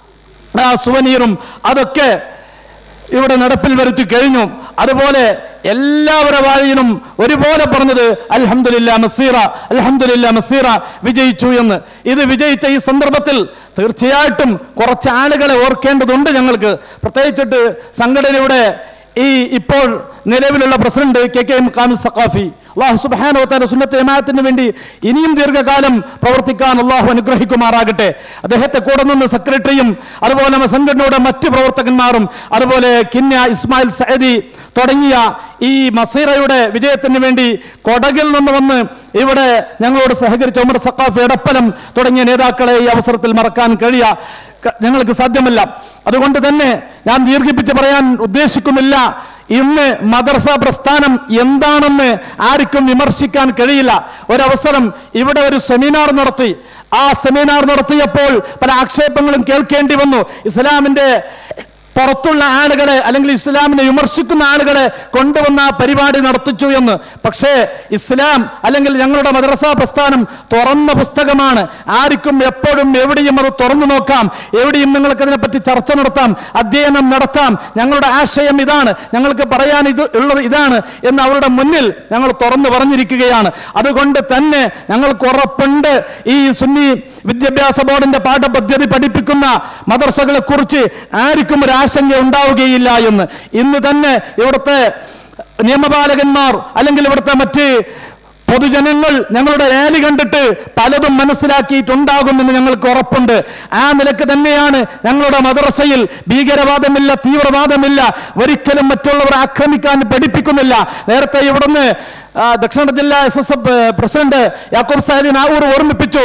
സുവനീറും അതൊക്കെ ഇവിടെ നടപ്പിൽ വരുത്തി കഴിഞ്ഞു. അതുപോലെ എല്ലാവരുടെ വാഴിയിലും ഒരുപോലെ പറഞ്ഞത് അൽഹംദുലില്ലാ മസീറ, അൽഹംദുലില്ലാ മസീറ വിജയിച്ചു എന്ന്. ഇത് വിജയിച്ച ഈ സന്ദർഭത്തിൽ തീർച്ചയായിട്ടും കുറച്ച് ആളുകളെ ഓർക്കേണ്ടതുണ്ട് ഞങ്ങൾക്ക്. പ്രത്യേകിച്ചിട്ട് സംഘടനയുടെ ഈ ഇപ്പോൾ നിലവിലുള്ള president K K Mukamil Saqafi, അല്ലാഹു സുബ്ഹാനഹു വ തആല സുന്നത്ത് ജമാഅത്തിന് വേണ്ടി ഇനിയും ദീർഘകാലം പ്രവർത്തിക്കാൻ അല്ലാഹു അനുഗ്രഹിക്കുമാറാകട്ടെ. അദ്ദേഹത്തെ കൂടെ നിന്ന് സെക്രട്ടറിയും അതുപോലെ സംഘടനയുടെ മറ്റ് പ്രവർത്തകന്മാരും അതുപോലെ കിന്യ ഇസ്മായിൽ സഅദി തുടങ്ങിയ ഈ മസീറയുടെ വിജയത്തിന് വേണ്ടി കൊടകിൽ നിന്ന് വന്ന് ഇവിടെ ഞങ്ങളോട് സഹകരിച്ച ഉമർ സഖാഫി എടപ്പലം തുടങ്ങിയ നേതാക്കളെ ഈ അവസരത്തിൽ മറക്കാൻ കഴിയ ഞങ്ങൾക്ക് സാധ്യമല്ല. അതുകൊണ്ട് തന്നെ ഞാൻ ദീർഘിപ്പിച്ച് പറയാൻ ഉദ്ദേശിക്കുന്നില്ല. ഇന്ന് മദ്രസ പ്രസ്ഥാനം എന്താണെന്ന് ആർക്കും വിമർശിക്കാൻ കഴിയില്ല. ഒരവസരം ഇവിടെ ഒരു സെമിനാർ നടത്തി. ആ സെമിനാർ നടത്തിയപ്പോൾ പല ആക്ഷേപങ്ങളും കേൾക്കേണ്ടി വന്നു. ഇസ്ലാമിന്റെ പുറത്തുള്ള ആളുകളെ അല്ലെങ്കിൽ ഇസ്ലാമിനെ വിമർശിക്കുന്ന ആളുകളെ കൊണ്ടുവന്ന പരിപാടി നടത്തിച്ചു എന്ന്. പക്ഷേ ഇസ്ലാം അല്ലെങ്കിൽ ഞങ്ങളുടെ മദ്രസ പ്രസ്ഥാനം തുറന്ന പുസ്തകമാണ്. ആർക്കും എപ്പോഴും എവിടെയും അത് തുറന്നു നോക്കാം. എവിടെയും നിങ്ങൾക്ക് അതിനെപ്പറ്റി ചർച്ച നടത്താം, അധ്യയനം നടത്താം. ഞങ്ങളുടെ ആശയം ഇതാണ്, ഞങ്ങൾക്ക് പറയാൻ ഇത് ഉള്ളത് ഇതാണ് എന്ന് അവരുടെ മുന്നിൽ ഞങ്ങൾ തുറന്നു പറഞ്ഞിരിക്കുകയാണ്. അതുകൊണ്ട് തന്നെ ഞങ്ങൾക്ക് ഉറപ്പുണ്ട് ഈ സുന്നി വിദ്യാഭ്യാസ ബോർഡിന്റെ പാഠപദ്ധതി പഠിപ്പിക്കുന്ന മദ്രസകളെ കുറിച്ച് ആർക്കും ഒരു ആശങ്ക ഉണ്ടാവുകയില്ല എന്ന്. ഇന്ന് തന്നെ ഇവിടുത്തെ നിയമപാലകന്മാർ അല്ലെങ്കിൽ ഇവിടുത്തെ മറ്റ് പൊതുജനങ്ങൾ ഞങ്ങളുടെ റാലി കണ്ടിട്ട് പലതും മനസ്സിലാക്കിയിട്ടുണ്ടാകുമെന്ന് ഞങ്ങൾക്ക് ഉറപ്പുണ്ട്. ആ നിലക്ക് തന്നെയാണ് ഞങ്ങളുടെ മദ്രസയിൽ ഭീകരവാദമില്ല, തീവ്രവാദമില്ല, ഒരിക്കലും മറ്റുള്ളവർ ആക്രമിക്കാൻ പഠിപ്പിക്കുന്നില്ല. നേരത്തെ ഇവിടുന്ന് ദക്ഷിണ ജില്ലാ S S F president Yakub Saadi Navoor ഓർമ്മിപ്പിച്ചു,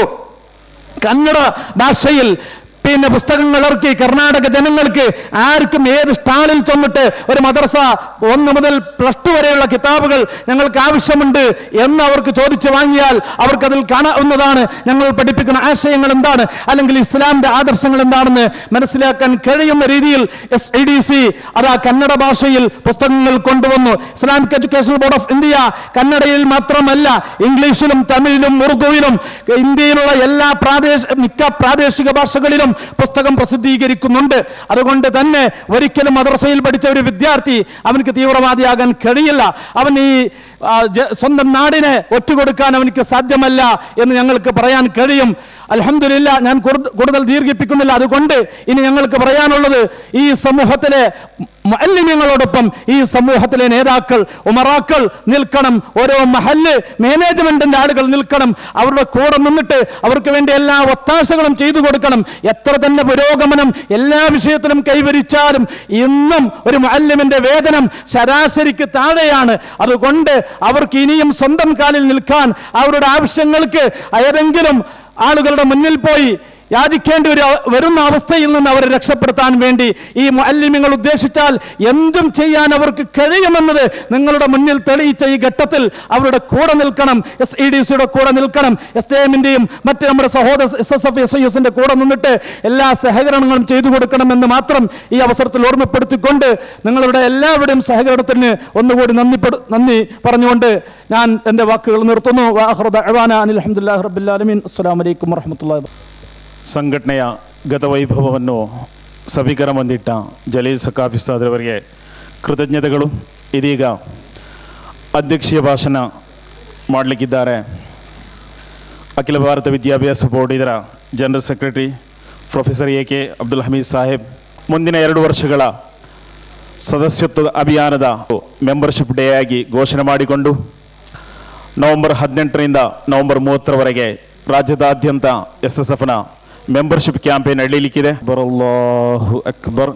കന്നഡ ഭാഷയിൽ പിന്നെ പുസ്തകങ്ങൾ ഇറക്കി കർണാടക ജനങ്ങൾക്ക് ആർക്കും ഏത് സ്റ്റാളിൽ ചെന്നിട്ട് ഒരു മദ്രസ ഒന്ന് മുതൽ പ്ലസ് ടു വരെയുള്ള കിതാബുകൾ ഞങ്ങൾക്ക് ആവശ്യമുണ്ട് എന്ന് അവർക്ക് ചോദിച്ചു വാങ്ങിയാൽ അവർക്കതിൽ കാണാവുന്നതാണ് ഞങ്ങൾ പഠിപ്പിക്കുന്ന ആശയങ്ങൾ എന്താണ്, അല്ലെങ്കിൽ ഇസ്ലാമിന്റെ ആദർശങ്ങൾ എന്താണെന്ന് മനസ്സിലാക്കാൻ കഴിയുന്ന രീതിയിൽ എസ് ഐ ഡി സി അത് ആ കന്നഡ ഭാഷയിൽ പുസ്തകങ്ങൾ കൊണ്ടുവന്നു. Islamic education board of India കന്നഡയിൽ മാത്രമല്ല ഇംഗ്ലീഷിലും തമിഴിലും ഉറുദുവിലും ഇന്ത്യയിലുള്ള എല്ലാ പ്രാദേശിക മിക്ക പ്രാദേശിക ഭാഷകളിലും പുസ്തകം പ്രസിദ്ധീകരിക്കുന്നുണ്ട്. അതുകൊണ്ട് തന്നെ ഒരിക്കലും മദ്രസയിൽ പഠിച്ച ഒരു വിദ്യാർത്ഥി അവനക്ക് തീവ്രവാദിയാകാൻ കഴിയില്ല. അവൻ ഈ സ്വന്തം നാടിനെ ഒറ്റുകൊടുക്കാൻ അവനിക്ക് സാധ്യമല്ല എന്ന് ഞങ്ങൾക്ക് പറയാൻ കഴിയും. അൽഹംദുലില്ലാ, ഞാൻ കൂടുതൽ ദീർഘിപ്പിക്കുന്നില്ല. അതുകൊണ്ട് ഇനി ഞങ്ങൾക്ക് പറയാനുള്ളത് ഈ സമൂഹത്തിലെ മുഅല്ലിമീങ്ങളോടൊപ്പം ഈ സമൂഹത്തിലെ നേതാക്കൾ, ഉമറാക്കൾ നിൽക്കണം. ഓരോ മഹല്ല് മാനേജ്മെന്റിന്റെ ആളുകൾ നിൽക്കണം. അവരുടെ കൂടെ നിന്നിട്ട് അവർക്ക് വേണ്ടി എല്ലാ ഒത്താശകളും ചെയ്തു കൊടുക്കണം. എത്ര തന്നെ പുരോഗമനം എല്ലാ വിഷയത്തിലും കൈവരിച്ചാലും ഇന്നും ഒരു മുഅല്ലിമിന്റെ വേതനം ശരാശരിക്ക് താഴെയാണ്. അതുകൊണ്ട് അവർക്ക് ഇനിയും സ്വന്തം കാലിൽ നിൽക്കാൻ അവരുടെ ആവശ്യങ്ങൾക്ക് ഏതെങ്കിലും ആളുകളുടെ മുന്നിൽ പോയി യാചിക്കേണ്ടി ഒരു വരുന്ന അവസ്ഥയിൽ നിന്ന് അവരെ രക്ഷപ്പെടുത്താൻ വേണ്ടി ഈ മുഅല്ലിമീങ്ങൾ ഉദ്ദേശിച്ചാൽ എന്തും ചെയ്യാൻ അവർക്ക് കഴിയുമെന്നത് നിങ്ങളുടെ മുന്നിൽ തെളിയിച്ച ഈ ഘട്ടത്തിൽ അവരുടെ കൂടെ നിൽക്കണം. എസ് ഇ ഡി സിയുടെ കൂടെ നിൽക്കണം. എസ് എ എമ്മിന്റെയും മറ്റ് നമ്മുടെ സഹോദര S S F S I എസിന്റെ കൂടെ നിന്നിട്ട് എല്ലാ സഹകരണങ്ങളും ചെയ്തു കൊടുക്കണമെന്ന് മാത്രം ഈ അവസരത്തിൽ ഓർമ്മപ്പെടുത്തിക്കൊണ്ട് നിങ്ങളുടെ എല്ലാവരുടെയും സഹകരണത്തിന് ഒന്നുകൂടി നന്ദി നന്ദി പറഞ്ഞുകൊണ്ട് ഞാൻ എൻ്റെ വാക്കുകൾ നിർത്തുന്നു. വആഖിറു ദഅ്വാന അനിൽ ഹംദുലില്ലാഹി റബ്ബിൽ ആലമീൻ. അസ്സലാമു അലൈക്കും ವರಹಮತುಲ್ಲಾಹಿ ವಬರಕಾತುಹು. ಸಂಘಟನೆಯ ಗತವೈಭವವನ್ನು ಸಭಿಕರ ಹೊಂದಿಟ್ಟ ಜಲೀಲ್ ಸಖಾಫಿ ಸಾದರವರಿಗೆ ಕೃತಜ್ಞತೆಗಳು. ಇದೀಗ ಅಧ್ಯಕ್ಷೀಯ ಭಾಷಣ ಮಾಡಲಿಕ್ಕಿದ್ದಾರೆ ಅಖಿಲ ಭಾರತ ವಿದ್ಯಾಭ್ಯಾಸ ಬೋರ್ಡ್ ಇದರ general secretary professor A K Abdul Hameed Saheb. ಮುಂದಿನ ಎರಡು ವರ್ಷಗಳ ಸದಸ್ಯತ್ವ ಅಭಿಯಾನದ ಮೆಂಬರ್ಶಿಪ್ ಡೇ ಆಗಿ ಘೋಷಣೆ ಮಾಡಿಕೊಂಡು ನವೆಂಬರ್ ಹದಿನೆಂಟರಿಂದ ನವೆಂಬರ್ ಮೂವತ್ತರವರೆಗೆ ರಾಜ್ಯದಾದ್ಯಂತ ಎಸ್ ಎಸ್ ಎಫ್ನ ಮೆಂಬರ್ಶಿಪ್ ಕ್ಯಾಂಪೇನ್ ನಡೀಲಿಕ್ಕಿದೆ. ಅಲ್ಲಾಹು ಅಕ್ಬರ್.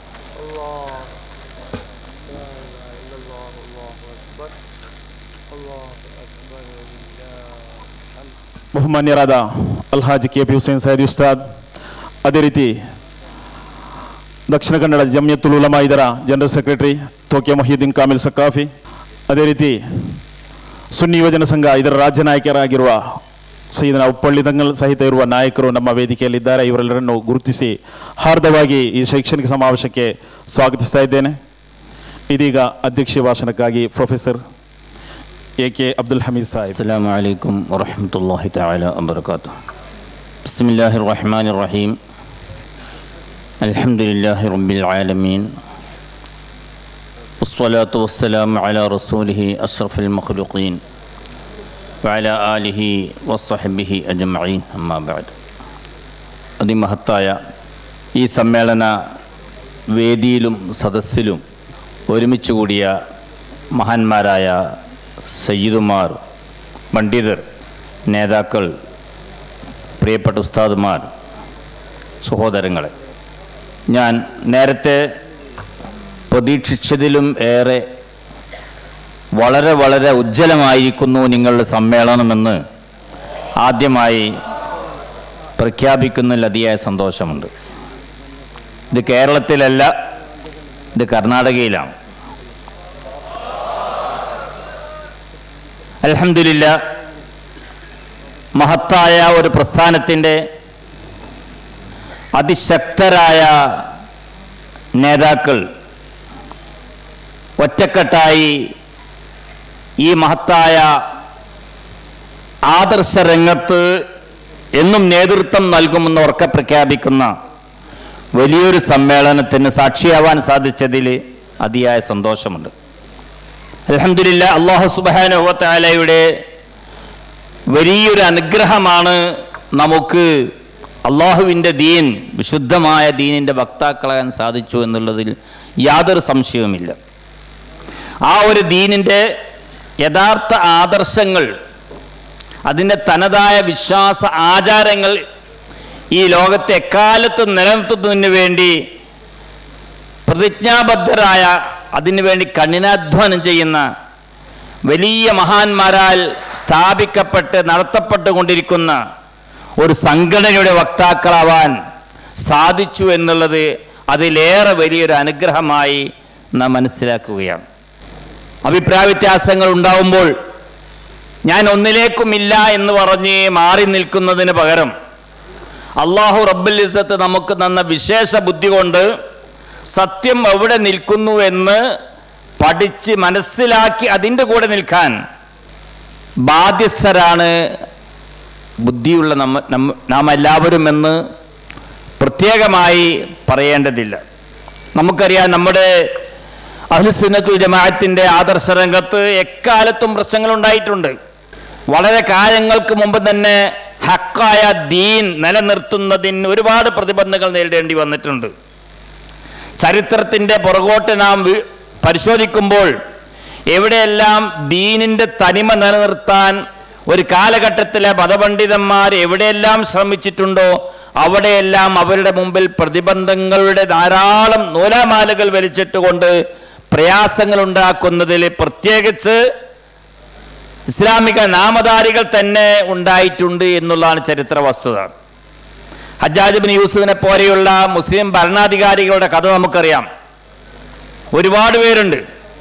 ಬಹುಮಾನ್ಯರಾದ ಅಲ್ಹಾಜ್ ಕೆ ಪಿ ಹುಸೇನ್ ಸೈಯದ್ ಉಸ್ತಾದ್, ಅದೇ ರೀತಿ ದಕ್ಷಿಣ ಕನ್ನಡ ಜಮಿಯತುಲ್ ಉಲಮಾ ಇದರ ಜನರಲ್ ಸೆಕ್ರೆಟರಿ ತೋಕೆ ಮೊಹಿದ್ದೀನ್ ಕಾಮಿಲ್ ಸಕಾಫಿ, ಅದೇ ರೀತಿ ಸುನ್ನಿ ಯುವಜನ ಸಂಘ ಇದರ ರಾಜ್ಯ ನಾಯಕರಾಗಿರುವ ಸೈಯದನ ಉಪ್ಪಳ್ಳಿ ದಂಗಲ್ ಸಹಿತ ಇರುವ ನಾಯಕರು ನಮ್ಮ ವೇದಿಕೆಯಲ್ಲಿದ್ದಾರೆ. ಇವರೆಲ್ಲರನ್ನು ಗುರುತಿಸಿ ಹಾರ್ದವಾಗಿ ಈ ಶೈಕ್ಷಣಿಕ ಸಮಾವೇಶಕ್ಕೆ ಸ್ವಾಗತಿಸ್ತಾ ಇದ್ದೇನೆ. ಇದೀಗ ಅಧ್ಯಕ್ಷೀಯ ಭಾಷಣಕ್ಕಾಗಿ professor A K Abdul Hameed Sahib. ಅಸ್ಸಲಾಮು ಅಲೈಕುಂ ವರಹಮತುಲ್ಲಾಹಿ ತಆಲಾ ವಬರಕಾತುಹು. ಬಿಸ್ಮಿಲ್ಲಾಹಿರ್ ರಹ್ಮಾನಿರ್ ರಹೀಮ್. ಅಲ್ಹಮ್ದುಲಿಲ್ಲಾಹಿ ರಬ್ಬಿಲ್ ಆಲಮೀನ್. ವಸ್ಸಲಾತು ವಸ್ಸಲಾಮು ಅಲಾ ರಸೂಲಿಹಿ ಅಶ್ರಫಿಲ್ ಮಖ್ಲೂಕೀನ್ വഅലാ ആലിഹി വസ്സഹ്ബിഹി അജ്മഈൻ. അമ്മാ ബഅദ്. അതിമഹത്തായ ഈ സമ്മേളന വേദിയിലും സദസ്സിലും ഒരുമിച്ച് കൂടിയ മഹാന്മാരായ സയ്യിദുമാർ, പണ്ഡിതർ, നേതാക്കൾ, പ്രിയപ്പെട്ട ഉസ്താദുമാർ, സഹോദരങ്ങളെ, ഞാൻ നേരത്തെ പ്രതീക്ഷിച്ചതിലും ഏറെ വളരെ വളരെ ഉജ്ജ്വലമായിരിക്കുന്നു നിങ്ങളുടെ സമ്മേളനമെന്ന് ആദ്യമായി പ്രഖ്യാപിക്കുന്നതിൽ അതിയായ സന്തോഷമുണ്ട്. ഇത് കേരളത്തിലല്ല, ഇത് കർണാടകയിലാണ്. അൽഹംദുലില്ലാ, മഹത്തായ ഒരു പ്രസ്ഥാനത്തിൻ്റെ അതിശക്തരായ നേതാക്കൾ ഒറ്റക്കെട്ടായി ഈ മഹത്തായ ആദർശ രംഗത്ത് എന്നും നേതൃത്വം നൽകുമെന്ന് ഉറക്കെ പ്രഖ്യാപിക്കുന്ന വലിയൊരു സമ്മേളനത്തിന് സാക്ഷിയാവാൻ സാധിച്ചതിൽ അതിയായ സന്തോഷമുണ്ട്. അൽഹംദുലില്ലാ, അല്ലാഹു സുബ്ഹാനഹു വ തആലയുടെ വലിയൊരു അനുഗ്രഹമാണ് നമുക്ക് അള്ളാഹുവിൻ്റെ ദീൻ, വിശുദ്ധമായ ദീനിൻ്റെ വക്താക്കളാകാൻ സാധിച്ചു എന്നുള്ളതിൽ യാതൊരു സംശയവുമില്ല. ആ ഒരു ദീനിൻ്റെ യഥാർത്ഥ ആദർശങ്ങൾ, അതിൻ്റെ തനതായ വിശ്വാസ ആചാരങ്ങൾ ഈ ലോകത്തെ എക്കാലത്തും നിലനിർത്തുന്നതിന് വേണ്ടി പ്രതിജ്ഞാബദ്ധരായ, അതിനുവേണ്ടി കഠിനാധ്വാനം ചെയ്യുന്ന വലിയ മഹാന്മാരാൽ സ്ഥാപിക്കപ്പെട്ട് നടത്തപ്പെട്ടുകൊണ്ടിരിക്കുന്ന ഒരു സംഘടനയുടെ വക്താക്കളാവാൻ സാധിച്ചു എന്നുള്ളത് അതിലേറെ വലിയൊരു അനുഗ്രഹമായി നാം മനസ്സിലാക്കുകയാണ്. അഭിപ്രായ വ്യത്യാസങ്ങൾ ഉണ്ടാവുമ്പോൾ ഞാൻ ഒന്നിലേക്കുമില്ല എന്ന് പറഞ്ഞ് മാറി നിൽക്കുന്നതിന് പകരം അള്ളാഹു റബ്ബുൽ ഇസ്സത്ത് നമുക്ക് തന്ന വിശേഷ ബുദ്ധി കൊണ്ട് സത്യം എവിടെ നിൽക്കുന്നു എന്ന് പഠിച്ച് മനസ്സിലാക്കി അതിൻ്റെ കൂടെ നിൽക്കാൻ ബാധ്യസ്ഥരാണ് ബുദ്ധിയുള്ള നമ്മ നാം എല്ലാവരും എന്ന് പ്രത്യേകമായി പറയേണ്ടതില്ല. നമുക്കറിയാം, നമ്മുടെ അഹ്ലുസുന്നത്തുൽ ജമാഅത്തിന്റെ ആദർശ രംഗത്ത് എക്കാലത്തും പ്രശ്നങ്ങളുണ്ടായിട്ടുണ്ട്. വളരെ കാലങ്ങൾക്ക് മുമ്പ് തന്നെ ഹക്കായ ദീൻ നിലനിർത്തുന്നതിന് ഒരുപാട് പ്രതിബന്ധങ്ങൾ നേരിടേണ്ടി വന്നിട്ടുണ്ട്. ചരിത്രത്തിൻ്റെ പുറകോട്ട് നാം പരിശോധിക്കുമ്പോൾ എവിടെയെല്ലാം ദീനിൻ്റെ തനിമ നിലനിർത്താൻ ഒരു കാലഘട്ടത്തിലെ മതപണ്ഡിതന്മാർ എവിടെയെല്ലാം ശ്രമിച്ചിട്ടുണ്ടോ അവിടെയെല്ലാം അവരുടെ മുമ്പിൽ പ്രതിബന്ധങ്ങളുടെ ധാരാളം നൂലാമാലകൾ വലിച്ചിട്ടുകൊണ്ട് പ്രയാസങ്ങൾ ഉണ്ടാക്കുന്നതിൽ പ്രത്യേകിച്ച് ഇസ്ലാമിക നാമധാരികൾ തന്നെ ഉണ്ടായിട്ടുണ്ട് എന്നുള്ളതാണ് ചരിത്ര വസ്തുത. ഹജ്ജാജ് ബിൻ യൂസുഫിനെ പോലെയുള്ള മുസ്ലിം ഭരണാധികാരികളുടെ കഥ നമുക്കറിയാം. ഒരുപാട് പേരുണ്ട്.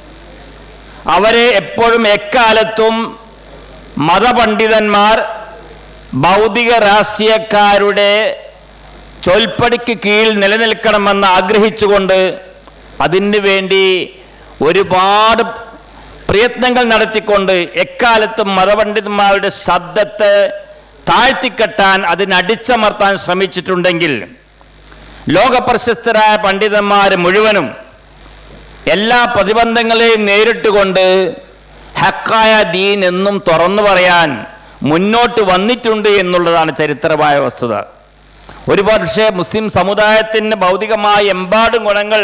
അവരെ എപ്പോഴും എക്കാലത്തും മതപണ്ഡിതന്മാർ ഭൗതിക രാഷ്ട്രീയക്കാരുടെ ചൊൽപ്പടിക്ക് കീഴിൽ നിലനിൽക്കണമെന്ന് ആഗ്രഹിച്ചുകൊണ്ട് അതിനു വേണ്ടി ഒരുപാട് പ്രയത്നങ്ങൾ നടത്തിക്കൊണ്ട് എക്കാലത്തും മതപണ്ഡിതന്മാരുടെ ശബ്ദത്തെ താഴ്ത്തിക്കെട്ടാൻ, അതിനടിച്ചമർത്താൻ ശ്രമിച്ചിട്ടുണ്ടെങ്കിൽ ലോകപ്രശസ്തരായ പണ്ഡിതന്മാർ മുഴുവനും എല്ലാ പ്രതിബന്ധങ്ങളെയും നേരിട്ടുകൊണ്ട് ഹക്കായ ദീൻ എന്നും തുറന്നു പറയാൻ മുന്നോട്ട് വന്നിട്ടുണ്ട് എന്നുള്ളതാണ് ചരിത്രമായ വസ്തുത. ഒരു പക്ഷേ മുസ്ലിം സമുദായത്തിന് ഭൗതികമായ എമ്പാടും ഗുണങ്ങൾ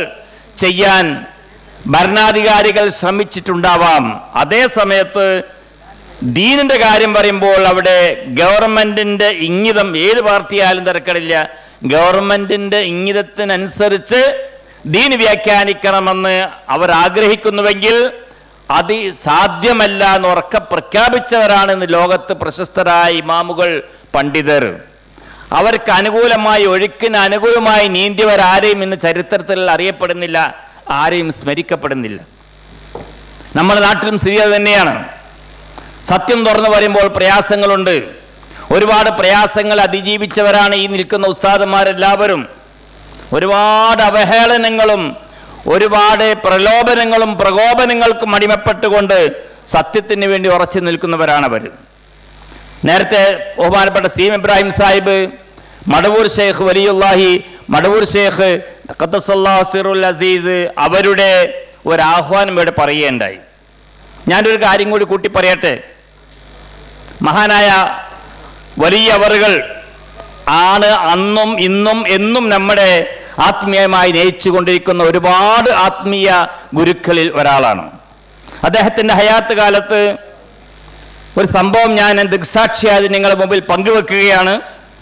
ചെയ്യാൻ ഭരണാധികാരികൾ ശ്രമിച്ചിട്ടുണ്ടാവാം. അതേ സമയത്ത് ദീനിൻ്റെ കാര്യം പറയുമ്പോൾ അവിടെ ഗവൺമെൻറ്റിൻ്റെ ഇംഗിതം ഏത് പാർട്ടിയായാലും തിരക്കടില്ല, ഗവൺമെൻറ്റിൻ്റെ ഇംഗിതത്തിനനുസരിച്ച് ദീൻ വ്യാഖ്യാനിക്കണമെന്ന് അവർ ആഗ്രഹിക്കുന്നുവെങ്കിൽ അത് സാധ്യമല്ല എന്ന് ഉറക്കെ പ്രഖ്യാപിച്ചവരാണെന്ന് ലോകത്ത് പ്രശസ്തരായ ഇമാമുകൾ, പണ്ഡിതർ. അവർക്ക് അനുകൂലമായി, ഒഴുക്കിന് അനുകൂലമായി നീന്തിയവരാരെയും ഇന്ന് ചരിത്രത്തിൽ അറിയപ്പെടുന്നില്ല, ആരെയും സ്മരിക്കപ്പെടുന്നില്ല. നമ്മുടെ നാട്ടിലും സ്ഥിതി അത് തന്നെയാണ്. സത്യം തുറന്നു പറയുമ്പോൾ പ്രയാസങ്ങളുണ്ട്. ഒരുപാട് പ്രയാസങ്ങൾ അതിജീവിച്ചവരാണ് ഈ നിൽക്കുന്ന ഉസ്താദന്മാരെല്ലാവരും. ഒരുപാട് അവഹേളനങ്ങളും ഒരുപാട് പ്രലോഭനങ്ങളും പ്രകോപനങ്ങൾക്കും അടിമപ്പെട്ടുകൊണ്ട് സത്യത്തിന് വേണ്ടി ഉറച്ചു നിൽക്കുന്നവരാണവർ. നേരത്തെ ബഹുമാനപ്പെട്ട സീം ഇബ്രാഹിം സാഹിബ്, മടവൂർ ഷെയ്ഖ് വലിയുല്ലാഹി മടവൂർ ഷെയ്ഖ് ഖദ്ദസല്ലാഹു സിറുൽ അസീസ് അവരുടെ ഒരാഹ്വാനം ഇവിടെ പറയുകയുണ്ടായി. ഞാനൊരു കാര്യം കൂടി കൂട്ടി പറയട്ടെ. മഹാനായ വലിയ അവറുകൾ ആണ് അന്നും ഇന്നും എന്നും നമ്മുടെ ആത്മീയമായി നയിച്ചു കൊണ്ടിരിക്കുന്ന ഒരുപാട് ആത്മീയ ഗുരുക്കളിൽ ഒരാളാണ്. അദ്ദേഹത്തിൻ്റെ ഹയാത്ത് കാലത്ത് ഒരു സംഭവം ഞാൻ ദൃക്സാക്ഷിയായി നിങ്ങളുടെ മുമ്പിൽ പങ്കുവെക്കുകയാണ്.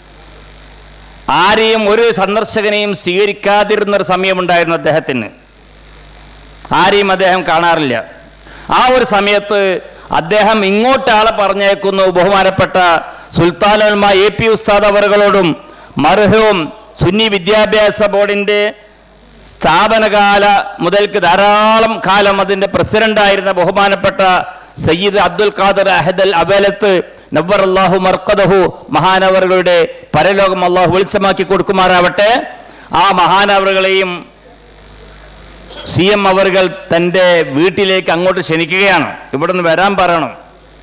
ആരെയും ഒരു സന്ദർശകനെയും സ്വീകരിക്കാതിരുന്നൊരു സമയമുണ്ടായിരുന്നു അദ്ദേഹത്തിന്. ആരെയും അദ്ദേഹം കാണാറില്ല. ആ ഒരു സമയത്ത് അദ്ദേഹം ഇങ്ങോട്ട് ആളെ പറഞ്ഞേക്കുന്നു. ബഹുമാനപ്പെട്ട സുൽത്താൻ ഉലമ എ പി ഉസ്താദ് അവറുകളോടും മർഹൂം സുന്നി വിദ്യാഭ്യാസ ബോർഡിൻ്റെ സ്ഥാപനകാല മുതൽക്ക് ധാരാളം കാലം അതിൻ്റെ പ്രസിഡന്റായിരുന്ന ബഹുമാനപ്പെട്ട സയ്യിദ് അബ്ദുൽ ഖാദർ അഹദൽ അബലത്ത് നവ്വർ അല്ലാഹു മർഖദഹു മഹാനവറുകളുടെ പരലോകം അള്ളാഹു വെളിച്ചമാക്കി കൊടുക്കുമാറാവട്ടെ. ആ മഹാനവറുകളെയും സി എം അവറുകൾ തൻ്റെ വീട്ടിലേക്ക് അങ്ങോട്ട് ക്ഷണിക്കുകയാണ്. ഇവിടെ നിന്ന് വരാൻ പറയണം.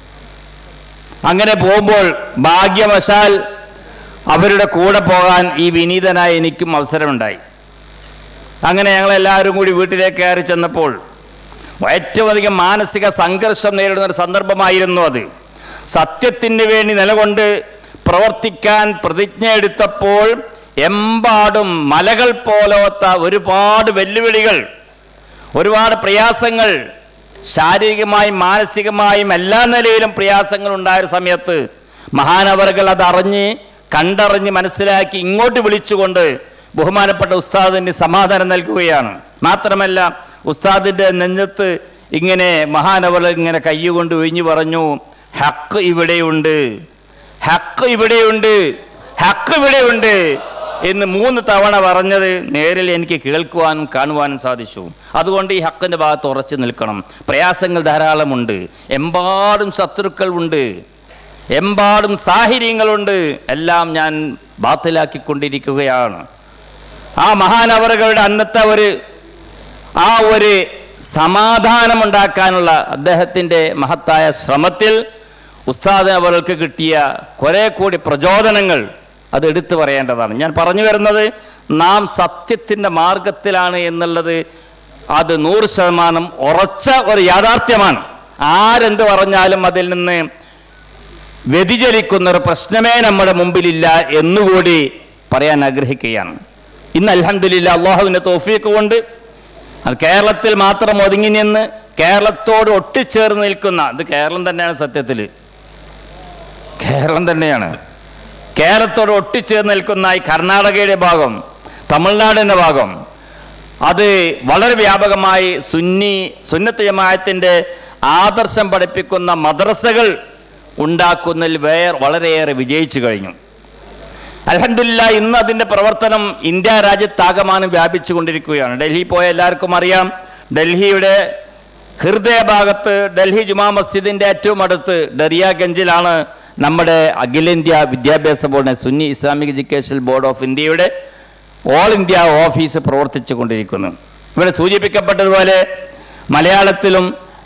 അങ്ങനെ പോകുമ്പോൾ ഭാഗ്യവശാൽ അവരുടെ കൂടെ പോകാൻ ഈ വിനീതനായ എനിക്കും അവസരമുണ്ടായി. അങ്ങനെ ഞങ്ങളെല്ലാവരും കൂടി വീട്ടിലേക്ക് കയറി ചെന്നപ്പോൾ ഏറ്റവും അധികം മാനസിക സംഘർഷം നേരിടുന്ന ഒരു സന്ദർഭമായിരുന്നു അത്. സത്യത്തിന് വേണ്ടി നിലകൊണ്ട് പ്രവർത്തിക്കാൻ പ്രതിജ്ഞ എടുത്തപ്പോൾ എമ്പാടും മലകൾ പോലത്തെ ഒരുപാട് വെല്ലുവിളികൾ, ഒരുപാട് പ്രയാസങ്ങൾ, ശാരീരികമായും മാനസികമായും എല്ലാ നിലയിലും പ്രയാസങ്ങൾ ഉണ്ടായ സമയത്ത് മഹാനവറുകൾ അതറിഞ്ഞ് കണ്ടറിഞ്ഞ് മനസ്സിലാക്കി ഇങ്ങോട്ട് വിളിച്ചുകൊണ്ട് ബഹുമാനപ്പെട്ട ഉസ്താദിന് സമാധാനം നൽകുകയാണ്. മാത്രമല്ല ഉസ്താദിൻ്റെ നെഞ്ചത്ത് ഇങ്ങനെ മഹാനവറുകൾ ഇങ്ങനെ കൈകൊണ്ട് ഒഴിഞ്ഞു പറഞ്ഞു, ഹക്ക് ഇവിടെയുണ്ട്, ഹക്ക് ഇവിടെയുണ്ട്, ഹക്ക് ഇവിടെയുണ്ട് എന്ന് മൂന്ന് തവണ പറഞ്ഞത് നേരിൽ എനിക്ക് കേൾക്കുവാനും കാണുവാനും സാധിച്ചു. അതുകൊണ്ട് ഈ ഹക്കിൻ്റെ ഭാഗത്ത് ഉറച്ചു നിൽക്കണം. പ്രയാസങ്ങൾ ധാരാളമുണ്ട്, എമ്പാടും ശത്രുക്കൾ ഉണ്ട്, എമ്പാടും സാഹചര്യങ്ങളുണ്ട്, എല്ലാം ഞാൻ ബാത്തിലാക്കിക്കൊണ്ടിരിക്കുകയാണ്. ആ മഹാനവറുകളുടെ അന്നത്തെ ഒരു ആ ഒരു സമാധാനമുണ്ടാക്കാനുള്ള അദ്ദേഹത്തിൻ്റെ മഹത്തായ ശ്രമത്തിൽ ഉസ്താദ് അവർക്ക് കിട്ടിയ കുറേ കൂടി പ്രചോദനങ്ങൾ അത് എടുത്തു പറയേണ്ടതാണ്. ഞാൻ പറഞ്ഞു വരുന്നത് നാം സത്യത്തിൻ്റെ മാർഗത്തിലാണ് എന്നുള്ളത് അത് നൂറ് ശതമാനം ഉറച്ച ഒരു യാഥാർത്ഥ്യമാണ്. ആരെന്ത് പറഞ്ഞാലും അതിൽ നിന്ന് വ്യതിചലിക്കുന്നൊരു പ്രശ്നമേ നമ്മുടെ മുമ്പിലില്ല എന്നുകൂടി പറയാൻ ആഗ്രഹിക്കുകയാണ്. ഇന്ന് അൽഹംദുലില്ലാ അള്ളാഹുവിൻ്റെ തൗഫീഖ് കൊണ്ട് അത് കേരളത്തിൽ മാത്രം ഒതുങ്ങി നിന്ന് കേരളത്തോട് ഒട്ടിച്ചേർന്ന് നിൽക്കുന്ന, ഇത് കേരളം തന്നെയാണ്, സത്യത്തിൽ കേരളം തന്നെയാണ്, കേരളത്തോട് ഒട്ടിച്ചേർന്ന് നിൽക്കുന്ന ഈ കർണാടകയുടെ ഭാഗം, തമിഴ്നാടിൻ്റെ ഭാഗം, അത് വളരെ വ്യാപകമായി സുന്നി സുന്നത്ത് ജമാഅത്തിൻ്റെ ആദർശം പഠിപ്പിക്കുന്ന മദ്രസകൾ ഉണ്ടാക്കുന്നതിൽ വേറെ വളരെയേറെ വിജയിച്ചു കഴിഞ്ഞു. അൽഹംദുലില്ലാ ഇന്ന് അതിൻ്റെ പ്രവർത്തനം ഇന്ത്യ രാജ്യത്താകമാനം വ്യാപിച്ചു കൊണ്ടിരിക്കുകയാണ്. ഡൽഹി പോയ എല്ലാവർക്കും അറിയാം, ഡൽഹിയുടെ ഹൃദയഭാഗത്ത് ഡൽഹി ജുമാ മസ്ജിദിൻ്റെ ഏറ്റവും അടുത്ത് ഡറിയാഗഞ്ചിലാണ് നമ്മുടെ അഖിലേന്ത്യാ വിദ്യാഭ്യാസ ബോർഡിനെ Sunni Islamic education board of ഇന്ത്യയുടെ ഓൾ ഇന്ത്യ ഓഫീസ് പ്രവർത്തിച്ചു കൊണ്ടിരിക്കുന്നു. ഇവിടെ സൂചിപ്പിക്കപ്പെട്ടതുപോലെ മലയാളത്തിലും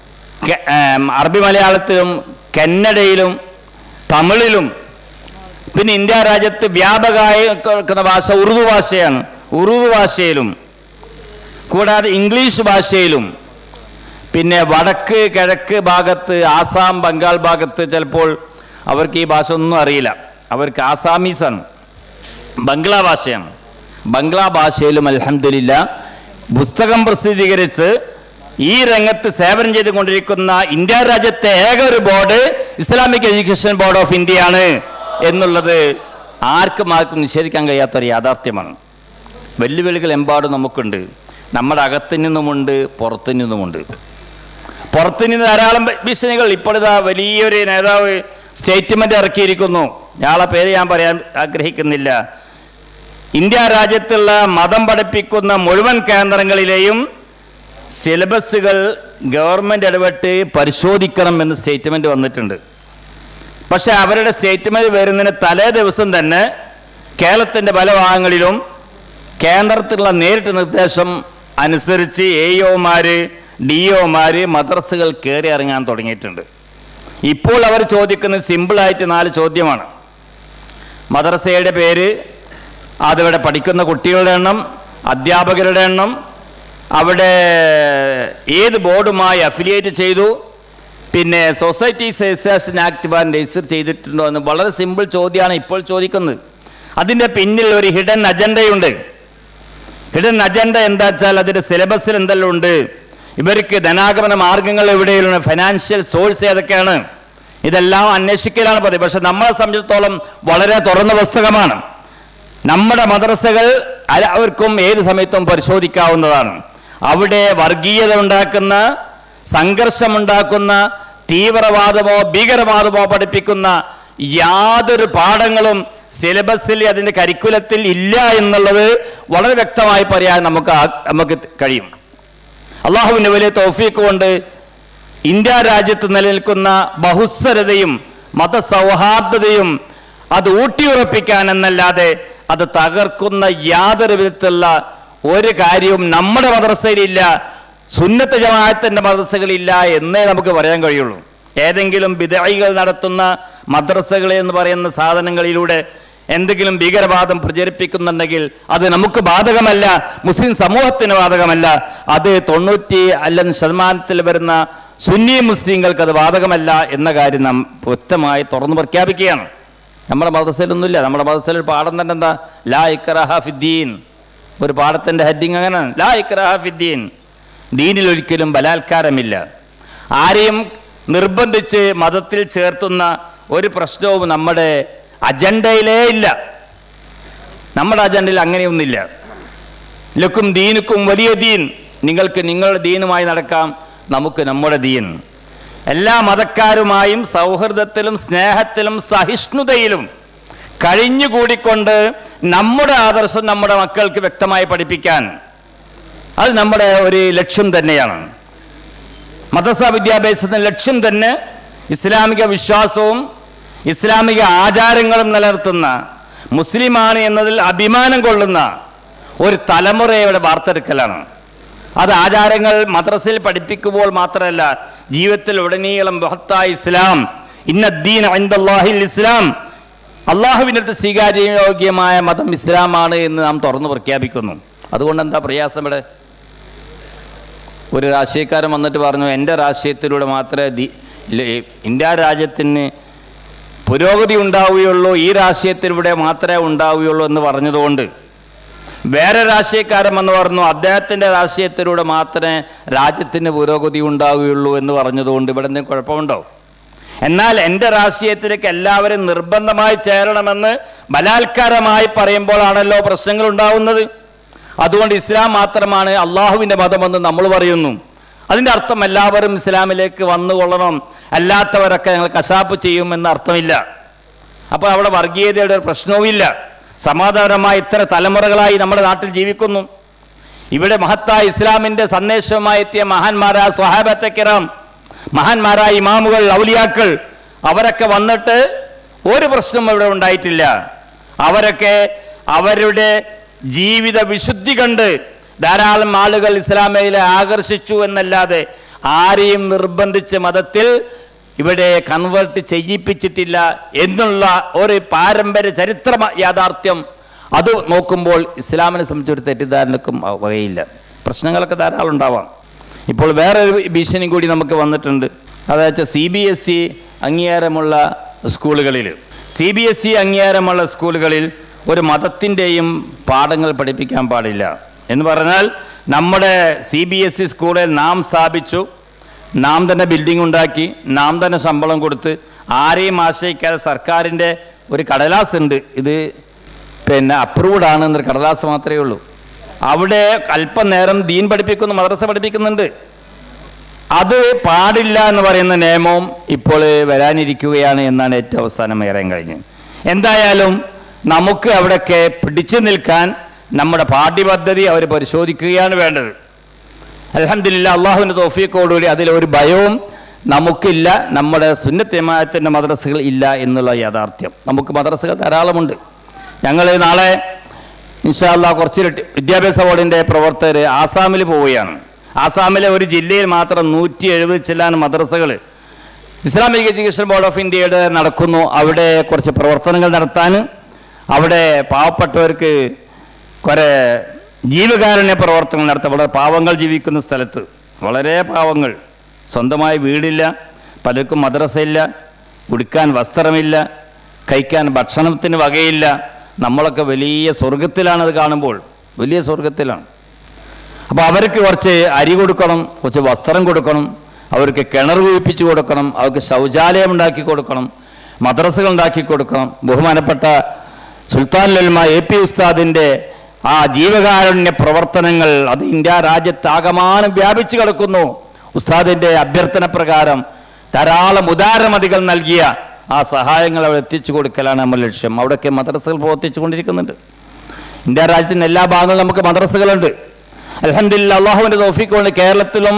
അറബി മലയാളത്തിലും കന്നഡയിലും തമിഴിലും പിന്നെ ഇന്ത്യ രാജ്യത്ത് വ്യാപകമായി കേൾക്കുന്ന ഭാഷ ഉറുദു ഭാഷയാണ്. ഉറുദു ഭാഷയിലും കൂടാതെ ഇംഗ്ലീഷ് ഭാഷയിലും പിന്നെ വടക്ക് കിഴക്ക് ഭാഗത്ത് ആസാം ബംഗാൾ ഭാഗത്ത് ചിലപ്പോൾ അവർക്ക് ഈ ഭാഷ ഒന്നും അറിയില്ല, അവർക്ക് ആസാമീസാണ്, ബംഗ്ലാ ഭാഷയാണ്. ബംഗ്ലാ ഭാഷയിലും അൽഹംദുലില്ലാ പുസ്തകം പ്രസിദ്ധീകരിച്ച് ഈ രംഗത്ത് സേവനം ചെയ്തുകൊണ്ടിരിക്കുന്ന ഇന്ത്യ രാജ്യത്തെ ഏക ഒരു board Islamic education board of ഇന്ത്യയാണ് എന്നുള്ളത് ആർക്കും ആർക്കും നിഷേധിക്കാൻ കഴിയാത്തൊരു യാഥാർത്ഥ്യമാണ്. വെല്ലുവിളികൾ എമ്പാടും നമുക്കുണ്ട്. നമ്മുടെ അകത്തു നിന്നുമുണ്ട്, പുറത്തു നിന്നുമുണ്ട്. പുറത്തു നിന്ന് ധാരാളം ഭീഷണികൾ. ഇപ്പോഴിതാ വലിയൊരു നേതാവ് സ്റ്റേറ്റ്മെന്റ് ഇറക്കിയിരിക്കുന്നു. ഞാളെ പേര് ഞാൻ പറയാൻ ആഗ്രഹിക്കുന്നില്ല. ഇന്ത്യ രാജ്യത്തുള്ള മതം പഠിപ്പിക്കുന്ന മുഴുവൻ കേന്ദ്രങ്ങളിലെയും സിലബസുകൾ ഗവൺമെൻറ് ഇടപെട്ട് പരിശോധിക്കണം എന്ന് സ്റ്റേറ്റ്മെന്റ് വന്നിട്ടുണ്ട്. പക്ഷെ അവരുടെ സ്റ്റേറ്റ്മെന്റ് വരുന്നതിന് തലേ ദിവസം തന്നെ കേരളത്തിൻ്റെ പല ഭാഗങ്ങളിലും കേന്ദ്രത്തിലുള്ള നേരിട്ട് നിർദ്ദേശം അനുസരിച്ച് എ ഒമാർ ഡി ഒമാർ മദ്രസകൾ കയറി ഇറങ്ങാൻ തുടങ്ങിയിട്ടുണ്ട്. ഇപ്പോൾ അവർ ചോദിക്കുന്നത് സിമ്പിളായിട്ട് നാല് ചോദ്യമാണ്. മദ്രസയുടെ പേര്, അതിവിടെ പഠിക്കുന്ന കുട്ടികളുടെ എണ്ണം, അധ്യാപകരുടെ എണ്ണം, അവിടെ ഏത് ബോർഡുമായി അഫിലിയേറ്റ് ചെയ്തു, പിന്നെ സൊസൈറ്റി രജിസ്ട്രേഷൻ ആക്ട് രജിസ്റ്റർ ചെയ്തിട്ടുണ്ടോ എന്ന് വളരെ സിമ്പിൾ ചോദ്യമാണ് ഇപ്പോൾ ചോദിക്കുന്നത്. അതിൻ്റെ പിന്നിൽ ഒരു ഹിഡൻ അജണ്ടയുണ്ട്. ഹിഡൻ അജണ്ട എന്താ വെച്ചാൽ അതിൻ്റെ സിലബസിൽ എന്തെല്ലാം ഉണ്ട്, ഇവർക്ക് ധനാഗമന മാർഗങ്ങൾ എവിടെയാണ്, ഫൈനാൻഷ്യൽ സോഴ്സ് ഏതൊക്കെയാണ്, ഇതെല്ലാം അന്വേഷിക്കലാണ് പതിവ്. പക്ഷെ നമ്മളെ സംബന്ധിച്ചിടത്തോളം വളരെ തുറന്ന പുസ്തകമാണ്. നമ്മുടെ മദ്രസകൾ എല്ലാവർക്കും ഏത് സമയത്തും പരിശോധിക്കാവുന്നതാണ്. അവിടെ വർഗീയത ഉണ്ടാക്കുന്ന, സംഘർഷമുണ്ടാക്കുന്ന, തീവ്രവാദമോ ഭീകരവാദമോ പഠിപ്പിക്കുന്ന യാതൊരു പാഠങ്ങളും സിലബസിൽ അതിൻ്റെ കരിക്കുലത്തിൽ ഇല്ല എന്നുള്ളത് വളരെ വ്യക്തമായി പറയാൻ നമുക്ക് നമുക്ക് കഴിയും. അള്ളാഹുവിൻ്റെ വലിയ തൗഫീഖ് കൊണ്ട് ഇന്ത്യ രാജ്യത്ത് നിലനിൽക്കുന്ന ബഹുസ്വരതയും മതസൗഹാർദ്ദതയും അത് ഊട്ടിയുറപ്പിക്കാൻ എന്നല്ലാതെ അത് തകർക്കുന്ന യാതൊരു വിധത്തിലുള്ള ഒരു കാര്യവും നമ്മുടെ മദ്രസയിലില്ല, സുന്നത്ത് ജമാഅത്തിന്റെ മദ്രസകളില്ല എന്നേ നമുക്ക് പറയാൻ കഴിയുള്ളൂ. ഏതെങ്കിലും ബിദ്അകൾ നടത്തുന്ന മദ്രസകൾ എന്ന് പറയുന്ന സാധനങ്ങളിലൂടെ എന്തെങ്കിലും ഭീകരവാദം പ്രചരിപ്പിക്കുന്നുണ്ടെങ്കിൽ അത് നമുക്ക് ബാധകമല്ല, മുസ്ലിം സമൂഹത്തിന് ബാധകമല്ല. അത് തൊണ്ണൂറ്റി അല്ലെന്ന് ശതമാനത്തിൽ വരുന്ന സുന്നി മുസ്ലിങ്ങൾക്ക് അത് ബാധകമല്ല എന്ന കാര്യം നാം വ്യക്തമായി തുറന്നു പ്രഖ്യാപിക്കുകയാണ്. നമ്മുടെ മദ്രസയിലൊന്നുമില്ല. നമ്മുടെ മദ്രസയിൽ ഒരു പാഠം തന്നെ എന്താ, ലാ ഇക്റാഹ ഫിദ്ദീൻ. ഒരു പാഠത്തിൻ്റെ ഹെഡിങ് അങ്ങനെ, ലാ ഇക്റാഹ ഫിദ്ദീൻ. ദീനിൽ ഒരിക്കലും ബലാത്കാരമില്ല. ആരെയും നിർബന്ധിച്ച് മതത്തിൽ ചേർത്തുന്ന ഒരു പ്രശ്നവും നമ്മുടെ അജണ്ടയിലേ ഇല്ല. നമ്മുടെ അജണ്ടയിൽ അങ്ങനെയൊന്നുമില്ല. ലക്കും ദീനുക്കും വലിയ ദീൻ, നിങ്ങൾക്ക് നിങ്ങളുടെ ദീനുമായി നടക്കാം, നമുക്ക് നമ്മുടെ ദീൻ. എല്ലാ മതക്കാരുമായും സൗഹൃദത്തിലും സ്നേഹത്തിലും സഹിഷ്ണുതയിലും കഴിഞ്ഞുകൂടിക്കൊണ്ട് നമ്മുടെ ആദർശം നമ്മുടെ മക്കൾക്ക് വ്യക്തമായി പഠിപ്പിക്കാൻ, അത് നമ്മുടെ ഒരു ലക്ഷ്യം തന്നെയാണ്. മദ്രസ വിദ്യാഭ്യാസത്തിൻ്റെ ലക്ഷ്യം തന്നെ ഇസ്ലാമിക വിശ്വാസവും ഇസ്ലാമിക ആചാരങ്ങളും നിലനിർത്തുന്ന, മുസ്ലിമാണ് എന്നതിൽ അഭിമാനം കൊള്ളുന്ന ഒരു തലമുറയുടെ വാർത്തെടുക്കലാണ്. അത് ആചാരങ്ങൾ മദ്രസയിൽ പഠിപ്പിക്കുമ്പോൾ മാത്രമല്ല, ജീവിതത്തിൽ ഉടനീളം ബഹത്തായ ഇസ്ലാം, ഇന്നദ്ദീന ഇൻദല്ലാഹിൽ ഇസ്ലാം, അള്ളാഹുവിൻ്റെ അടുത്ത് സ്വീകാര്യോഗ്യമായ മതം ഇസ്ലാമാണ് എന്ന് നാം തുറന്നു പ്രഖ്യാപിക്കുന്നു. അതുകൊണ്ട് എന്താ പ്രയാസം ഇവിടെ? ഒരു രാഷ്ട്രീയക്കാരൻ വന്നിട്ട് പറഞ്ഞു, എൻ്റെ രാഷ്ട്രീയത്തിലൂടെ മാത്രമേ ഇന്ത്യ രാജ്യത്തിന് പുരോഗതി ഉണ്ടാവുകയുള്ളൂ, ഈ രാഷ്ട്രീയത്തിലൂടെ മാത്രമേ ഉണ്ടാവുകയുള്ളൂ എന്ന് പറഞ്ഞതുകൊണ്ട് വേറെ രാഷ്ട്രീയക്കാരൻ എന്ന് പറഞ്ഞു, അദ്ദേഹത്തിൻ്റെ രാഷ്ട്രീയത്തിലൂടെ മാത്രമേ രാജ്യത്തിന് പുരോഗതി ഉണ്ടാവുകയുള്ളൂ എന്ന് പറഞ്ഞതുകൊണ്ട് ഇവിടെ എന്തെങ്കിലും കുഴപ്പമുണ്ടോ? എന്നാൽ എൻ്റെ രാഷ്ട്രീയത്തിലേക്ക് എല്ലാവരും നിർബന്ധമായി ചേരണമെന്ന് ബലാത്കാരമായി പറയുമ്പോഴാണല്ലോ പ്രശ്നങ്ങൾ ഉണ്ടാവുന്നത്. അതുകൊണ്ട് ഇസ്ലാം മാത്രമാണ് അള്ളാഹുവിൻ്റെ മതമെന്ന് നമ്മൾ പറയുന്നു. അതിൻ്റെ അർത്ഥം എല്ലാവരും ഇസ്ലാമിലേക്ക് വന്നുകൊള്ളണം, അല്ലാത്തവരൊക്കെ ഞങ്ങൾ കശാപ്പ് ചെയ്യുമെന്ന അർത്ഥമില്ല. അപ്പോൾ അവിടെ വർഗീയതയുടെ ഒരു പ്രശ്നവുമില്ല. സമാധാനമായി ഇത്ര തലമുറകളായി നമ്മുടെ നാട്ടിൽ ജീവിക്കുന്നു. ഇവിടെ മഹത്തായ ഇസ്ലാമിൻ്റെ സന്ദേശവുമായി എത്തിയ മഹാന്മാരായ സ്വഹാബത്തെ കിറാം, മഹാന്മാരായ ഇമാമുകൾ, ഔലിയാക്കൾ, അവരൊക്കെ വന്നിട്ട് ഒരു പ്രശ്നം ഇവിടെ ഉണ്ടായിട്ടില്ല. അവരൊക്കെ അവരുടെ ജീവിത വിശുദ്ധി കണ്ട് ധാരാളം ആളുകൾ ഇസ്ലാമിലെ ആകർഷിച്ചു എന്നല്ലാതെ ആരെയും നിർബന്ധിച്ച് മതത്തിൽ ഇവിടെ കൺവേർട്ട് ചെയ്യിപ്പിച്ചിട്ടില്ല എന്നുള്ള ഒരു പാരമ്പര്യ ചരിത്ര യാഥാർത്ഥ്യം അത് നോക്കുമ്പോൾ ഇസ്ലാമിനെ സംബന്ധിച്ചൊരു തെറ്റിദ്ധാരണക്കും വകയില്ല. പ്രശ്നങ്ങളൊക്കെ ധാരാളം ഉണ്ടാവാം. ഇപ്പോൾ വേറൊരു ഭീഷണി കൂടി നമുക്ക് വന്നിട്ടുണ്ട്. അതായത് സി ബി എസ് ഇ അംഗീകാരമുള്ള സ്കൂളുകളിൽ സി ബി എസ് ഇ അംഗീകാരമുള്ള സ്കൂളുകളിൽ ഒരു മതത്തിൻ്റെയും പാഠങ്ങൾ പഠിപ്പിക്കാൻ പാടില്ല എന്ന് പറഞ്ഞാൽ നമ്മുടെ സി ബി എസ് ഇ സ്കൂളിൽ നാം സ്ഥാപിച്ചു, നാം തന്നെ ബിൽഡിംഗ് ഉണ്ടാക്കി, നാം തന്നെ ശമ്പളം കൊടുത്ത് ആരെയും ആശ്രയിക്കാതെ സർക്കാരിൻ്റെ ഒരു കടലാസ് ഉണ്ട്, ഇത് പിന്നെ അപ്രൂവ്ഡ് ആണ് എന്നൊരു കടലാസ് മാത്രമേ ഉള്ളൂ. അവിടെ അല്പം നേരം ദീൻ പഠിപ്പിക്കുന്നു, മദ്രസ പഠിപ്പിക്കുന്നുണ്ട്. അത് പാടില്ല എന്ന് പറയുന്ന നിയമവും ഇപ്പോൾ വരാനിരിക്കുകയാണ് എന്നാണ് ഏറ്റവും അവസാനം അറിയാൻ കഴിഞ്ഞത്. എന്തായാലും നമുക്ക് അവിടെയൊക്കെ പിടിച്ചു നിൽക്കാൻ നമ്മുടെ പാഠ്യപദ്ധതി അവർ പരിശോധിക്കുകയാണ് വേണ്ടത്. അൽഹംദുലില്ലാ, അള്ളാഹുവിൻ്റെ തൗഫീഖോടുകൂടി അതിലൊരു ഭയവും നമുക്കില്ല. നമ്മുടെ സുന്നത്ത് ജമാഅത്തിൻ്റെ മദ്രസകൾ ഇല്ല എന്നുള്ള യാഥാർത്ഥ്യം. നമുക്ക് മദ്രസകൾ ധാരാളമുണ്ട്. ഞങ്ങൾ നാളെ ഇൻഷാ അല്ലാഹ് കുറച്ച് വിദ്യാഭ്യാസ ബോർഡിൻ്റെ പ്രവർത്തകർ ആസാമിൽ പോവുകയാണ്. ആസാമിലെ ഒരു ജില്ലയിൽ മാത്രം നൂറ്റി എഴുപത് ചില്ലാൻ മദ്രസകൾ ഇസ്ലാമിക് എഡ്യൂക്കേഷൻ ബോർഡ് ഓഫ് ഇന്ത്യയുടെ നടക്കുന്നു. അവിടെ കുറച്ച് പ്രവർത്തനങ്ങൾ നടത്താൻ, അവിടെ പാവപ്പെട്ടവർക്ക് കുറേ ജീവകാരുണ്യ പ്രവർത്തനങ്ങൾ നടത്താൻ, വളരെ പാവങ്ങൾ ജീവിക്കുന്ന സ്ഥലത്ത്, വളരെ പാവങ്ങൾ, സ്വന്തമായി വീടില്ല, പലർക്കും മദ്രസയില്ല, ഉടുക്കാൻ വസ്ത്രമില്ല, കഴിക്കാൻ ഭക്ഷണത്തിന് വകയില്ല. നമ്മളൊക്കെ വലിയ സ്വർഗത്തിലാണ് അത് കാണുമ്പോൾ, വലിയ സ്വർഗത്തിലാണ്. അപ്പോൾ അവർക്ക് കുറച്ച് അരി കൊടുക്കണം, കുറച്ച് വസ്ത്രം കൊടുക്കണം, അവർക്ക് കിണർ കുഴിപ്പിച്ച് കൊടുക്കണം, അവർക്ക് ശൗചാലയം ഉണ്ടാക്കി കൊടുക്കണം, മദ്രസകൾ ഉണ്ടാക്കി കൊടുക്കണം. ബഹുമാനപ്പെട്ട സുൽത്താനുൽ ഉലമ എ പി ഉസ്താദിൻ്റെ ആ ജീവകാരുണ്യ പ്രവർത്തനങ്ങൾ അത് ഇന്ത്യ രാജ്യത്താകമാനം വ്യാപിച്ചു കിടക്കുന്നു. ഉസ്താദിൻ്റെ അഭ്യർത്ഥന പ്രകാരം ധാരാളം ഉദാരമതികൾ നൽകിയ ആ സഹായങ്ങൾ അവിടെ എത്തിച്ചു കൊടുക്കലാണ് നമ്മുടെ ലക്ഷ്യം. അവിടെയൊക്കെ മദ്രസകൾ പ്രവർത്തിച്ചു കൊണ്ടിരിക്കുന്നുണ്ട്. ഇന്ത്യ രാജ്യത്തിൻ്റെ എല്ലാ ഭാഗങ്ങളിലും നമുക്ക് മദ്രസകളുണ്ട്. അൽഹംദുലില്ലാ, അള്ളാഹുവിൻ്റെ തൗഫീഖ് കൊണ്ട് കേരളത്തിലും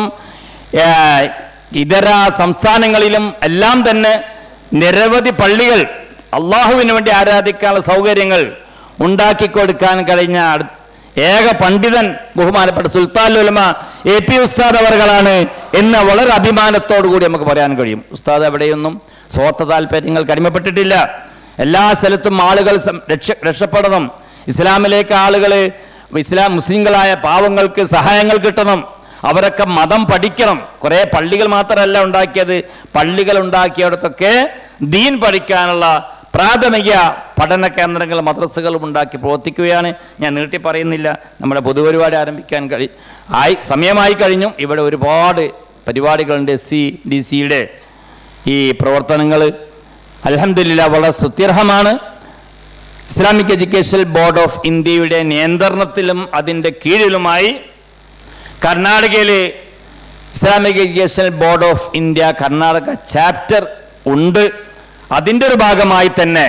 ഇതര സംസ്ഥാനങ്ങളിലും എല്ലാം തന്നെ നിരവധി പള്ളികൾ അള്ളാഹുവിന് വേണ്ടി ആരാധിക്കാനുള്ള സൗകര്യങ്ങൾ ഉണ്ടാക്കിക്കൊടുക്കാൻ കഴിഞ്ഞ ഏക പണ്ഡിതൻ ബഹുമാനപ്പെട്ട സുൽത്താനുൽ ഉലമ എ പി ഉസ്താദ് അവർകളാണ് എന്ന് വളരെ അഭിമാനത്തോടു കൂടി നമുക്ക് പറയാൻ കഴിയും. ഉസ്താദ് എവിടെയൊന്നും സ്വാർത്ഥ താല്പര്യങ്ങൾക്ക് അടിമപ്പെട്ടിട്ടില്ല. എല്ലാ സ്ഥലത്തും ആളുകൾ രക്ഷ രക്ഷപ്പെടണം, ഇസ്ലാമിലേക്ക് ആളുകൾ, ഇസ്ലാം മുസ്ലിങ്ങളായ പാവങ്ങൾക്ക് സഹായങ്ങൾ കിട്ടണം, അവരൊക്കെ മതം പഠിക്കണം. കുറേ പള്ളികൾ മാത്രമല്ല ഉണ്ടാക്കിയത്, പള്ളികൾ ഉണ്ടാക്കിയവിടത്തൊക്കെ ദീൻ പഠിക്കാനുള്ള പ്രാഥമിക പഠന കേന്ദ്രങ്ങൾ മദ്രസകളും ഉണ്ടാക്കി പ്രവർത്തിക്കുകയാണ്. ഞാൻ നീട്ടി പറയുന്നില്ല, നമ്മുടെ പൊതുപരിപാടി ആരംഭിക്കാൻ കഴി ആയി സമയമായി കഴിഞ്ഞു. ഇവിടെ ഒരുപാട് പരിപാടികളുണ്ട്. എസ് സി ഡി സിയുടെ ഈ പ്രവർത്തനങ്ങൾ അൽഹംദുലില്ലാ വളരെ സ്തുത്യർഹമാണ്. ഇസ്ലാമിക് എഡ്യൂക്കേഷൻ ബോർഡ് ഓഫ് ഇന്ത്യയുടെ നിയന്ത്രണത്തിലും അതിൻ്റെ കീഴിലുമായി കർണാടകയിലെ Islamic education board of India Karnataka chapter ഉണ്ട്. അതിൻ്റെ ഒരു ഭാഗമായി തന്നെ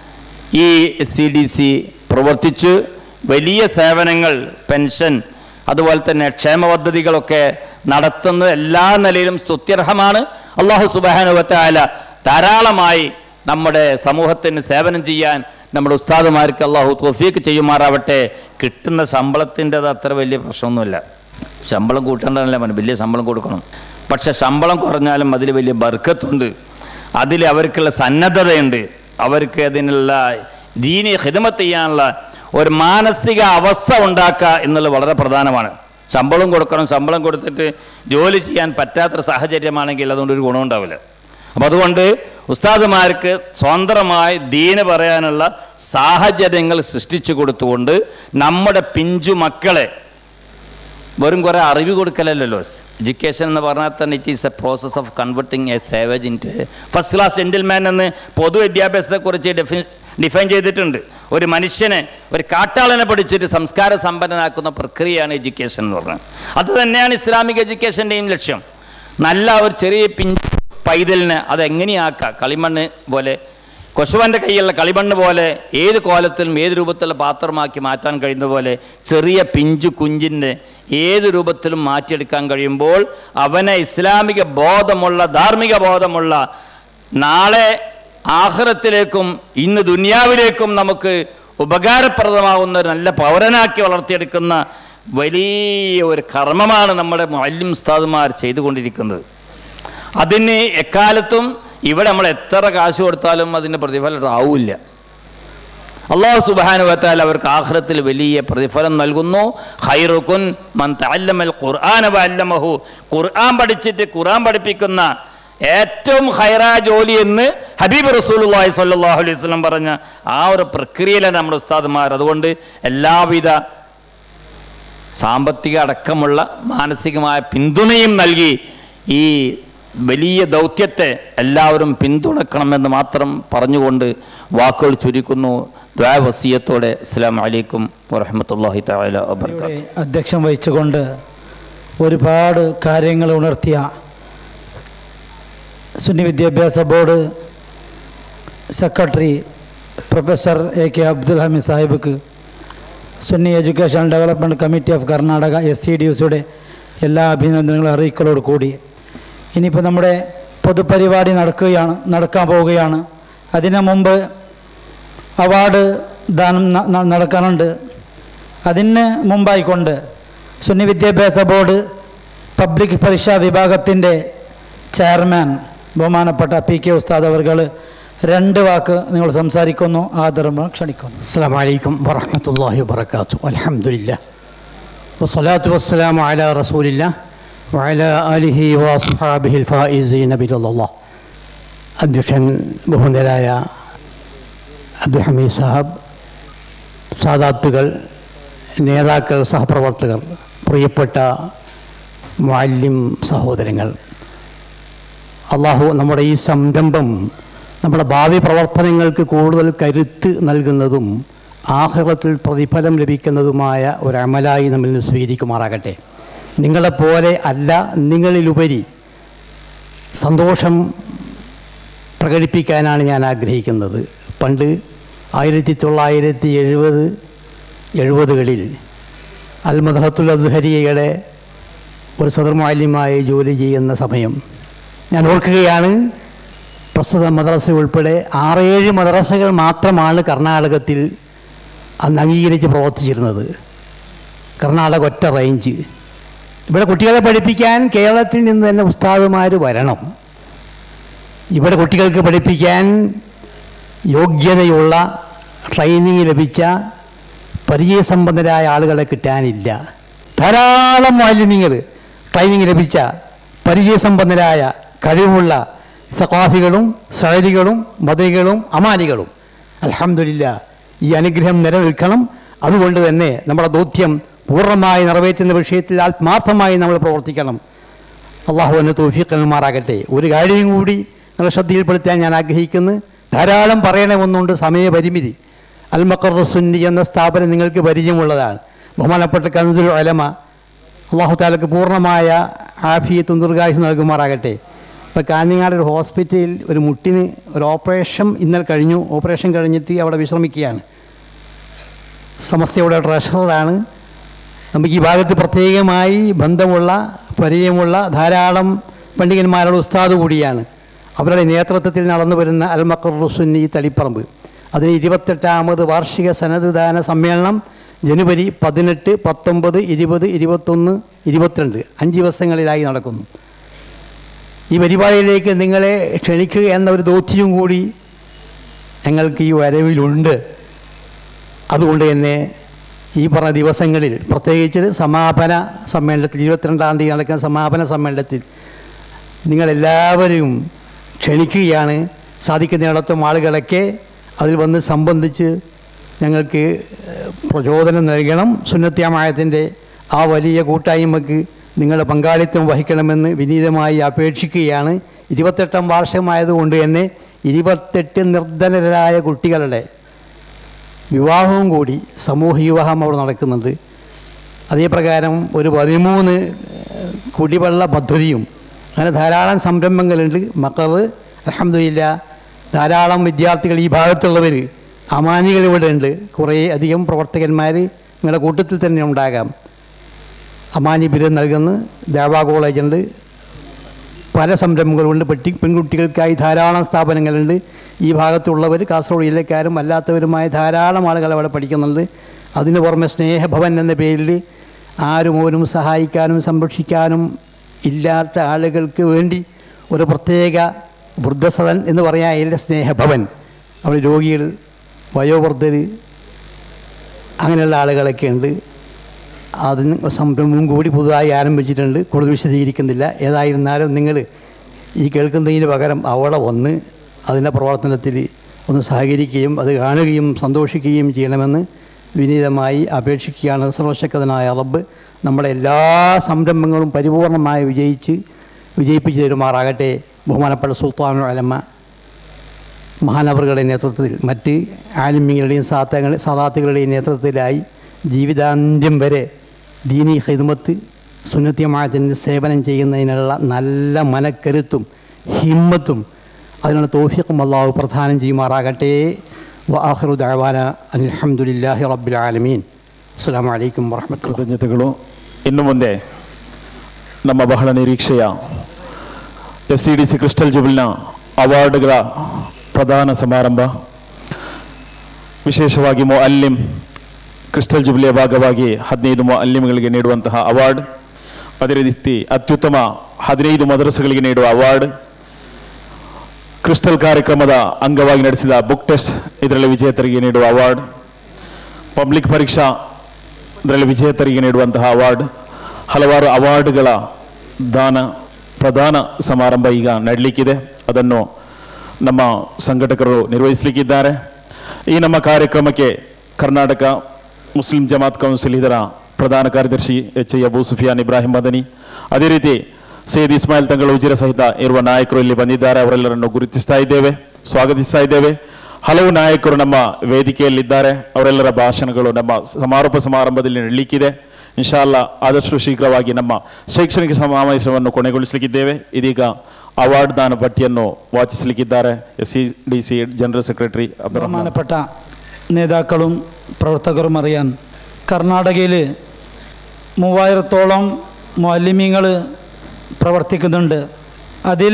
ഈ എസ് സി ഡി സി പ്രവർത്തിച്ചു. വലിയ സേവനങ്ങൾ, പെൻഷൻ, അതുപോലെ തന്നെ ക്ഷേമ പദ്ധതികളൊക്കെ നടത്തുന്നത് എല്ലാ നിലയിലും സ്തുത്യർഹമാണ്. അല്ലാഹു സുബ്ഹാനഹു വ തആല ധാരാളമായി നമ്മുടെ സമൂഹത്തിന് സേവനം ചെയ്യാൻ നമ്മുടെ ഉസ്താദുമാർക്ക് അള്ളാഹു തൗഫീഖ് ചെയ്യുമാറാവട്ടെ. കിട്ടുന്ന ശമ്പളത്തിൻ്റെത് അത്ര വലിയ പ്രശ്നമൊന്നുമില്ല. ശമ്പളം കൂട്ടേണ്ടതല്ല, വലിയ ശമ്പളം കൊടുക്കണം. പക്ഷെ ശമ്പളം കുറഞ്ഞാലും അതിൽ വലിയ ബർക്കത്തുണ്ട്, അതിൽ അവർക്കുള്ള സന്നദ്ധതയുണ്ട്, അവർക്ക് അതിനുള്ള ദീനി ഖിദ്മത്ത് ചെയ്യാനുള്ള ഒരു മാനസിക അവസ്ഥ ഉണ്ടാക്കുക എന്നുള്ളത് വളരെ പ്രധാനമാണ്. ശമ്പളം കൊടുക്കണം, ശമ്പളം കൊടുത്തിട്ട് ജോലി ചെയ്യാൻ പറ്റാത്തൊരു സാഹചര്യമാണെങ്കിൽ അതുകൊണ്ടൊരു ഗുണമുണ്ടാവില്ല. അപ്പം അതുകൊണ്ട് ഉസ്താദുമാർക്ക് സ്വതന്ത്രമായി ദീന് പറയാനുള്ള സാഹചര്യങ്ങൾ സൃഷ്ടിച്ചു കൊടുത്തുകൊണ്ട് നമ്മുടെ പിഞ്ചു മക്കളെ വെറും കുറേ അറിവ് കൊടുക്കലല്ലോ. എഡ്യൂക്കേഷൻ എന്ന് പറഞ്ഞാൽ തന്നെ it is a process of converting a savage into first class gentleman എന്ന് പൊതു വിദ്യാഭ്യാസത്തെക്കുറിച്ച് ഡെഫി ഡിഫൈൻ ചെയ്തിട്ടുണ്ട്. ഒരു മനുഷ്യനെ, ഒരു കാട്ടാളനെ പഠിച്ചിട്ട് സംസ്കാര സമ്പന്നനാക്കുന്ന പ്രക്രിയയാണ് എഡ്യൂക്കേഷൻ എന്ന് പറഞ്ഞത്. അത് തന്നെയാണ് ഇസ്ലാമിക് എഡ്യൂക്കേഷൻ്റെയും ലക്ഷ്യം. നല്ല ഒരു ചെറിയ പിഞ്ച് പൈതലിന് അതെങ്ങനെയാക്കുക, കളിമണ്ണ് പോലെ, കൊശുവൻ്റെ കയ്യിലുള്ള കളിമണ്ണ് പോലെ ഏത് കോലത്തിലും ഏത് രൂപത്തിലുള്ള പാത്രമാക്കി മാറ്റാൻ കഴിയുന്ന പോലെ ചെറിയ പിഞ്ചു കുഞ്ഞിൻ്റെ ഏത് രൂപത്തിലും മാറ്റിയെടുക്കാൻ കഴിയുമ്പോൾ അവനെ ഇസ്ലാമിക ബോധമുള്ള, ധാർമ്മിക ബോധമുള്ള, നാളെ ആഖിറത്തിലേക്കും ഇന്ന് ദുനിയാവിലേക്കും നമുക്ക് ഉപകാരപ്രദമാകുന്ന ഒരു നല്ല പൗരനാക്കി വളർത്തിയെടുക്കുന്ന വലിയ ഒരു കർമ്മമാണ് നമ്മുടെ മുഅല്ലിം ഉസ്താദുമാർ ചെയ്തുകൊണ്ടിരിക്കുന്നത്. അതിന് എക്കാലത്തും ഇവിടെ നമ്മൾ എത്ര കാശ് കൊടുത്താലും അതിൻ്റെ പ്രതിഫലം ആവില്ല. അല്ലാഹു സുബ്ഹാനഹു വ തആല അവർക്ക് ആഖിറത്തിൽ വലിയ പ്രതിഫലം നൽകുന്നു. ഖൈറുകുൻ മൻ തഅല്ലമൽ ഖുർആന വ അല്ലമഹു, ഖുർആൻ പഠിച്ചിട്ട് ഖുർആൻ പഠിപ്പിക്കുന്ന ഏറ്റവും ഖൈറായ ജോലി എന്ന് ഹബീബ് റസൂലുള്ളാഹി സ്വല്ലല്ലാഹു അലൈഹി വസല്ലം പറഞ്ഞ ആ ഒരു പ്രക്രിയയിലാണ് നമ്മുടെ ഉസ്താദുമാർ. അതുകൊണ്ട് എല്ലാവിധ സാമ്പത്തിക അടക്കമുള്ള മാനസികമായ പിന്തുണയും നൽകി ഈ വലിയ ദൗത്യത്തെ എല്ലാവരും പിന്തുണക്കണമെന്ന് മാത്രം പറഞ്ഞുകൊണ്ട് വാക്കുകൾ ചുരുക്കുന്നു. ദുആ വസിയത്തോടെ അസ്സലാമു അലൈക്കും വറഹ്മത്തുള്ളാഹി തആല വബറകാതുഹു. അധ്യക്ഷം വഹിച്ചുകൊണ്ട് ഒരുപാട് കാര്യങ്ങൾ ഉണർത്തിയ സുന്നി വിദ്യാഭ്യാസ board secretary professor A K Abdul Hameed സാഹിബിക്ക് Sunni education development committee of Karnataka S C D എസിയുടെ എല്ലാ അഭിനന്ദനങ്ങളും അറിയിക്കലോട് കൂടി ഇനിയിപ്പോൾ നമ്മുടെ പൊതുപരിപാടി നടക്കുകയാണ് നടക്കാൻ പോവുകയാണ്. അതിനു മുമ്പ് അവാർഡ് ദാനം നടക്കാനുണ്ട്. അതിന് മുമ്പായിക്കൊണ്ട് സുന്നി വിദ്യാഭ്യാസ ബോർഡ് പബ്ലിക് പരീക്ഷാ വിഭാഗത്തിൻ്റെ ചെയർമാൻ ബഹുമാനപ്പെട്ട പി കെ ഉസ്താദ് അവർകൾ രണ്ട് വാക്ക് നിങ്ങൾ സംസാരിക്കുന്നു. ആദരവ് ക്ഷണിക്കുന്നു. അസ്സലാമു അലൈക്കും വറഹ്മത്തുള്ളാഹി വബറകാതുഹു. അൽഹംദുലില്ലാഹ് വസ്സലാത്തു വസ്സലാമു അലാ റസൂലില്ലാഹ് വഅലാ ആലിഹി വഅസ്ഹാബിഹിൽ ഫായിസീന ബിറളില്ലാഹ്. അധ്യക്ഷൻ ബഹുമാനരായ അബ്ദുൽ ഹമീദ് സാഹിബ്, സാദാത്തുകൾ, നേതാക്കൾ, സഹപ്രവർത്തകർ, പ്രിയപ്പെട്ട മുഅല്ലിം സഹോദരങ്ങൾ, അള്ളാഹു നമ്മുടെ ഈ സംരംഭം നമ്മുടെ ഭാവി പ്രവർത്തനങ്ങൾക്ക് കൂടുതൽ കരുത്ത് നൽകുന്നതും ആഖിറത്തിൽ പ്രതിഫലം ലഭിക്കുന്നതുമായ ഒരു അമലായി നമ്മിൽ നിന്ന് സ്വീകരിക്കുമാറാകട്ടെ. നിങ്ങളെപ്പോലെ അല്ല, നിങ്ങളിലുപരി സന്തോഷം പ്രകടിപ്പിക്കാനാണ് ഞാൻ ആഗ്രഹിക്കുന്നത്. പണ്ട് ആയിരത്തി തൊള്ളായിരത്തി എഴുപത് എഴുപതുകളിൽ അൽ മദ്ഹത്തുൽ അസ്ഹരിയയുടെ ഒരു സദർ മുഅല്ലിമായി ജോലി ചെയ്യുന്ന സമയം ഞാൻ ഓർക്കുകയാണ്. പ്രസ്തുത മദ്രസ ഉൾപ്പെടെ ആറേഴ് മദ്രസകൾ മാത്രമാണ് കർണാടകത്തിൽ അന്ന് അംഗീകരിച്ച് പ്രവർത്തിച്ചിരുന്നത്. കർണാടക ഒറ്റ റേഞ്ച്. ഇവിടെ കുട്ടികളെ പഠിപ്പിക്കാൻ കേരളത്തിൽ നിന്ന് തന്നെ ഉസ്താദുമാർ വരണം. ഇവിടെ കുട്ടികൾക്ക് പഠിപ്പിക്കാൻ യോഗ്യതയുള്ള ട്രെയിനിങ് ലഭിച്ച പരിചയസമ്പന്നരായ ആളുകളെ കിട്ടാനില്ല. ധാരാളം മുഅല്ലിമീങ്ങൾ ട്രെയിനിങ് ലഭിച്ച പരിചയസമ്പന്നരായ കഴിവുള്ള സഖാഫികളും സഅദികളും മദനികളും അമാനികളും. അൽഹംദുലില്ലാഹ്, ഈ അനുഗ്രഹം നിലനിൽക്കണം. അതുകൊണ്ട് തന്നെ നമ്മുടെ ദൗത്യം പൂർണ്ണമായി നിറവേറ്റുന്ന വിഷയത്തിൽ ആത്മാർത്ഥമായി നമ്മൾ പ്രവർത്തിക്കണം. അള്ളാഹു എന്നെ തൗഫീഖ് നൽകുമാറാകട്ടെ. ഒരു കാര്യം കൂടി നിങ്ങളുടെ ശ്രദ്ധയിൽപ്പെടുത്താൻ ഞാൻ ആഗ്രഹിക്കുന്നു. ധാരാളം പറയണമെന്നുണ്ട്, സമയപരിമിതി. അൽ മഖർ സുന്നി എന്ന സ്ഥാപനം നിങ്ങൾക്ക് പരിചയമുള്ളതാണ്. ബഹുമാനപ്പെട്ട കൻസുൽ ഉലമ, അള്ളാഹു താലക്ക് പൂർണ്ണമായ ആഫിയത്തും ദീർഘായുസ്സും നൽകുമാറാകട്ടെ. ഇപ്പോൾ കാഞ്ഞങ്ങാട് ഒരു ഹോസ്പിറ്റലിൽ ഒരു മുട്ടിന് ഒരു ഓപ്പറേഷൻ ഇന്നലെ കഴിഞ്ഞു. ഓപ്പറേഷൻ കഴിഞ്ഞിട്ട് അവിടെ വിശ്രമിക്കുകയാണ്. സമസ്തയുടെ ട്രഷററാണ്. നമുക്ക് ഈ ഭാഗത്ത് പ്രത്യേകമായി ബന്ധമുള്ള പരിചയമുള്ള ധാരാളം പണ്ഡിതന്മാരുടെ ഉസ്താദ് കൂടിയാണ്. അവരുടെ നേതൃത്വത്തിൽ നടന്നു വരുന്ന അൽ മഖർ സുന്നി തളിപ്പറമ്പ്, അതിന് ഇരുപത്തെട്ടാമത് വാർഷിക സനദ് ദാന സമ്മേളനം ജനുവരി പതിനെട്ട് പത്തൊമ്പത് ഇരുപത് ഇരുപത്തൊന്ന് ഇരുപത്തിരണ്ട് അഞ്ച് ദിവസങ്ങളിലായി നടക്കുന്നു. ഈ പരിപാടിയിലേക്ക് നിങ്ങളെ ക്ഷണിക്കുക എന്ന ഒരു ദൗത്യം കൂടി ഞങ്ങൾക്ക് ഈ വരവിലുണ്ട്. അതുകൊണ്ട് തന്നെ ഈ പറഞ്ഞ ദിവസങ്ങളിൽ പ്രത്യേകിച്ച് സമാപന സമ്മേളനത്തിൽ ഇരുപത്തിരണ്ടാം തീയതി നടക്കുന്ന സമാപന സമ്മേളനത്തിൽ നിങ്ങളെല്ലാവരും ക്ഷണിക്കുകയാണ്. സാധിക്കുന്നിടത്തോളം ആളുകളൊക്കെ അതിൽ വന്ന് സംബന്ധിച്ച് ഞങ്ങൾക്ക് പ്രചോദനം നൽകണം. സുന്നത്ത് ജമാഅത്തിൻ്റെ ആ വലിയ കൂട്ടായ്മക്ക് നിങ്ങളുടെ പങ്കാളിത്തം വഹിക്കണമെന്ന് വിനീതമായി അപേക്ഷിക്കുകയാണ്. ഇരുപത്തെട്ടാം വാർഷികമായതുകൊണ്ട് തന്നെ ഇരുപത്തെട്ട് നിർധനരായ കുട്ടികളുടെ വിവാഹവും കൂടി സാമൂഹ്യ വിവാഹം അവിടെ നടക്കുന്നുണ്ട്. അതേപ്രകാരം ഒരു പതിമൂന്ന് കുടിവെള്ള പദ്ധതിയും അങ്ങനെ ധാരാളം സംരംഭങ്ങളുണ്ട്. മഖർ അൽഹംദുലില്ലാഹ് ധാരാളം വിദ്യാർത്ഥികൾ ഈ ഭാഗത്തുള്ളവർ അമാനികൾ ഇവിടെ ഉണ്ട്. കുറേ അധികം പ്രവർത്തകന്മാർ നിങ്ങളുടെ കൂട്ടത്തിൽ തന്നെ ഉണ്ടാകാം. അമാനി ബിരുദം നൽകുന്ന ദേവാ കോളേജുണ്ട്, പല സംരംഭങ്ങളുണ്ട്. പെട്ടി പെൺകുട്ടികൾക്കായി ധാരാളം സ്ഥാപനങ്ങളുണ്ട്. ഈ ഭാഗത്തുള്ളവർ കാസർഗോഡ് ജില്ലക്കാരും അല്ലാത്തവരുമായ ധാരാളം ആളുകൾ അവിടെ പഠിക്കുന്നുണ്ട്. അതിന് പുറമെ സ്നേഹഭവൻ എന്ന പേരിൽ ആരും ഓരും സഹായിക്കാനും സംരക്ഷിക്കാനും ഇല്ലാത്ത ആളുകൾക്ക് വേണ്ടി ഒരു പ്രത്യേക വൃദ്ധസദൻ എന്ന് പറയാൻ അതിൻ്റെ സ്നേഹഭവൻ. അവിടെ രോഗികൾ, വയോവൃദ്ധർ, അങ്ങനെയുള്ള ആളുകളൊക്കെ ഉണ്ട്. അതിന് സംരംഭം കൂടി പുതുതായി ആരംഭിച്ചിട്ടുണ്ട്. കൂടുതൽ വിശദീകരിക്കുന്നില്ല. ഏതായിരുന്നാലും നിങ്ങൾ ഈ കേൾക്കുന്നതിന് പകരം അവിടെ വന്ന് അതിൻ്റെ പ്രവർത്തനത്തിൽ ഒന്ന് സഹകരിക്കുകയും അത് കാണുകയും സന്തോഷിക്കുകയും ചെയ്യണമെന്ന് വിനീതമായി അപേക്ഷിക്കുകയാണ്. സർവശക്തനായ റബ്ബ് നമ്മുടെ എല്ലാ സംരംഭങ്ങളും പരിപൂർണമായി വിജയിച്ച് വിജയിപ്പിച്ചു തരുമാറാകട്ടെ. ബഹുമാനപ്പെട്ട സുൽത്താനുൽ ഉലമ മഹാനവറുകളുടെ നേതൃത്വത്തിൽ മറ്റ് ആലിമ്യങ്ങളുടെയും സാത്തങ്ങൾ സാദാത്തുകളുടെയും നേതൃത്വത്തിലായി ജീവിതാന്ത്യം വരെ ദീനി ഖിദ്മത്ത് സുന്നത്തി ജമാഅത്തിന് സേവനം ചെയ്യുന്നതിനുള്ള നല്ല മനക്കരുത്തും ഹിമ്മത്തും അതിനുള്ള തൗഫീഖും അല്ലാഹു പ്രദാനം ചെയ്യുമാറാകട്ടെ. വആഖിറു ദഅവാന അൽഹംദുലില്ലാഹി റബ്ബിൽ ആലമീൻ. ಅಸ್ಸಲಾಮು ಅಲೈಕುಂ ವರಹಮತುಲ್ಲಾಹಿ. ಕೃತಜ್ಞತೆಗಳು. ಇನ್ನು ಮುಂದೆ ನಮ್ಮ ಬಹಳ ನಿರೀಕ್ಷೆಯ S C D C crystal ಜುಬಿಲಿನ ಅವಾರ್ಡ್ಗಳ ಪ್ರಧಾನ ಸಮಾರಂಭ, ವಿಶೇಷವಾಗಿ ಮುಅಲ್ಲಿಂ ಕ್ರಿಸ್ಟಲ್ ಜುಬಿಲಿಯ ಭಾಗವಾಗಿ ಹದಿನೈದು ಮುಅಲ್ಲಿಮ್ಗಳಿಗೆ ನೀಡುವಂತಹ ಅವಾರ್ಡ್, ಅದೇ ರೀತಿ ಅತ್ಯುತ್ತಮ ಹದಿನೈದು ಮದರಸಗಳಿಗೆ ನೀಡುವ ಅವಾರ್ಡ್, ಕ್ರಿಸ್ಟಲ್ ಕಾರ್ಯಕ್ರಮದ ಅಂಗವಾಗಿ ನಡೆಸಿದ ಬುಕ್ ಟೆಸ್ಟ್ ಇದರಲ್ಲಿ ವಿಜೇತರಿಗೆ ನೀಡುವ ಅವಾರ್ಡ್, ಪಬ್ಲಿಕ್ ಪರೀಕ್ಷಾ ಇದರಲ್ಲಿ ವಿಜೇತರಿಗೆ ನೀಡುವಂತಹ ಅವಾರ್ಡ್, ಹಲವಾರು ಅವಾರ್ಡ್ಗಳ ದಾನ ಪ್ರಧಾನ ಸಮಾರಂಭ ಈಗ ನಡೆಯಲಿಕ್ಕಿದೆ. ಅದನ್ನು ನಮ್ಮ ಸಂಘಟಕರು ನಿರ್ವಹಿಸಲಿಕ್ಕಿದ್ದಾರೆ. ಈ ನಮ್ಮ ಕಾರ್ಯಕ್ರಮಕ್ಕೆ ಕರ್ನಾಟಕ ಮುಸ್ಲಿಂ ಜಮಾತ್ ಕೌನ್ಸಿಲ್ ಇದರ ಪ್ರಧಾನ ಕಾರ್ಯದರ್ಶಿ ಎಚ್ ಐ ಅಬೂ ಸುಫಿಯಾನ್ ಇಬ್ರಾಹಿಂ ಮದನಿ, ಅದೇ ರೀತಿ ಸೈಯದ್ ಇಸ್ಮಾಯಿಲ್ ತಂಗಳ ಉಜಿರ ಸಹಿತ ಇರುವ ನಾಯಕರು ಇಲ್ಲಿ ಬಂದಿದ್ದಾರೆ. ಅವರೆಲ್ಲರನ್ನು ಗುರುತಿಸ್ತಾ ಇದ್ದೇವೆ, ಸ್ವಾಗತಿಸ್ತಾ ಇದ್ದೇವೆ. ಹಲವು ನಾಯಕರು ನಮ್ಮ ವೇದಿಕೆಯಲ್ಲಿದ್ದಾರೆ. ಅವರೆಲ್ಲರ ಭಾಷಣಗಳು ನಮ್ಮ ಸಮಾರೋಪ ಸಮಾರಂಭದಲ್ಲಿ ನಡೆಯಲಿಕ್ಕಿದೆ. ಇನ್ಶಾ ಅಲ್ಲಾ ಆದಷ್ಟು ಶೀಘ್ರವಾಗಿ ನಮ್ಮ ಶೈಕ್ಷಣಿಕ ಸಮಾವೇಶವನ್ನು ಕೊನೆಗೊಳಿಸಲಿಕ್ಕಿದ್ದೇವೆ. ಇದೀಗ ಅವಾರ್ಡ್ ದಾನ ಪಟ್ಟಿಯನ್ನು ವಾಚಿಸಲಿಕ್ಕಿದ್ದಾರೆ S C D C general secretary ബഹുമാനപ്പെട്ട നേതാക്കളും പ്രവർത്തകരും അറിയാൻ, കർണാടകയിൽ മൂവായിരത്തോളം മുഅല്ലിമീങ്ങൾ പ്രവർത്തിക്കുന്നുണ്ട്. അതിൽ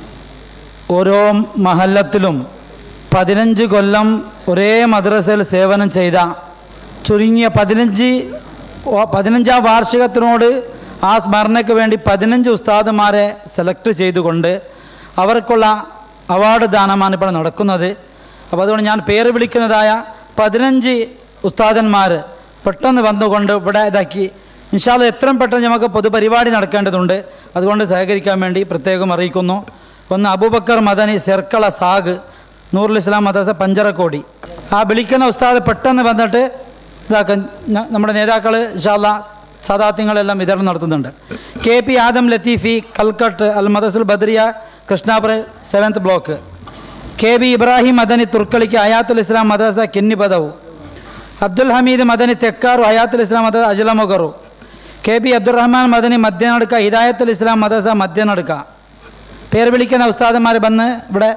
ഓരോ മഹല്ലത്തിലും പതിനഞ്ച് കൊല്ലം ഒരേ മദ്രസയിൽ സേവനം ചെയ്ത ചുരുങ്ങിയ പതിനഞ്ച് പതിനഞ്ചാം വാർഷികത്തിനോട് ആ സ്മരണയ്ക്ക് വേണ്ടി പതിനഞ്ച് ഉസ്താദുമാരെ സെലക്ട് ചെയ്തുകൊണ്ട് അവർക്കുള്ള അവാർഡ് ദാനമാണ് ഇപ്പോൾ നടക്കുന്നത്. അപ്പോൾ അതുകൊണ്ട് ഞാൻ പേര് വിളിക്കുന്നതായ പതിനഞ്ച് ഉസ്താദന്മാർ പെട്ടെന്ന് വന്നുകൊണ്ട് ഇവിടെ ഇതാക്കി ഇൻഷാ അല്ലാഹ് എത്രയും പെട്ടെന്ന് നമുക്ക് പൊതുപരിപാടി നടക്കേണ്ടതുണ്ട്. അതുകൊണ്ട് സഹകരിക്കാൻ വേണ്ടി പ്രത്യേകം അറിയിക്കുന്നു. ഒന്ന് അബൂബക്കർ മദനി സെർക്കള സാഗ് നൂറുൽ ഇസ്ലാം മദ്രസ പഞ്ചറക്കോടി. ആ വിളിക്കുന്ന ഉസ്താദ് പെട്ടെന്ന് വന്നിട്ട് ഇതാക്കാൻ നമ്മുടെ നേതാക്കൾ ഇൻഷാ അല്ലാഹ് സാദാത്യങ്ങളെല്ലാം വിതരണം നടത്തുന്നുണ്ട്. K P Adam Latheefi Kalkatt Al Madrasul Badriya Krishnapura seventh block. K B Ibrahim Madani Turkalike Hayathul Islam മദ്രസ കിന്നിപദവു. അബ്ദുൽ ഹമീദ് മദനി തെക്കാറു ഹയാത്തുൽ ഇസ്ലാം മദ്രസ അജ്ലമുഗറു. കെ ബി അബ്ദുറഹ്മാൻ മദനി മധ്യനടുക്ക ഹിദായത്തുൽ ഇസ്ലാം മദ്രസ മധ്യനടുക്ക. പേര് വിളിക്കുന്ന ഉസ്താദന്മാർ വന്ന് ഇവിടെ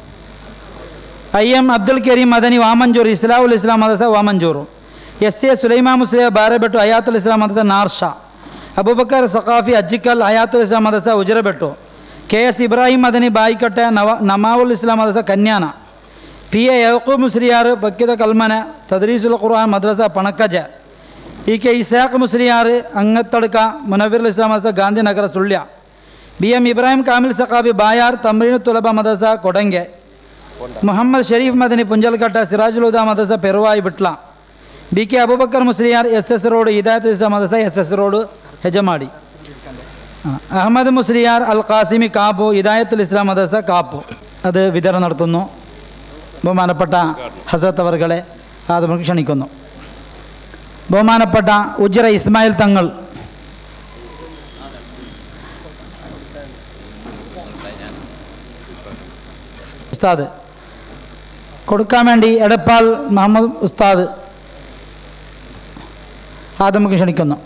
ഐ എം അബ്ദുൽ കരീം മദനി വാമഞ്ചൂർ ഇസ്ലാമുൽ ഇസ്ലാം മദ്രസ വാമഞ്ചൂർ. എസ് എ സുലൈമാൻ മുസ്ലിം ബാരബെട്ടു ഹയാത്തുൽ ഇസ്ലാം മദ്രസ നാർഷ. അബൂബക്കർ സഖാഫി അജിക്കൽ ഹയാത്തുൽ ഇസ്ലാം മദ്രസ ഉജറബെട്ടു. കെ എസ് ഇബ്രാഹിം മദനി ബായിക്കട്ടെ നവ നമാവുൽ ഇസ്ലാം മദ്രസ കന്യാന. പി എ യഹൂബ് മുസ്ലിയാർ ബക്കിത കൽമന തദ്രീസുൽ ഖുർആൻ മദ്രസ പണക്കജ. ഇ കെ ഇസാഖ് മുസ്ലിയാർ അങ്ങത്തടുക്ക മുനവ്വിറുൽ ഇസ്ലാം മദ്രസ ഗാന്ധിനഗർ സുള്യ. ബി എം ഇബ്രാഹിം കാമിൽ സഖാഫി ബായാർ തമ്രീനു തുലബ മദ്രസ കൊടങ്കെ. മുഹമ്മദ് ഷരീഫ് മദനി പുഞ്ചൽക്കട്ട സിറാജുൽ ഹുദ മദ്രസ Peruvai Vitla. B K Abubakar Musliyar S S road Hidayathul Islam മദ്രസ S S road Hejamadi. Ahmed Musliyar Al Qasimi Kaup Hidayathul Islam മദ്രസ കാപ്പു. അത് വിതരണം നടത്തുന്നു. ബഹുമാനപ്പെട്ട ഹസരത്ത് അവർകളെ അത് ക്ഷണിക്കുന്നു. ബഹുമാനപ്പെട്ട ഉജ്ര ഇസ്മായിൽ തങ്ങൾ ഉസ്താദ് കൊടുക്കാൻ വേണ്ടി എടപ്പാൾ മുഹമ്മദ് ഉസ്താദ് അത് നമുക്ക് ക്ഷണിക്കുന്നു.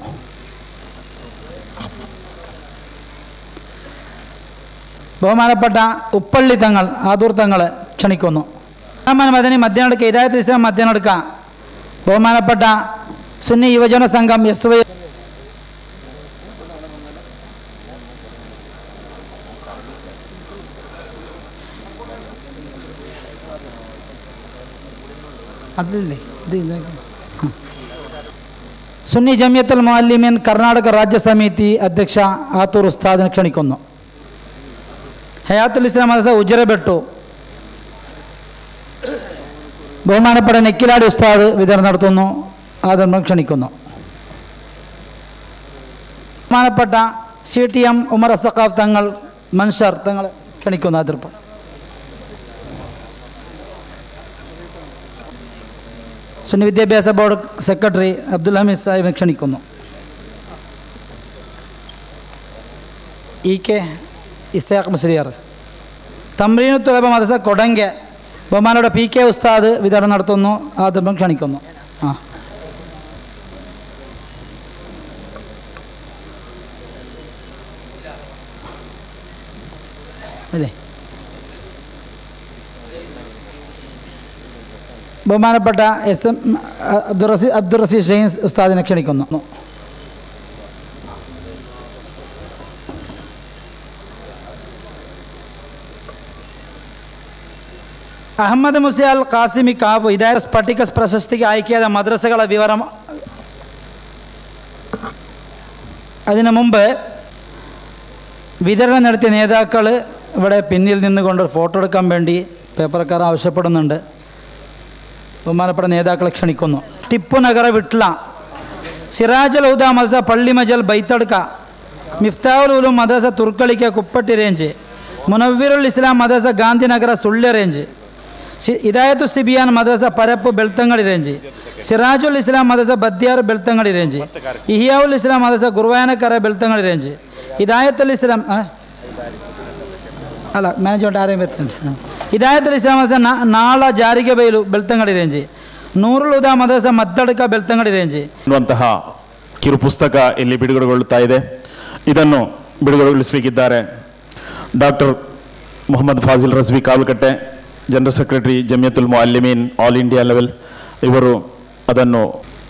ബഹുമാനപ്പെട്ട ഉപ്പള്ളി തങ്ങൾ ആദൂർ തങ്ങളെ ക്ഷണിക്കുന്നു. റഹ്മാൻ മദനി മധ്യനടുക്ക ഹിദായത്തുൽ ഇസ്ലാം മധ്യനടുക്ക. ബഹുമാനപ്പെട്ട സുന്നി യുവജന സംഘം എസ് വൈ അതില്ലേ ഇത് സുന്നി ജമിയത്തുൽ മുഅല്ലിമീൻ കർണാടക രാജ്യ സമിതി അധ്യക്ഷ ആത്തൂർ ഉസ്താദിനെ ക്ഷണിക്കുന്നു. ഹയാത്തുൽ ഇസ്ലാം മദ്രസ ഉജറബെട്ടു. ബഹുമാനപ്പെട്ട നെക്കിലാടി ഉസ്താദ് വിതരണം നടത്തുന്നു. ആദം ക്ഷണിക്കുന്നു. ബഹുമാനപ്പെട്ട C T M Umar Saqaf Thangal Manshar തങ്ങൾ ക്ഷണിക്കുന്നു. അതിർപ്പം സുന്നി വിദ്യാഭ്യാസ ബോർഡ് സെക്രട്ടറി അബ്ദുൽ ഹമീദ് സാഹിബിനെ ക്ഷണിക്കുന്നു. E K Ishaq Musliyar. തമ്രീനു തുലബ മദ്രസ കൊടങ്ക് ബഹുമാനയുടെ പി കെ ഉസ്താദ് വിതരണം നടത്തുന്നു. ആദ്യം ക്ഷണിക്കുന്നു. ആ അല്ലേ ബഹുമാനപ്പെട്ട എസ് എം അബ്ദുറസി അബ്ദുറസീദ് ഷെയ്ൻ ഉസ്താദിനെ ക്ഷണിക്കുന്നു. അഹമ്മദ് മുസ്യാൽ ഖാസിമി കാബ് ഹിദായത്ത് സ്പട്ടികസ് പ്രശസ്തിക്ക് അയക്കാതെ മദ്രസകളെ വിവരം. അതിനു മുമ്പ് വിതരണം നടത്തിയ നേതാക്കൾ ഇവിടെ പിന്നിൽ നിന്നുകൊണ്ട് ഫോട്ടോ എടുക്കാൻ വേണ്ടി പേപ്പർക്കാർ ആവശ്യപ്പെടുന്നുണ്ട്. ബഹുമാനപ്പെട്ട നേതാക്കളെ ക്ഷണിക്കുന്നു. ടിപ്പു നഗർ വിട്ല, സിറാജുൽ ഹുദ മദ്രസ പള്ളിമജൽ ബൈത്തടുക്ക, മിഫ്താവുൽ ഉലൂം മദ്രസ തുർക്കളിക്ക കുപ്പട്ടി റേഞ്ച്, മുനവ്വിറുൽ ഇസ്ലാം മദ്രസ ഗാന്ധിനഗര സുള്ള്യ റേഞ്ച്, ഹിദായത്തു സിബിയാൻ മദ്രസ പരപ്പ് ബെൽത്തങ്ങടി റേഞ്ച്, സിറാജുൽ ഇസ്ലാം മദ്രസ ബദ്യാർ ബെൽത്തങ്ങടി റേഞ്ച്, ഇഹിയാവുൽ ഇസ്ലാം മദ്രസ ഗുർവാനക്കര ബെൽത്തങ്ങടി റേഞ്ച്, ഹിദായത്തുൽ ഇസ്ലാം അല്ല മാനേജ്മെൻറ്റ് ആരെയും വരുത്തുന്നുണ്ട്. ഹിദായത്തുൽ ഇസ്ലാം മദ്രസ ನಾಳ ಜಾರಿಗೆ ಬೈಲು ಬೆಳ್ತಂಗಡಿ ರೇಂಜ್, ನೂರುಲ್ ಹುದಾ ಮದ್ರಸ ಮದ್ದಡಕ ಬೆಳ್ತಂಗಡಿ ರೇಂಜ್ ಅನ್ನುವಂತಹ ಕಿರು ಪುಸ್ತಕ ಇಲ್ಲಿ ಬಿಡುಗಡೆಗೊಳ್ಳುತ್ತಾ ಇದೆ. ಇದನ್ನು ಬಿಡುಗಡೆಗೊಳಿಸಲಿಕ್ಕಿದ್ದಾರೆ doctor Mohammed Fazil Razvi Kavalakatte, general secretary Jamiyyathul Muallimeen all India level. ಇವರು ಅದನ್ನು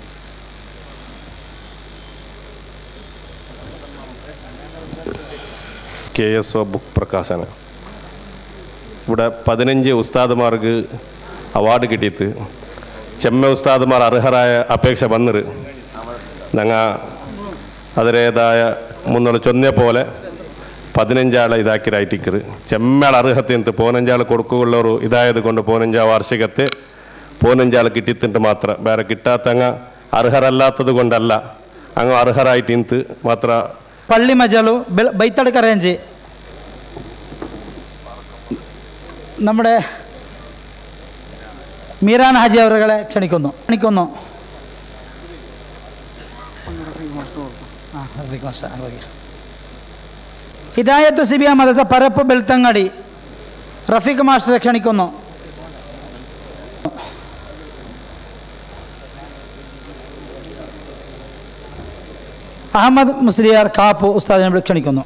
കെ എസ് ഒ ബുക്ക് പ്രകാശന ഇവിടെ പതിനഞ്ച് ഉസ്താദുമാർക്ക് അവാർഡ് കിട്ടിയിട്ട് ചെമ്മ ഉസ്താദുമാർ അർഹരായ അപേക്ഷ വന്നിട്ട് ഞങ്ങൾ അതിലേതായ മുന്നോട്ട് ചൊന്ന പോലെ പതിനഞ്ചാളെ ഇതാക്കിരായിട്ടിക്കറ് ചെമ്മയാൾ അർഹത്തിട്ട് പതിനഞ്ചാൾ കൊടുക്കുള്ളൊരു ഇതായത് കൊണ്ട് പതിനഞ്ചാം വാർഷികത്തെ പതിനഞ്ചാൾ കിട്ടിത്തിട്ട് മാത്രം വേറെ കിട്ടാത്തങ്ങ അർഹരല്ലാത്തത് കൊണ്ടല്ല, അങ്ങ് അർഹരായിട്ട് ഇന്ന് മാത്ര. പള്ളി മജലു ബൈത്തടുക്ക റേഞ്ച് നമ്മുടെ മീരാൻ ഹാജി അവരുകളെ ക്ഷണിക്കുന്നു ക്ഷണിക്കുന്നു ഹിദായത്തു സിബിയ മദ്രസ പരപ്പ് ബെൽത്തങ്ങടി റഫീഖ് മാസ്റ്ററെ ക്ഷണിക്കുന്നു. അഹമ്മദ് മുസ്ലിയാർ കാപ്പു ഉസ്താദിനെ ക്ഷണിക്കുന്നു.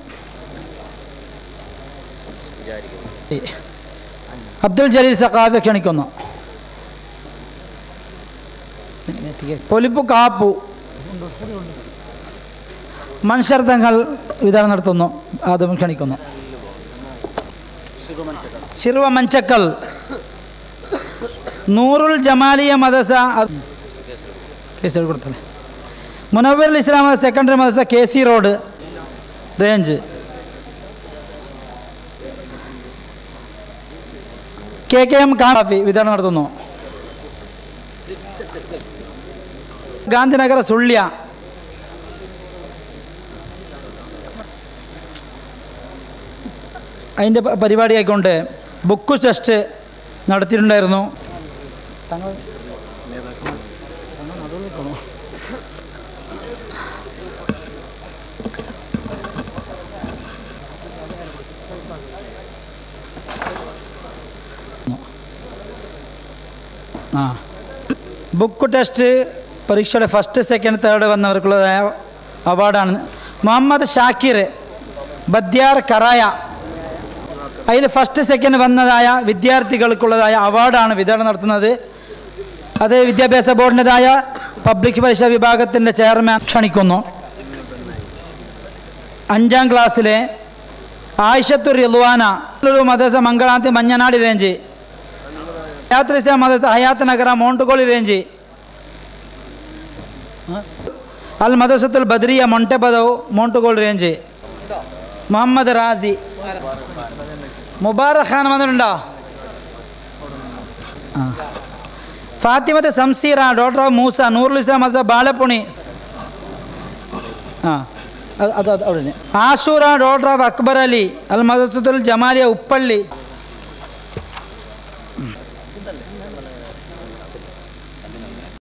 അബ്ദുൽ ജലീൽ സഖാഫിയെ ക്ഷണിക്കുന്നു. പൊലിപ്പു കാപ്പു മൻഷർ തങ്ങൾ വിതരണം നടത്തുന്നു. ആദ്യം ക്ഷണിക്കുന്നു. ശിർവ മഞ്ചക്കൽ നൂറുൽ ജമാലിയ മദ്രസ കൊടുത്തല്ലേ, മുനവ്വിറുൽ ഇസ്ലാം സെക്കൻഡറി മദ്രസ K C road range, K K M Kafi വിതരണം നടത്തുന്നു. ഗാന്ധിനഗർ സുള്ള്യ അതിൻ്റെ പരിപാടിയായിക്കൊണ്ട് ബുക്ക് ടെസ്റ്റ് നടത്തിയിട്ടുണ്ടായിരുന്നു. ആ ബുക്ക് ടെസ്റ്റ് പരീക്ഷയുടെ ഫസ്റ്റ് സെക്കൻഡ് തേർഡ് വന്നവർക്കുള്ളതായ അവാർഡാണ്. മുഹമ്മദ് ഷാക്കിർ ബദ്യാർ കറായ, അതിൽ ഫസ്റ്റ് സെക്കൻഡ് വന്നതായ വിദ്യാർത്ഥികൾക്കുള്ളതായ അവാർഡാണ് വിതരണം നടത്തുന്നത്. അത് വിദ്യാഭ്യാസ ബോർഡിൻ്റെതായ പബ്ലിക് പരീക്ഷാ വിഭാഗത്തിൻ്റെ ചെയർമാൻ ക്ഷണിക്കുന്നു. അഞ്ചാം ക്ലാസ്സിലെ ആയിഷത്തുർ റിദ്വാന മദ്രസ മംഗളാന്തി മഞ്ഞനാടി റേഞ്ച്, ഹയാത്തുൽ ഇസ്ലാം മദ്രസ ഹയാത്ത് നഗര മോണ്ടുകോളി റേഞ്ച്, അൽ മദ്രസത്തുൽ ബദ്രിയ മൊണ്ടബദവ് മോണ്ടുകോൾ റേഞ്ച്, മുഹമ്മദ് റാസി. മുബാറക് ഖാൻ വന്നിട്ടുണ്ടോ? ഫാത്തിമത്ത് സംസീറ ഡോക്ടർ മൂസ നൂറുൽ ഇസ്ലാം മദ്രസ ബാലപ്പുണി. ആ അത് അത് അവിടെ ആഷൂറ ഡോക്ടർ അക്ബർ അലി അൽ മദ്രസത്തുൽ ജമാലിയ ഉപ്പള്ളി.